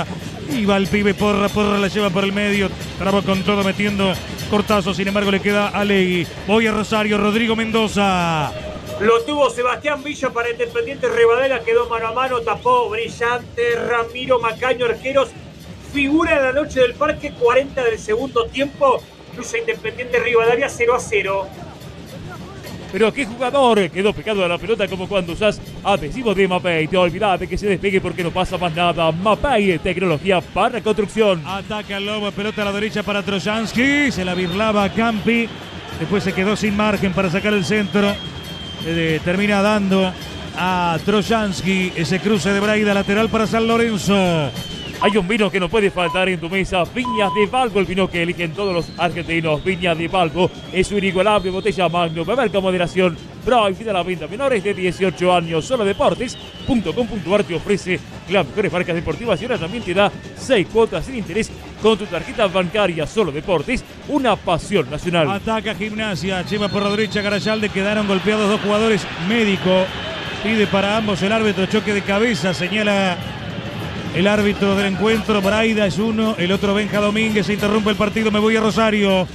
Y va el pibe Porra, Porra la lleva por el medio, traba con todo metiendo cortazo, sin embargo le queda a Legui. Voy a Rosario, Rodrigo Mendoza. Lo tuvo Sebastián Villa para Independiente Rivadavia, quedó mano a mano, tapó brillante Ramiro Macaño, arqueros. Figura en la noche del Parque, cuarenta del segundo tiempo. Luce Independiente Rivadavia cero a cero. Pero qué jugador, quedó pegado a la pelota como cuando usás adhesivo de Mapei. Te olvidate que se despegue porque no pasa más nada. Mapei, tecnología para construcción. Ataca el Lobo, pelota a la derecha para Trojansky. Se la birlaba Campi. Después se quedó sin margen para sacar el centro. Eh, termina dando a Trojansky ese cruce de Braida lateral para San Lorenzo. Hay un vino que no puede faltar en tu mesa, Viñas de Valgo, el vino que eligen todos los argentinos. Viñas de Valgo es su inigualable botella Magnum, beber con moderación. Prohibida la venta a menores de dieciocho años. Solo deportes punto com punto ar te ofrece las mejores marcas deportivas y ahora también te da seis cuotas sin interés con tu tarjeta bancaria. Solo Deportes, una pasión nacional. Ataca Gimnasia, lleva por la derecha Garayalde, quedaron golpeados dos jugadores. Médico pide para ambos el árbitro choque de cabeza, señala el árbitro del encuentro. Braida es uno, el otro Benja Domínguez. Se interrumpe el partido, me voy a Rosario.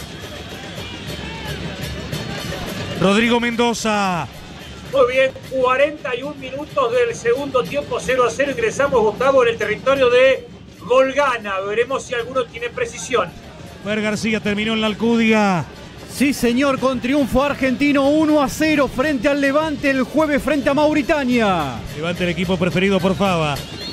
Rodrigo Mendoza. Muy bien, cuarenta y un minutos del segundo tiempo, cero a cero. Ingresamos, Gustavo, en el territorio de Golgana. Veremos si alguno tiene precisión. Fer García terminó en la Alcudia. Sí, señor, con triunfo argentino uno a cero frente al Levante el jueves frente a Mauritania. Levante, el equipo preferido por Fava.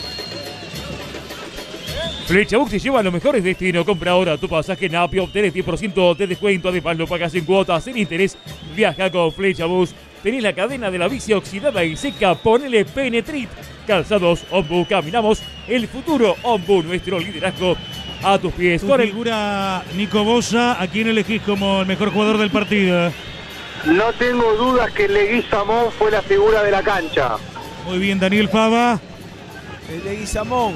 Flechabooks te lleva a los mejores destinos. Compra ahora tu pasaje en Apio, obtenés diez por ciento de descuento. Además lo pagas en cuotas sin interés. Viaja con Flechabooks. Tenés la cadena de la bici oxidada y seca. Ponele Penetrit. Calzados Ombu. Caminamos el futuro Ombu. Nuestro liderazgo a tus pies. Tu figura Nico Bosa, ¿a quién elegís como el mejor jugador del partido? No tengo dudas que Leguizamón fue la figura de la cancha. Muy bien, Daniel Fava. El Leguizamón.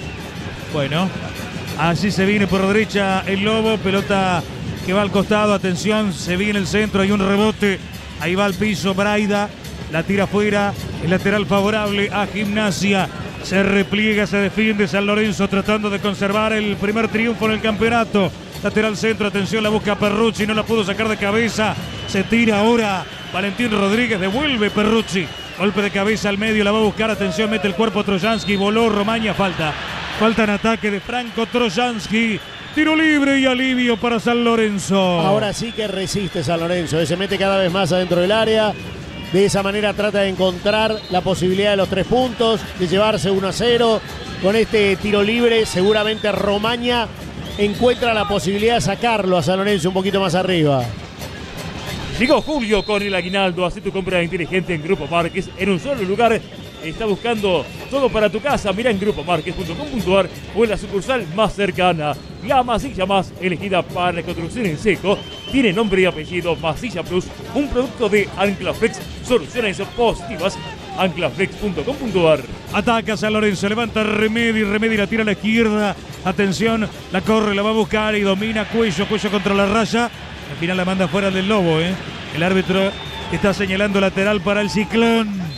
Bueno, así se viene por derecha el Lobo, pelota que va al costado, atención, se viene el centro, hay un rebote, ahí va al piso Braida, la tira afuera, el lateral favorable a Gimnasia, se repliega, se defiende San Lorenzo tratando de conservar el primer triunfo en el campeonato. Lateral centro, atención, la busca Perrucci, no la pudo sacar de cabeza, se tira ahora Valentín Rodríguez, devuelve Perrucci, golpe de cabeza al medio, la va a buscar, atención, mete el cuerpo Trojansky, voló Romaña, falta. Falta en ataque de Franco Trojansky. Tiro libre y alivio para San Lorenzo. Ahora sí que resiste San Lorenzo. Se mete cada vez más adentro del área. De esa manera trata de encontrar la posibilidad de los tres puntos, de llevarse uno a cero. Con este tiro libre seguramente Romaña encuentra la posibilidad de sacarlo a San Lorenzo un poquito más arriba. Llegó Julio con el aguinaldo. Haz tu compra inteligente en Grupo Márquez en un solo lugar. Está buscando todo para tu casa. Mira en grupo márquez punto com punto ar o en la sucursal más cercana. La masilla más elegida para la construcción en seco tiene nombre y apellido Masilla Plus, un producto de Anclaflex. Soluciones positivas. Anclaflex punto com punto ar. Ataca San Lorenzo, levanta Remedi, Remedi la tira a la izquierda. Atención, la corre, la va a buscar y domina Cuello, Cuello contra la raya. Al final la manda fuera del Lobo, ¿eh? El árbitro está señalando lateral para el Ciclón.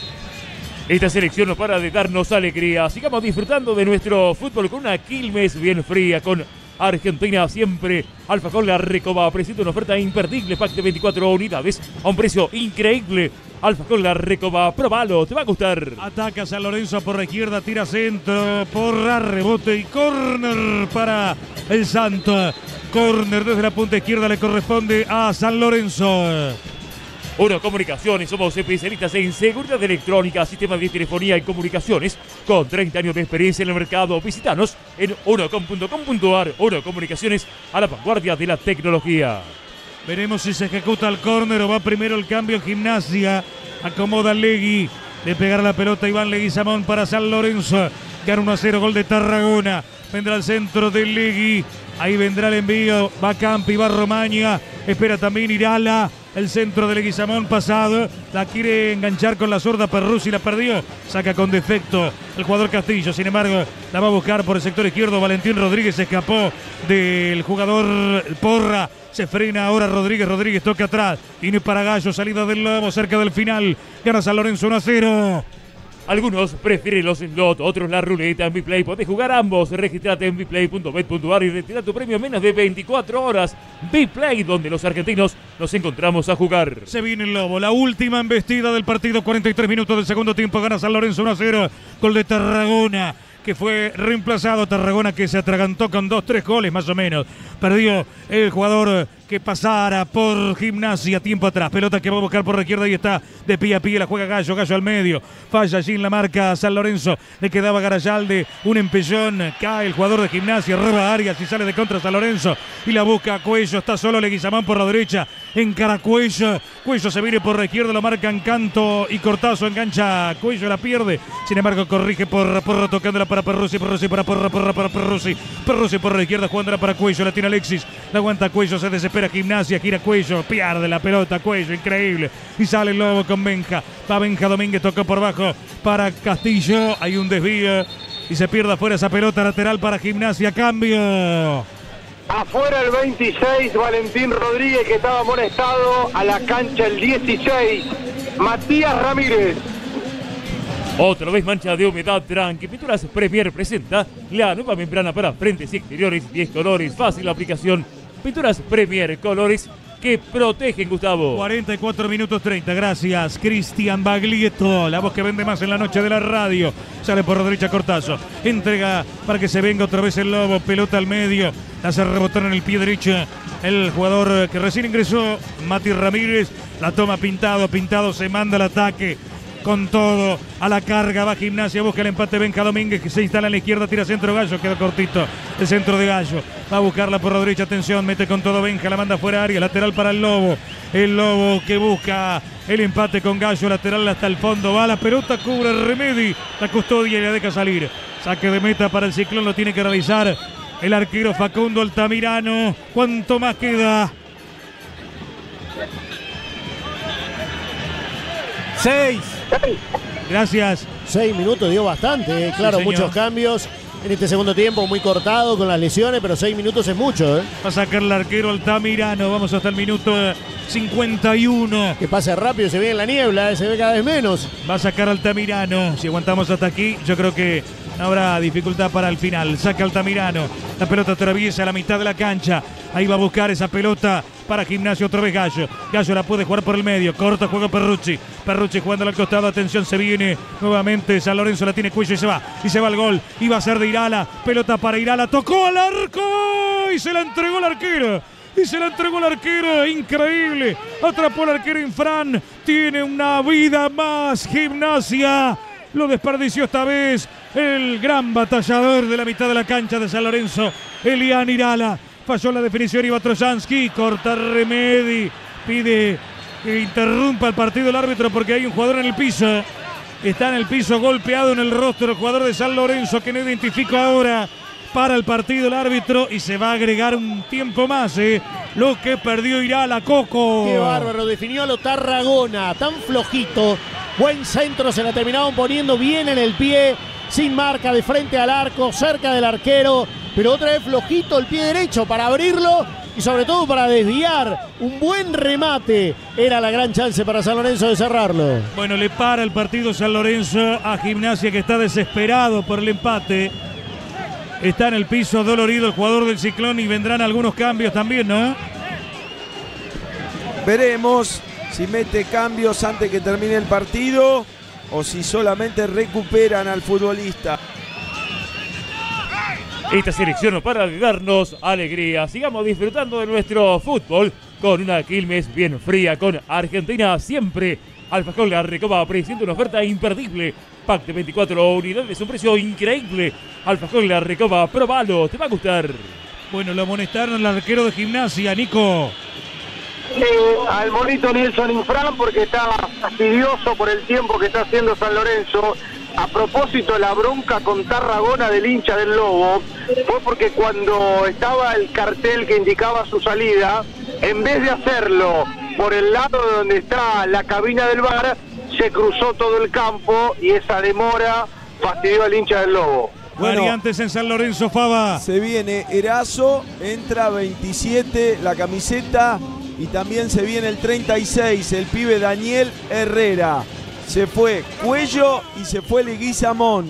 Esta selección no para de darnos alegría. Sigamos disfrutando de nuestro fútbol con una Quilmes bien fría, con Argentina siempre. Alfajor La Recoba presenta una oferta imperdible, pack de veinticuatro unidades a un precio increíble. Alfajor La Recoba, probalo, te va a gustar. Ataca San Lorenzo por la izquierda, tira centro, porra, rebote y córner para el Santo. Córner desde la punta izquierda le corresponde a San Lorenzo. Uno Comunicaciones, somos especialistas en seguridad electrónica, sistemas de telefonía y comunicaciones. Con treinta años de experiencia en el mercado, visítanos en uno com punto com punto ar. Uno Comunicaciones, a la vanguardia de la tecnología. Veremos si se ejecuta el córner o va primero el cambio en Gimnasia. Acomoda Legui, de pegar la pelota Iván Leguizamón para San Lorenzo. Gana uno a cero, gol de Tarragona. Vendrá al centro de Legui, ahí vendrá el envío, va Campi, va Romaña. Espera también Irala. El centro de Leguizamón pasado, la quiere enganchar con la zurda Perruzzi, la perdió, saca con defecto el jugador Castillo, sin embargo la va a buscar por el sector izquierdo, Valentín Rodríguez se escapó del jugador Porra, se frena ahora Rodríguez, Rodríguez toca atrás, viene para Gallo, salida del Lobo cerca del final, gana San Lorenzo uno a cero. Algunos prefieren los slots, otros la ruleta en Vplay. Podés jugar ambos. Registrate en vplay punto bet punto ar y retira tu premio en menos de veinticuatro horas. Vplay, donde los argentinos nos encontramos a jugar. Se viene el Lobo, la última embestida del partido. cuarenta y tres minutos del segundo tiempo. Gana San Lorenzo uno a cero. Gol de Tarragona, que fue reemplazado. Tarragona, que se atragantó con dos, tres goles más o menos. Perdió el jugador que pasara por Gimnasia tiempo atrás. Pelota que va a buscar por la izquierda y está de pie a pie. La juega Gallo, Gallo al medio. Falla allí en la marca San Lorenzo. Le quedaba Garayalde, un empellón. Cae el jugador de Gimnasia, roba Arias y sale de contra San Lorenzo. Y la busca Cuello. Está solo Leguizamán por la derecha. Encara Cuello. Cuello se viene por la izquierda. Lo marcan Canto y Cortazo. Engancha Cuello, la pierde. Sin embargo, corrige por Porro, tocándola para Perruzzi. Perruzzi para Porra, Porra para Perruzzi. Perruzzi por la izquierda, jugándola para Cuello. La tiene Alexis. La aguanta Cuello, se desespera Gimnasia, gira Cuello, pierde la pelota Cuello, increíble. Y sale el Lobo con Benja. Va Benja Domínguez, tocó por bajo para Castillo. Hay un desvío y se pierde afuera esa pelota lateral para Gimnasia. Cambio. Afuera el veintiséis, Valentín Rodríguez, que estaba amonestado. A la cancha el dieciséis, Matías Ramírez. Otra vez mancha de humedad, tranqui. Pinturas Premier presenta la nueva membrana para frentes y exteriores, diez colores, fácil aplicación. Pinturas Premier Colores que protegen, Gustavo. cuarenta y cuatro minutos treinta, gracias Cristian Baglietto, la voz que vende más en la noche de la radio. Sale por la derecha Cortazo, entrega para que se venga otra vez el Lobo, pelota al medio, la hace rebotar en el pie derecho el jugador que recién ingresó, Mati Ramírez. La toma Pintado, Pintado se manda al ataque con todo, a la carga, va Gimnasia, busca el empate Benja Domínguez, que se instala en la izquierda, tira centro Gallo, queda cortito el centro de Gallo, va a buscarla por la derecha, atención, mete con todo Benja, la manda fuera área, lateral para el Lobo, el Lobo que busca el empate con Gallo, lateral hasta el fondo, va la pelota, cubre Remedi, la custodia y la deja salir, saque de meta para el Ciclón, lo tiene que realizar el arquero Facundo Altamirano. ¿Cuánto más queda? Seis. Gracias. Seis minutos dio bastante, eh. claro, Sí, muchos cambios en este segundo tiempo, muy cortado con las lesiones, pero seis minutos es mucho. ¿eh? Va a sacar el arquero Altamirano, vamos hasta el minuto cincuenta y uno. Que pase rápido, se ve en la niebla, eh. se ve cada vez menos. Va a sacar Altamirano, si aguantamos hasta aquí, yo creo que no habrá dificultad para el final. Saca Altamirano, la pelota atraviesa la mitad de la cancha, ahí va a buscar esa pelota para Gimnasia, otra vez Gallo. Gallo la puede jugar por el medio, corta, juega Perrucci. Perrucci jugando al costado, atención, se viene nuevamente San Lorenzo, la tiene Cuello y se va. Y se va el gol, iba a ser de Irala, pelota para Irala, tocó al arco y se la entregó el arquero. Y se la entregó el arquero, increíble. Atrapó el arquero Infran, tiene una vida más Gimnasia. Lo desperdició esta vez el gran batallador de la mitad de la cancha de San Lorenzo, Elian Irala. Falló la definición, iba Trojansky, corta Remedi, pide que interrumpa el partido el árbitro porque hay un jugador en el piso. Está en el piso golpeado en el rostro el jugador de San Lorenzo que no identifico ahora. Para el partido el árbitro y se va a agregar un tiempo más, ¿eh? Lo que perdió Irala, Coco. Qué bárbaro, definió a lo Tarragona, tan flojito. Buen centro, se la terminaron poniendo bien en el pie, sin marca, de frente al arco, cerca del arquero. Pero otra vez flojito el pie derecho para abrirlo y sobre todo para desviar. Un buen remate. Era la gran chance para San Lorenzo de cerrarlo. Bueno, le para el partido San Lorenzo a Gimnasia, que está desesperado por el empate. Está en el piso dolorido el jugador del Ciclón y vendrán algunos cambios también, ¿no? Veremos si mete cambios antes que termine el partido o si solamente recuperan al futbolista. Esta selección para darnos alegría. Sigamos disfrutando de nuestro fútbol con una Quilmes bien fría, con Argentina siempre. Alfajor La Recoba presenta una oferta imperdible. Pack de veinticuatro unidades, un precio increíble. Alfajor La Recoba, probalo, te va a gustar. Bueno, lo amonestaron al arquero de Gimnasia, Nico. Eh, al monito Nelson Infran porque está fastidioso por el tiempo que está haciendo San Lorenzo. A propósito, la bronca con Tarragona del hincha del Lobo fue porque cuando estaba el cartel que indicaba su salida, en vez de hacerlo por el lado donde está la cabina del V A R, se cruzó todo el campo y esa demora fastidió al hincha del Lobo. Bueno, variantes en San Lorenzo, Fava. Se viene Erazo, entra veintisiete la camiseta y también se viene el treinta y seis, el pibe Daniel Herrera. Se fue Cuello y se fue Leguizamón.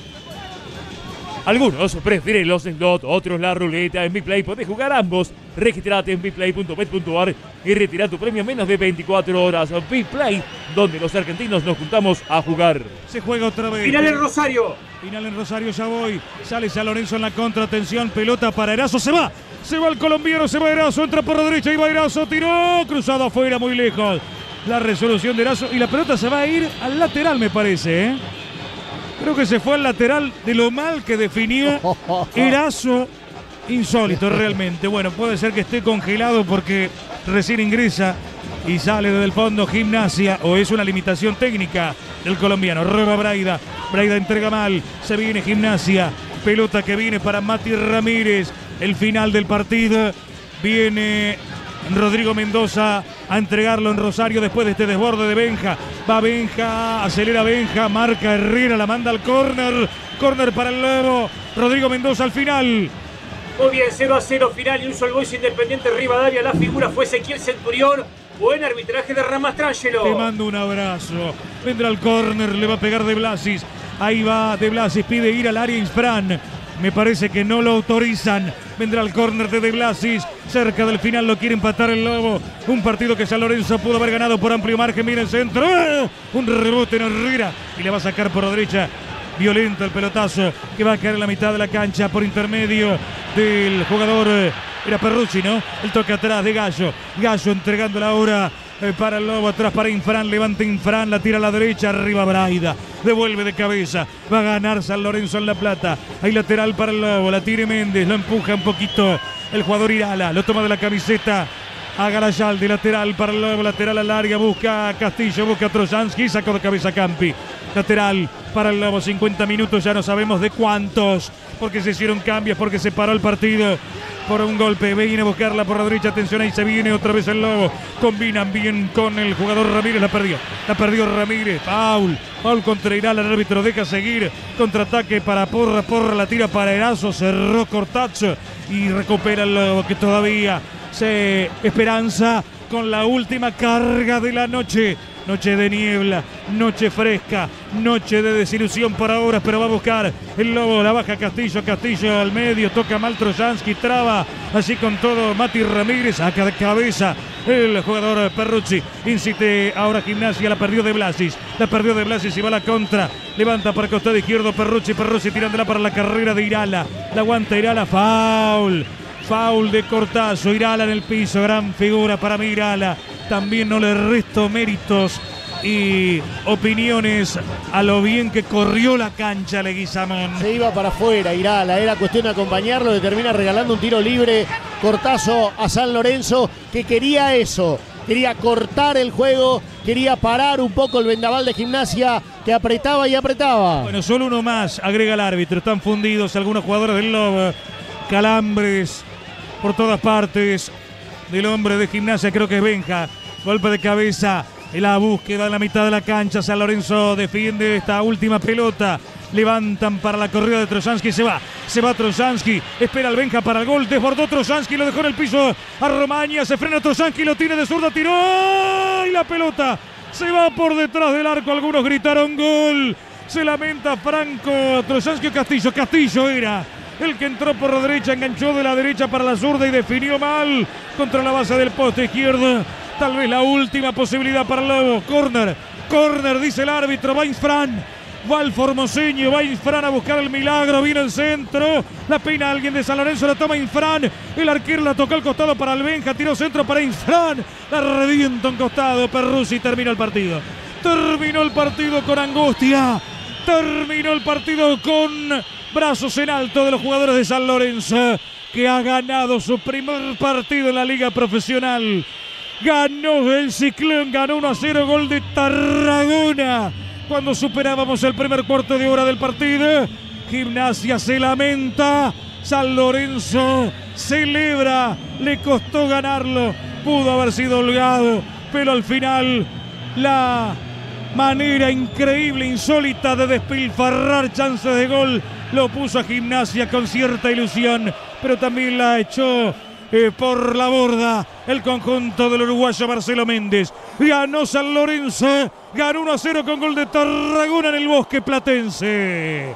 Algunos prefieren los slot, otros la ruleta. En BitPlay podés jugar ambos. Registrate en bitplay punto bet punto ar y retira tu premio en menos de veinticuatro horas. BitPlay, donde los argentinos nos juntamos a jugar. Se juega otra vez. Final en Rosario. Final en Rosario, ya voy. Sale San Lorenzo en la contra. Atención, pelota para Erazo. Se va. Se va el colombiano, se va Erazo. Entra por la derecha y va Erazo. Tiró. Cruzado afuera, muy lejos. La resolución de Erazo. Y la pelota se va a ir al lateral, me parece, ¿eh? Creo que se fue al lateral de lo mal que definía Erazo. Insólito realmente. Bueno, puede ser que esté congelado porque recién ingresa y sale desde el fondo Gimnasia, o es una limitación técnica del colombiano. Roba Braida. Braida entrega mal. Se viene Gimnasia. Pelota que viene para Mati Ramírez. El final del partido. Viene Rodrigo Mendoza a entregarlo en Rosario después de este desborde de Benja. Va Benja, acelera Benja, marca Herrera, la manda al córner. Córner para el Lobo. Rodrigo Mendoza al final. Muy bien, cero a cero final y un All Boys Independiente Rivadavia. La figura fue Ezequiel Centurión. Buen arbitraje de Ramastrangelo. Te mando un abrazo. Vendrá al córner, le va a pegar De Blasis. Ahí va De Blasis, pide ir al área Insfran. Me parece que no lo autorizan. Vendrá el córner de De Blasis. Cerca del final lo quiere empatar el Lobo. Un partido que San Lorenzo pudo haber ganado por amplio margen. Mira el centro. ¡Eh! Un rebote en Herrera. Y le va a sacar por la derecha. Violento el pelotazo que va a caer en la mitad de la cancha por intermedio del jugador. Era Perrucci, ¿no? El toque atrás de Gallo. Gallo entregándola ahora eh, para el Lobo. Atrás para Infran. Levanta Infran. La tira a la derecha. Arriba Braida. Devuelve de cabeza. Va a ganar San Lorenzo en La Plata. Hay lateral para el Lobo. La tire Méndez. Lo empuja un poquito el jugador Irala. Lo toma de la camiseta a Garayalde. Lateral para el Lobo. Lateral al área. Busca a Castillo. Busca a Trojansky. Sacó de cabeza a Campi. Lateral para el Lobo. cincuenta minutos. Ya no sabemos de cuántos. Porque se hicieron cambios. Porque se paró el partido por un golpe. Viene a buscarla por la derecha. Atención, ahí se viene otra vez el Lobo. Combinan bien con el jugador Ramírez. La perdió. La perdió Ramírez. Paul. Paul contra Irala. El árbitro deja seguir. Contraataque para Porra. Porra la tira para Erazo. Cerró Cortazzo. Y recupera el Lobo, que todavía se esperanza con la última carga de la noche. Noche de niebla, noche fresca, noche de desilusión por ahora, pero va a buscar el Lobo, la baja Castillo, Castillo al medio, toca mal Trojansky, traba, así con todo Mati Ramírez, saca de cabeza el jugador Perrucci, incite ahora Gimnasia, la perdió De Blasis, la perdió De Blasis y va a la contra, levanta para el costado izquierdo Perrucci, Perrucci tirándola para la carrera de Irala, la aguanta Irala, foul. Foul de Cortazzo, Irala en el piso, gran figura para mí Irala. También no le resto méritos y opiniones a lo bien que corrió la cancha Leguizamón. Se iba para afuera Irala, era cuestión de acompañarlo, le termina regalando un tiro libre Cortazzo a San Lorenzo, que quería eso, quería cortar el juego, quería parar un poco el vendaval de Gimnasia, que apretaba y apretaba. Bueno, solo uno más, agrega el árbitro, están fundidos algunos jugadores del Lobo, calambres por todas partes del hombre de Gimnasia, creo que es Benja, golpe de cabeza, en la búsqueda en la mitad de la cancha, San Lorenzo defiende esta última pelota, levantan para la corrida de Trojansky, se va, se va Trojansky, espera el Benja para el gol, desbordó Trojansky, lo dejó en el piso a Romaña, se frena Trojansky, lo tiene de zurda, tiró y la pelota se va por detrás del arco, algunos gritaron gol, se lamenta Franco, Trojansky o Castillo, Castillo era el que entró por la derecha, enganchó de la derecha para la zurda y definió mal contra la base del poste izquierdo. Tal vez la última posibilidad para el Lobo. Corner, corner, dice el árbitro. Va Infran, va el formoseño, va Infran a buscar el milagro. Viene el centro, la peina alguien de San Lorenzo, la toma Infran. El arquero la tocó al costado para el Benja, tiró centro para Infran. La revienta un costado, Perrucci, termina el partido. Terminó el partido con angustia. Terminó el partido con brazos en alto de los jugadores de San Lorenzo, que ha ganado su primer partido en la liga profesional. Ganó el Ciclón, ganó uno a cero, gol de Tarragona. Cuando superábamos el primer cuarto de hora del partido, Gimnasia se lamenta, San Lorenzo celebra, le costó ganarlo, pudo haber sido holgado, pero al final la manera increíble, insólita de despilfarrar chances de gol lo puso a Gimnasia con cierta ilusión, pero también la echó eh, por la borda el conjunto del uruguayo Marcelo Méndez. Ganó San Lorenzo, ganó uno a cero con gol de Tarragona en el Bosque Platense.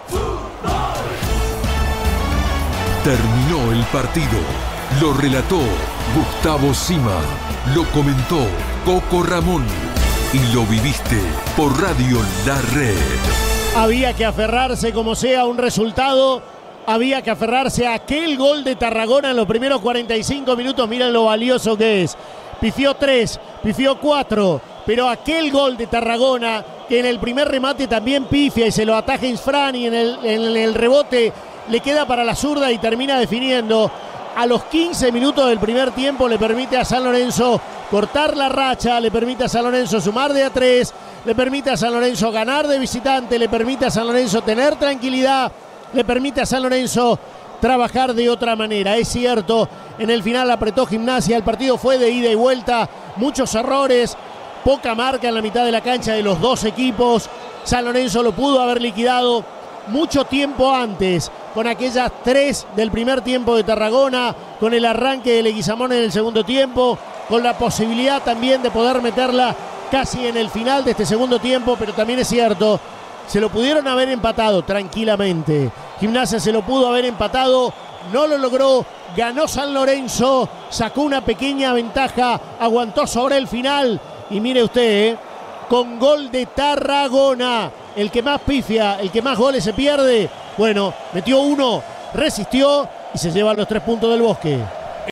Terminó el partido. Lo relató Gustavo Sima. Lo comentó Coco Ramón. Y lo viviste por Radio La Red. Había que aferrarse como sea a un resultado. Había que aferrarse a aquel gol de Tarragona en los primeros cuarenta y cinco minutos. Miren lo valioso que es. Pifió tres, pifió cuatro. Pero aquel gol de Tarragona, que en el primer remate también pifia y se lo ataja Infrani, en el, en el rebote le queda para la zurda y termina definiendo. A los quince minutos del primer tiempo le permite a San Lorenzo cortar la racha, le permite a San Lorenzo sumar de a tres, le permite a San Lorenzo ganar de visitante, le permite a San Lorenzo tener tranquilidad, le permite a San Lorenzo trabajar de otra manera. Es cierto, en el final apretó Gimnasia, el partido fue de ida y vuelta, muchos errores, poca marca en la mitad de la cancha de los dos equipos. San Lorenzo lo pudo haber liquidado mucho tiempo antes, con aquellas tres del primer tiempo de Tarragona, con el arranque de Leguizamón en el segundo tiempo, con la posibilidad también de poder meterla casi en el final de este segundo tiempo, pero también es cierto, se lo pudieron haber empatado tranquilamente. Gimnasia se lo pudo haber empatado, no lo logró, ganó San Lorenzo, sacó una pequeña ventaja, aguantó sobre el final y mire usted, ¿eh? Con gol de Tarragona, el que más pifia, el que más goles se pierde, bueno, metió uno, resistió y se lleva los tres puntos del Bosque.